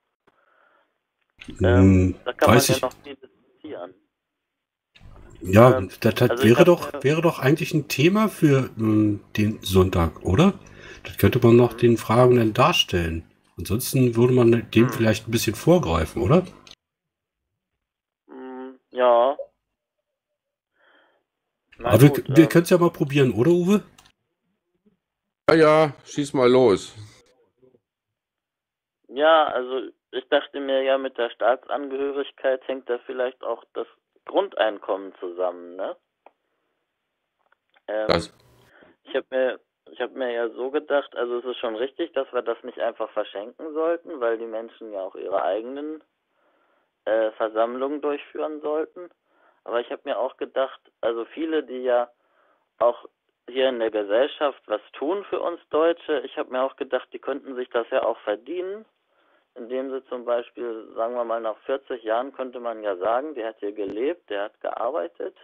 Ähm, Hm, da kann man weiß ja ich. noch viel diskutieren. Ja, Ähm, das, das also ich wäre hab doch, mir- wäre doch eigentlich ein Thema für ähm, den Sonntag, oder? Das könnte man noch den Fragenden darstellen. Ansonsten würde man Hm. dem vielleicht ein bisschen vorgreifen, oder? Mm, ja. Na Aber wir, gut, wir ähm, können es ja mal probieren, oder Uwe? Ja, ja, schieß mal los. ja, also ich dachte mir ja, mit der Staatsangehörigkeit hängt da vielleicht auch das Grundeinkommen zusammen, ne? Ähm, Das, Ich habe mir, ich habe mir ja so gedacht, also es ist schon richtig, dass wir das nicht einfach verschenken sollten, weil die Menschen ja auch ihre eigenen äh, Versammlungen durchführen sollten. Aber ich habe mir auch gedacht, also viele, die ja auch hier in der Gesellschaft was tun für uns Deutsche, ich habe mir auch gedacht, die könnten sich das ja auch verdienen, indem sie zum Beispiel, sagen wir mal, nach vierzig Jahren könnte man ja sagen, der hat hier gelebt, der hat gearbeitet,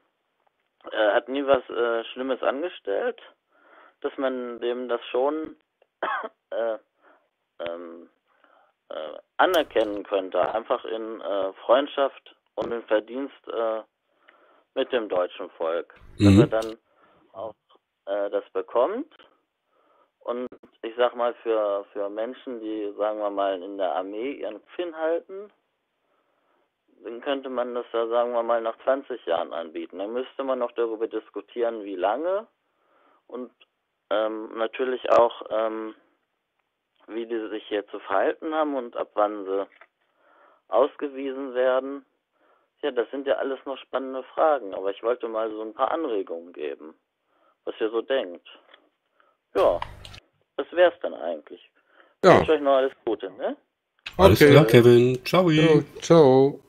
er hat nie was äh, Schlimmes angestellt, dass man dem das schon äh, ähm, äh, anerkennen könnte, einfach in äh, Freundschaft und in Verdienst äh, mit dem deutschen Volk. Mhm. Dass er dann auch äh, das bekommt. Und ich sag mal, für, für Menschen, die, sagen wir mal, in der Armee ihren Pfinn halten, dann könnte man das ja, sagen wir mal, nach zwanzig Jahren anbieten. Dann müsste man noch darüber diskutieren, wie lange und ähm, natürlich auch, ähm, wie die sich hier zu verhalten haben und ab wann sie ausgewiesen werden. Ja, das sind ja alles noch spannende Fragen, aber ich wollte mal so ein paar Anregungen geben, was ihr so denkt. Ja, das wär's dann eigentlich. Ich Ja. wünsche euch noch alles Gute, ne? Alles Okay. klar, Kevin. Ciao. Jo, ciao.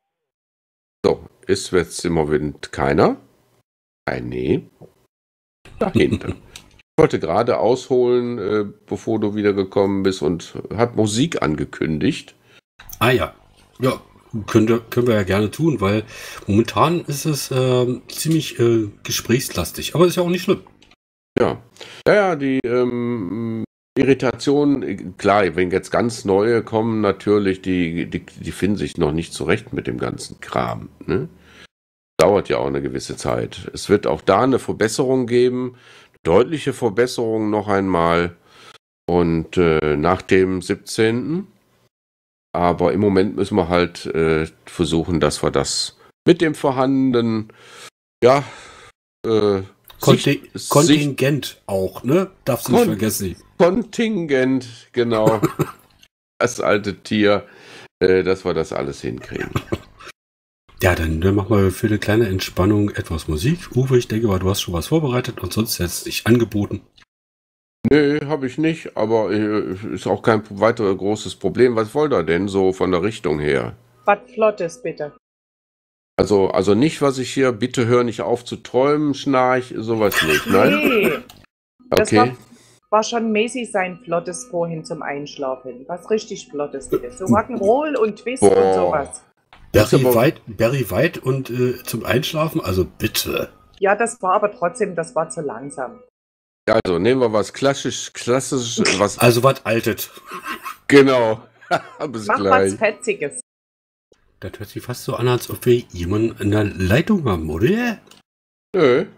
So, ist jetzt im Moment keiner? Nein, nee. Da hinten. Ich wollte gerade ausholen, äh, bevor du wiedergekommen bist und hat Musik angekündigt. Ah ja. Ja, können wir, können wir ja gerne tun, weil momentan ist es ähm, ziemlich äh, gesprächslastig. Aber ist ja auch nicht schlimm. Ja, ja, ja, die ähm, Irritation, äh, klar, wenn jetzt ganz neue kommen, natürlich, die, die, die finden sich noch nicht zurecht mit dem ganzen Kram. Ne? Dauert ja auch eine gewisse Zeit. Es wird auch da eine Verbesserung geben, deutliche Verbesserung noch einmal und äh, nach dem siebzehnten Aber im Moment müssen wir halt äh, versuchen, dass wir das mit dem vorhandenen, ja, äh, Konti Sicht- Kontingent auch, ne? Darfst du nicht Kon- vergessen. Kontingent, genau. Das alte Tier, äh, dass wir das alles hinkriegen. Ja, dann, dann machen wir für eine kleine Entspannung etwas Musik. Uwe, ich denke mal, du hast schon was vorbereitet und sonst jetzt dich angeboten. Nö, habe ich nicht, aber äh, ist auch kein weiter großes Problem. Was wollt ihr denn so von der Richtung her? Was Flottes, bitte. Also, also nicht, was ich hier, bitte hör nicht auf zu träumen, schnarch, sowas nicht, nein? Nee, das war, Okay. war schon mäßig sein Flottes vorhin zum Einschlafen. Was richtig Flottes bitte. So Rock'n'Roll und Twist und Boah. sowas. Barry White, Barry White und äh, zum Einschlafen, also bitte. Ja, das war aber trotzdem, das war zu langsam. Also nehmen wir was klassisch, klassisch, was. Also was Altes. Genau. Bis Mach was gleich. Fetziges. Das hört sich fast so an, als ob wir jemanden in der Leitung haben, oder? Nö.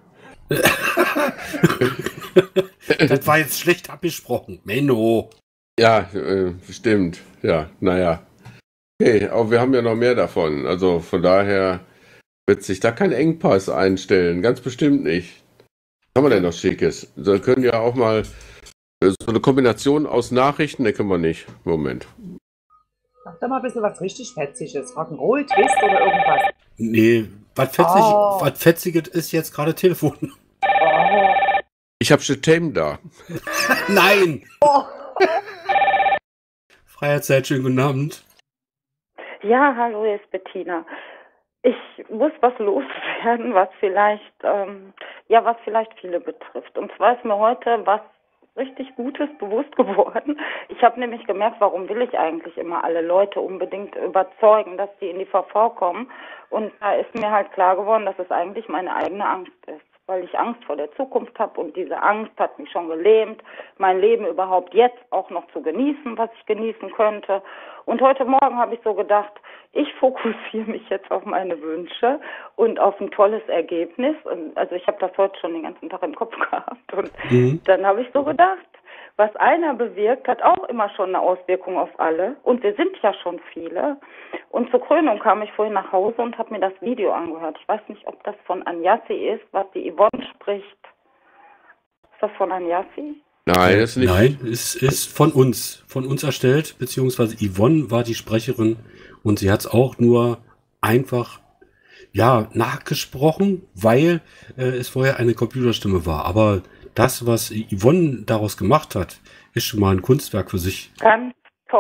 Das war jetzt schlecht abgesprochen. Menno. Ja, äh, stimmt. Ja, naja. Okay, aber wir haben ja noch mehr davon. Also von daher wird sich da kein Engpass einstellen. Ganz bestimmt nicht. Was haben wir denn noch Schickes? Wir können ja auch mal äh, so eine Kombination aus Nachrichten, ne, können wir nicht. Moment. Mach doch mal ein bisschen was richtig Fetziges. Rock'n'Roll, Twist oder irgendwas. Nee, was fetzig, Oh. was Fetziges ist jetzt gerade Telefon. Oh. Ich habe Chetem da. Nein! Oh. Freiheitszeit, schönen guten Abend. Ja, hallo, hier ist Bettina. Ich muss was loswerden, was vielleicht, ähm, ja, was vielleicht viele betrifft. Und zwar ist mir heute was richtig Gutes bewusst geworden. Ich habe nämlich gemerkt, warum will ich eigentlich immer alle Leute unbedingt überzeugen, dass die in die V V kommen. Und da ist mir halt klar geworden, dass es eigentlich meine eigene Angst ist, weil ich Angst vor der Zukunft habe und diese Angst hat mich schon gelähmt, mein Leben überhaupt jetzt auch noch zu genießen, was ich genießen könnte. Und heute Morgen habe ich so gedacht, ich fokussiere mich jetzt auf meine Wünsche und auf ein tolles Ergebnis. Und also ich habe das heute schon den ganzen Tag im Kopf gehabt. Und Mhm. dann habe ich so gedacht, was einer bewirkt, hat auch immer schon eine Auswirkung auf alle. Und wir sind ja schon viele. Und zur Krönung kam ich vorhin nach Hause und habe mir das Video angehört. Ich weiß nicht, ob das von Anjassi ist, was die Yvonne spricht. Ist das von Anjassi? Nein, das ist nicht. Nein, es ist von uns, von uns erstellt, beziehungsweise Yvonne war die Sprecherin und sie hat es auch nur einfach, ja, nachgesprochen, weil äh, es vorher eine Computerstimme war. Aber das, was Yvonne daraus gemacht hat, ist schon mal ein Kunstwerk für sich. Ganz toll.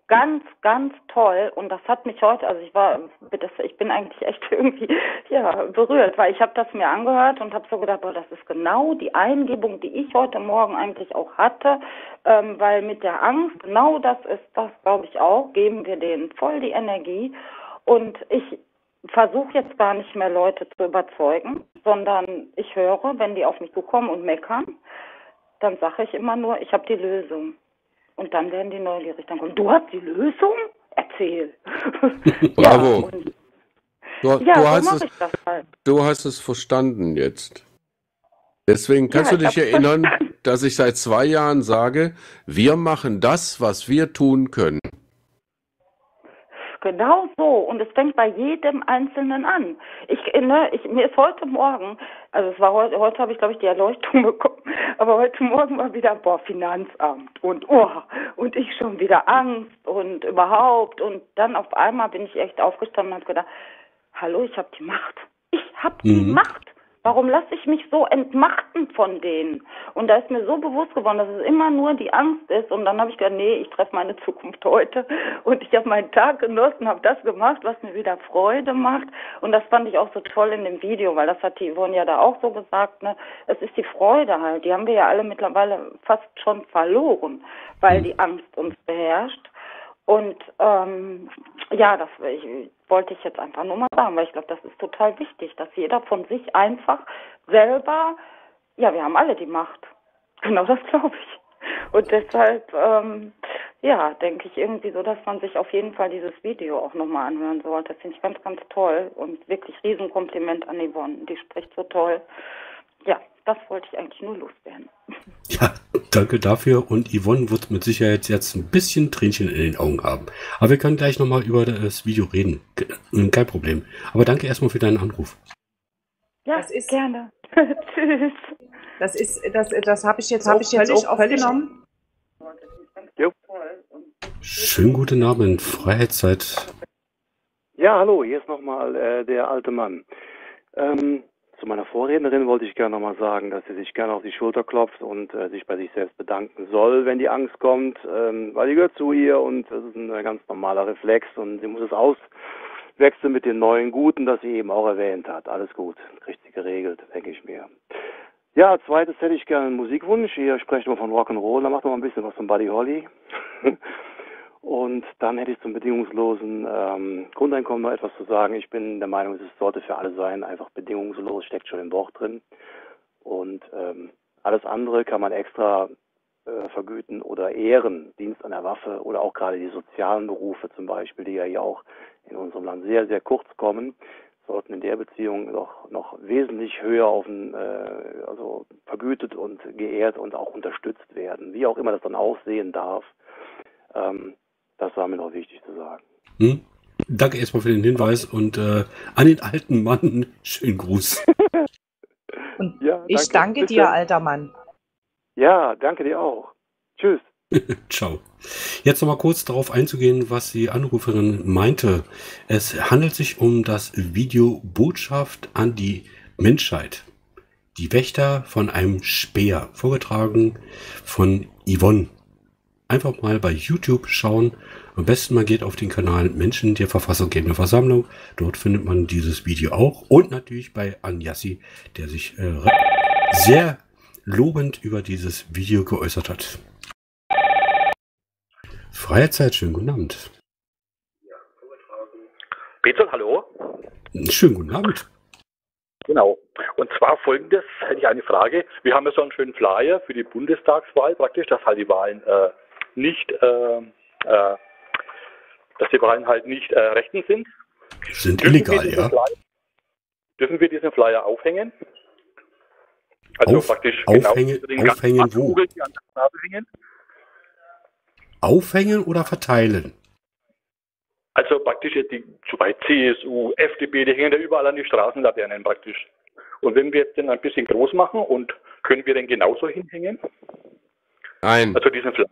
ganz, ganz toll. Und das hat mich heute, also ich war, das, ich bin eigentlich echt irgendwie ja, berührt, weil ich habe das mir angehört und habe so gedacht, boah, das ist genau die Eingebung, die ich heute Morgen eigentlich auch hatte, ähm, weil mit der Angst, genau das ist das, glaube ich auch, geben wir denen voll die Energie. Und ich versuche jetzt gar nicht mehr Leute zu überzeugen, sondern ich höre, wenn die auf mich zukommen und meckern, dann sage ich immer nur, ich habe die Lösung. Und dann werden die neugierig. Dann kommen, du hast die Lösung? Erzähl. Bravo. Ja, und, Du, ja du, so hast mache es, ich das halt. du hast es verstanden jetzt. Deswegen kannst Ja, du ich dich hab's erinnern, verstanden. dass ich seit zwei Jahren sage, wir machen das, was wir tun können. Genau so. Und es fängt bei jedem Einzelnen an. Ich, ne, ich, mir ist heute Morgen, also es war heute, heute habe ich glaube ich die Erleuchtung bekommen, aber heute Morgen war wieder, boah, Finanzamt und oh, und ich schon wieder Angst und überhaupt. Und dann auf einmal bin ich echt aufgestanden und habe gedacht, hallo, ich habe die Macht. Ich habe die Mhm. Macht. Warum lasse ich mich so entmachten von denen? Und da ist mir so bewusst geworden, dass es immer nur die Angst ist. Und dann habe ich gedacht, nee, ich treffe meine Zukunft heute. Und ich habe meinen Tag genossen, habe das gemacht, was mir wieder Freude macht. Und das fand ich auch so toll in dem Video, weil das hat die Yvonne ja da auch so gesagt, ne? Es ist die Freude halt. Die haben wir ja alle mittlerweile fast schon verloren, weil die Angst uns beherrscht. Und ähm, ja, das ich, wollte ich jetzt einfach nur mal sagen, weil ich glaube, das ist total wichtig, dass jeder von sich einfach selber, ja, wir haben alle die Macht. Genau das glaube ich. Und deshalb, ähm, ja, denke ich irgendwie so, dass man sich auf jeden Fall dieses Video auch nochmal anhören sollte. Das finde ich ganz, ganz toll und wirklich Riesenkompliment an Yvonne. Die spricht so toll. Ja, das wollte ich eigentlich nur loswerden. Ja, danke dafür. Und Yvonne wird mit Sicherheit jetzt ein bisschen Tränchen in den Augen haben. Aber wir können gleich nochmal über das Video reden. Ke- Kein Problem. Aber danke erstmal für deinen Anruf. Ja, Das ist- gerne. Tschüss. Das ist, das, das habe ich jetzt, Auch habe ich jetzt völlig auch aufgenommen. Jo. Schönen guten Abend, Freiheitszeit. Ja, hallo, hier ist nochmal äh, der alte Mann. Ähm, zu meiner Vorrednerin wollte ich gerne nochmal sagen, dass sie sich gerne auf die Schulter klopft und äh, sich bei sich selbst bedanken soll, wenn die Angst kommt, ähm, weil die gehört zu ihr und das ist ein äh, ganz normaler Reflex und sie muss es auswechseln mit dem neuen Guten, das sie eben auch erwähnt hat. Alles gut, kriegt sie geregelt, denke ich mir. Ja, zweites hätte ich gerne einen Musikwunsch. Ihr sprecht immer von Rock'n'Roll, dann macht doch mal ein bisschen was von Buddy Holly. Und dann hätte ich zum bedingungslosen ähm, Grundeinkommen noch etwas zu sagen. Ich bin der Meinung, es sollte für alle sein, einfach bedingungslos, steckt schon im Wort drin. Und ähm, alles andere kann man extra äh, vergüten oder ehren, Dienst an der Waffe oder auch gerade die sozialen Berufe zum Beispiel, die ja hier auch in unserem Land sehr, sehr kurz kommen, sollten in der Beziehung noch, noch wesentlich höher auf den, äh, also vergütet und geehrt und auch unterstützt werden, wie auch immer das dann aussehen darf. Ähm, Das war mir noch wichtig zu sagen. Hm? Danke erstmal für den Hinweis und äh, an den alten Mann, schönen Gruß. Und Ja, ich danke. danke Bis dir, dann. alter Mann. Ja, danke dir auch. Tschüss. Ciao. Jetzt nochmal kurz darauf einzugehen, was die Anruferin meinte. Es handelt sich um das Video Botschaft an die Menschheit. Die Wächter von einem Speer, vorgetragen von Yvonne. Einfach mal bei YouTube schauen. Am besten man geht auf den Kanal Menschen der verfassunggebenden Versammlung. Dort findet man dieses Video auch. Und natürlich bei Anjassi, der sich äh, sehr lobend über dieses Video geäußert hat. Freizeit, schönen guten Abend. Peter, hallo. Schönen guten Abend. Genau. Und zwar folgendes, hätte ich eine Frage. Wir haben ja so einen schönen Flyer für die Bundestagswahl praktisch, dass halt die Wahlen äh, nicht, äh, äh, dass die Wahlen halt nicht äh, rechtens sind. Sind Dürfen illegal, wir diesen ja. Flyer, dürfen wir diesen Flyer aufhängen? Also Auf, praktisch aufhängen, genau den aufhängen ganzen wo? Kugel, die an der Nase hängen. Aufhängen oder verteilen? Also praktisch jetzt die so bei C S U, F D P, die hängen da überall an die Straßenlaternen praktisch. Und wenn wir jetzt den ein bisschen groß machen und können wir den genauso hinhängen? Nein. Also diesen Flyer.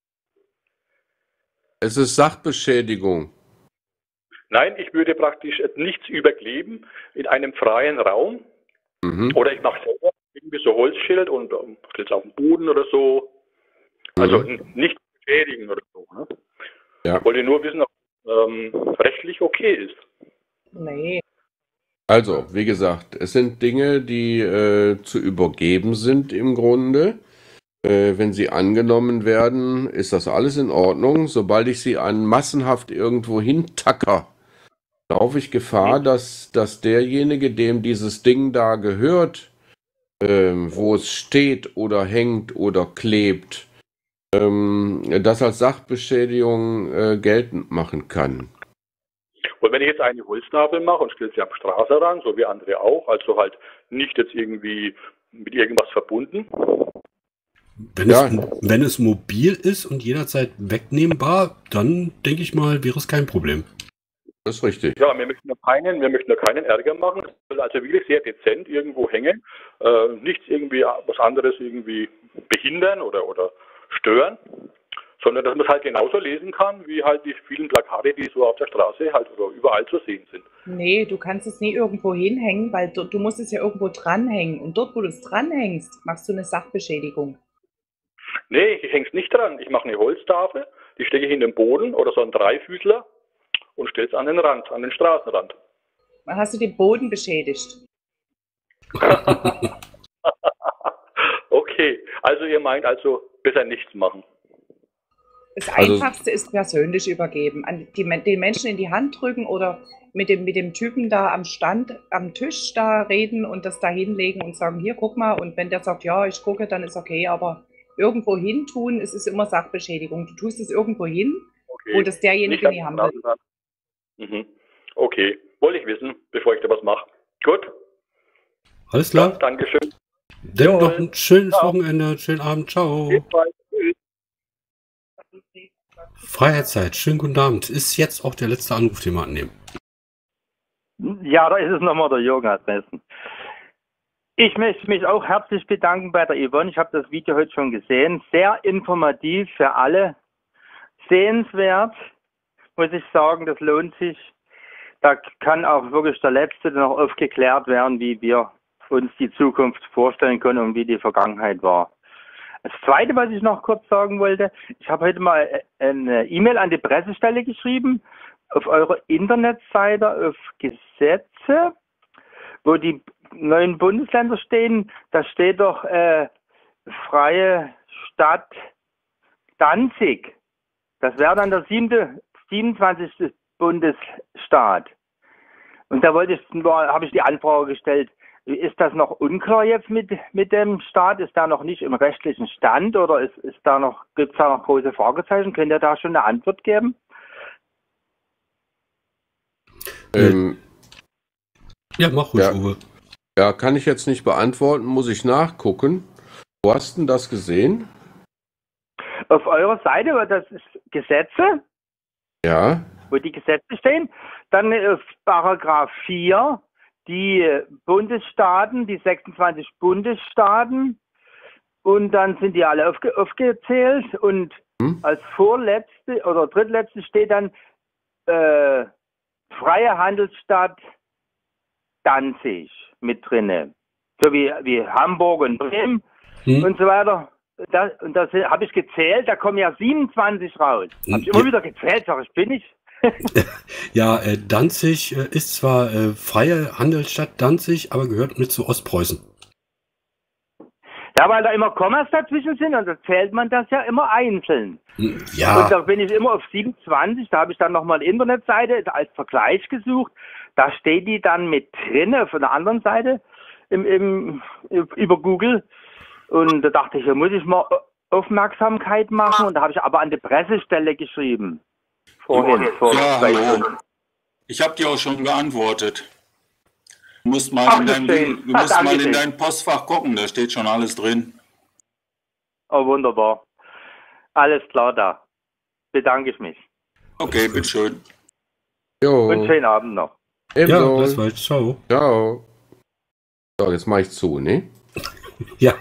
Es ist Sachbeschädigung. Nein, ich würde praktisch nichts überkleben in einem freien Raum. Mhm. Oder ich mache selber irgendwie so Holzschild und ähm, stelle es auf den Boden oder so. Also Mhm. n- nicht beschädigen oder so. Ne? Ja. Ich wollte nur wissen, ob ähm, rechtlich okay ist. Nee. Also, wie gesagt, es sind Dinge, die äh, zu übergeben sind im Grunde. Äh, wenn sie angenommen werden, ist das alles in Ordnung. Sobald ich sie an massenhaft irgendwo hintacker, laufe ich Gefahr, dass, dass derjenige, dem dieses Ding da gehört, ähm, wo es steht oder hängt oder klebt, ähm, das als Sachbeschädigung äh, geltend machen kann. Und wenn ich jetzt eine Holztafel mache und stelle sie am Straßenrand, so wie andere auch, also halt nicht jetzt irgendwie mit irgendwas verbunden. Wenn, Ja. es, wenn es mobil ist und jederzeit wegnehmbar, dann denke ich mal, wäre es kein Problem. Das ist richtig. Ja, wir möchten ja keinen, wir möchten ja keinen Ärger machen. Es soll also wirklich sehr dezent irgendwo hängen. Äh, nichts irgendwie was anderes irgendwie behindern oder, oder stören, sondern dass man es halt genauso lesen kann, wie halt die vielen Plakate, die so auf der Straße halt oder überall zu sehen sind. Nee, du kannst es nie irgendwo hinhängen, weil du, du musst es ja irgendwo dranhängen. Und dort, wo du es dranhängst, machst du eine Sachbeschädigung. Nee, ich hänge es nicht dran. Ich mache eine Holztafel, die stecke ich in den Boden oder so einen Dreifüßler und stelle es an den Rand, an den Straßenrand. Dann hast du den Boden beschädigt. Okay, also ihr meint also besser nichts machen. Das Also- Einfachste ist persönlich übergeben. An die, den Menschen in die Hand drücken oder mit dem, mit dem Typen da am Stand, am Tisch da reden und das da hinlegen und sagen, hier, guck mal. Und wenn der sagt, ja, ich gucke, dann ist okay. Aber irgendwo hin tun, es ist immer Sachbeschädigung. Du tust es irgendwo hin, Okay. wo das derjenige Nicht nie am haben will. Straßenrand. Mhm. Okay, wollte ich wissen, bevor ich da was mache. Gut, Alles klar? Dankeschön. Dann noch ein schönes Ciao. Wochenende, schönen Abend, ciao. Jedenfalls, tschüss. Freiheitszeit, schönen guten Abend. Ist jetzt auch der letzte Anruf, den wir annehmen. Ja, da ist es nochmal der Jürgen aus Dresden. Ich möchte mich auch herzlich bedanken bei der Yvonne. Ich habe das Video heute schon gesehen. Sehr informativ für alle. Sehenswert, muss ich sagen. Das lohnt sich. Da kann auch wirklich der Letzte noch aufgeklärt werden, wie wir uns die Zukunft vorstellen können und wie die Vergangenheit war. Das Zweite, was ich noch kurz sagen wollte, ich habe heute mal eine E-Mail an die Pressestelle geschrieben, auf eurer Internetseite auf Gesetze, wo die neuen Bundesländer stehen, da steht doch äh, freie Stadt Danzig. Das wäre dann der siebte, siebenundzwanzigste Bundesstaat. Und da wollte ich, habe ich die Anfrage gestellt, ist das noch unklar jetzt mit, mit dem Staat? Ist da noch nicht im rechtlichen Stand oder ist, ist da noch, gibt es da noch große Fragezeichen? Könnt ihr da schon eine Antwort geben? Ähm, ja, mach ruhig, ja. Uwe. Ja, kann ich jetzt nicht beantworten, muss ich nachgucken. Wo hast du denn das gesehen? Auf eurer Seite, wo das ist Gesetze, Ja. wo die Gesetze stehen, dann auf Paragraph vier, die Bundesstaaten, die sechsundzwanzig Bundesstaaten, und dann sind die alle aufge aufgezählt und hm? als vorletzte oder drittletzte steht dann äh, freie Handelsstadt Danzig mit drinne, so wie, wie Hamburg und Bremen Hm. und so weiter. Das, und das habe ich gezählt, da kommen ja siebenundzwanzig raus. Habe ich immer Ja. wieder gezählt, sag ich, bin ich. Ja, äh, Danzig äh, ist zwar äh, freie Handelsstadt Danzig, aber gehört mit zu Ostpreußen. Ja, weil da immer Kommas dazwischen sind und da zählt man das ja immer einzeln. Ja. Und da bin ich immer auf siebenundzwanzig, da habe ich dann nochmal eine Internetseite als Vergleich gesucht. Da steht die dann mit drin auf einer anderen Seite im, im, über Google. Und da dachte ich, da muss ich mal Aufmerksamkeit machen. Und da habe ich aber an die Pressestelle geschrieben. Vorhin, vor Ja, zwei hallo. Stunden. Ich habe dir auch schon geantwortet. Du musst mal, Ach, in, das dein, schön. du Ach, musst mal danke in schön. dein Postfach gucken, da steht schon alles drin. Oh, wunderbar. Alles klar da. Bedanke ich mich. Okay, bitteschön. Jo. Und schönen Abend noch. Ebenso. Ja, das war ciao. Ciao. So, jetzt mache ich zu, ne? Ja.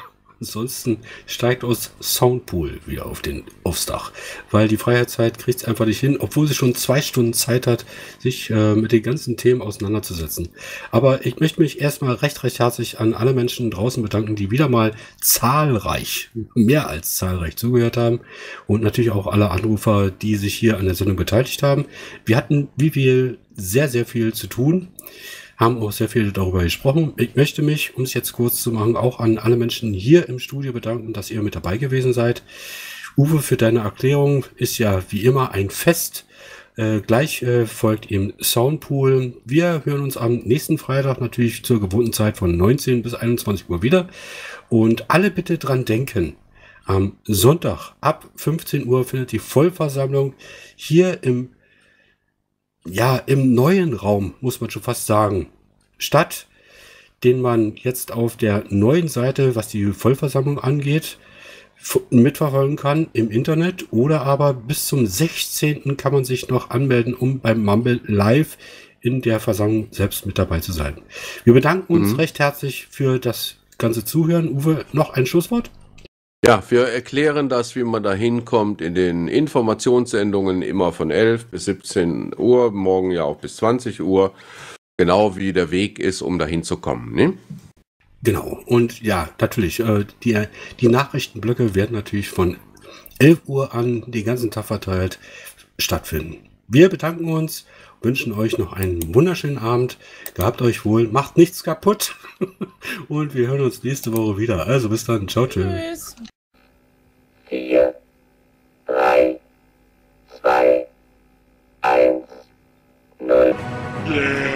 Ansonsten steigt aus Soundpool wieder auf den, aufs Dach, weil die Freiheitszeit kriegt es einfach nicht hin, obwohl sie schon zwei Stunden Zeit hat, sich äh, mit den ganzen Themen auseinanderzusetzen. Aber ich möchte mich erstmal recht, recht herzlich an alle Menschen draußen bedanken, die wieder mal zahlreich, mehr als zahlreich zugehört haben und natürlich auch alle Anrufer, die sich hier an der Sendung beteiligt haben. Wir hatten, wie wir, sehr, sehr viel zu tun. Haben auch sehr viel darüber gesprochen. Ich möchte mich, um es jetzt kurz zu machen, auch an alle Menschen hier im Studio bedanken, dass ihr mit dabei gewesen seid. Uwe, für deine Erklärung ist ja wie immer ein Fest. Äh, gleich äh, folgt eben Soundpool. Wir hören uns am nächsten Freitag natürlich zur gewohnten Zeit von neunzehn bis einundzwanzig Uhr wieder. Und alle bitte dran denken, am Sonntag ab fünfzehn Uhr findet die Vollversammlung hier im ja, im neuen Raum, muss man schon fast sagen, statt, den man jetzt auf der neuen Seite, was die Vollversammlung angeht, mitverfolgen kann im Internet, oder aber bis zum sechzehnten kann man sich noch anmelden, um beim Mumble live in der Versammlung selbst mit dabei zu sein. Wir bedanken uns mhm. recht herzlich für das ganze Zuhören. Uwe, noch ein Schlusswort? Ja, wir erklären das, wie man da hinkommt, in den Informationssendungen immer von elf bis siebzehn Uhr, morgen ja auch bis zwanzig Uhr, genau wie der Weg ist, um da hinzukommen, ne? Genau, und ja, natürlich, äh, die, die Nachrichtenblöcke werden natürlich von elf Uhr an den ganzen Tag verteilt stattfinden. Wir bedanken uns, wünschen euch noch einen wunderschönen Abend, gehabt euch wohl, macht nichts kaputt und wir hören uns nächste Woche wieder. Also bis dann, ciao, tschüss. vier, drei, zwei, eins, null.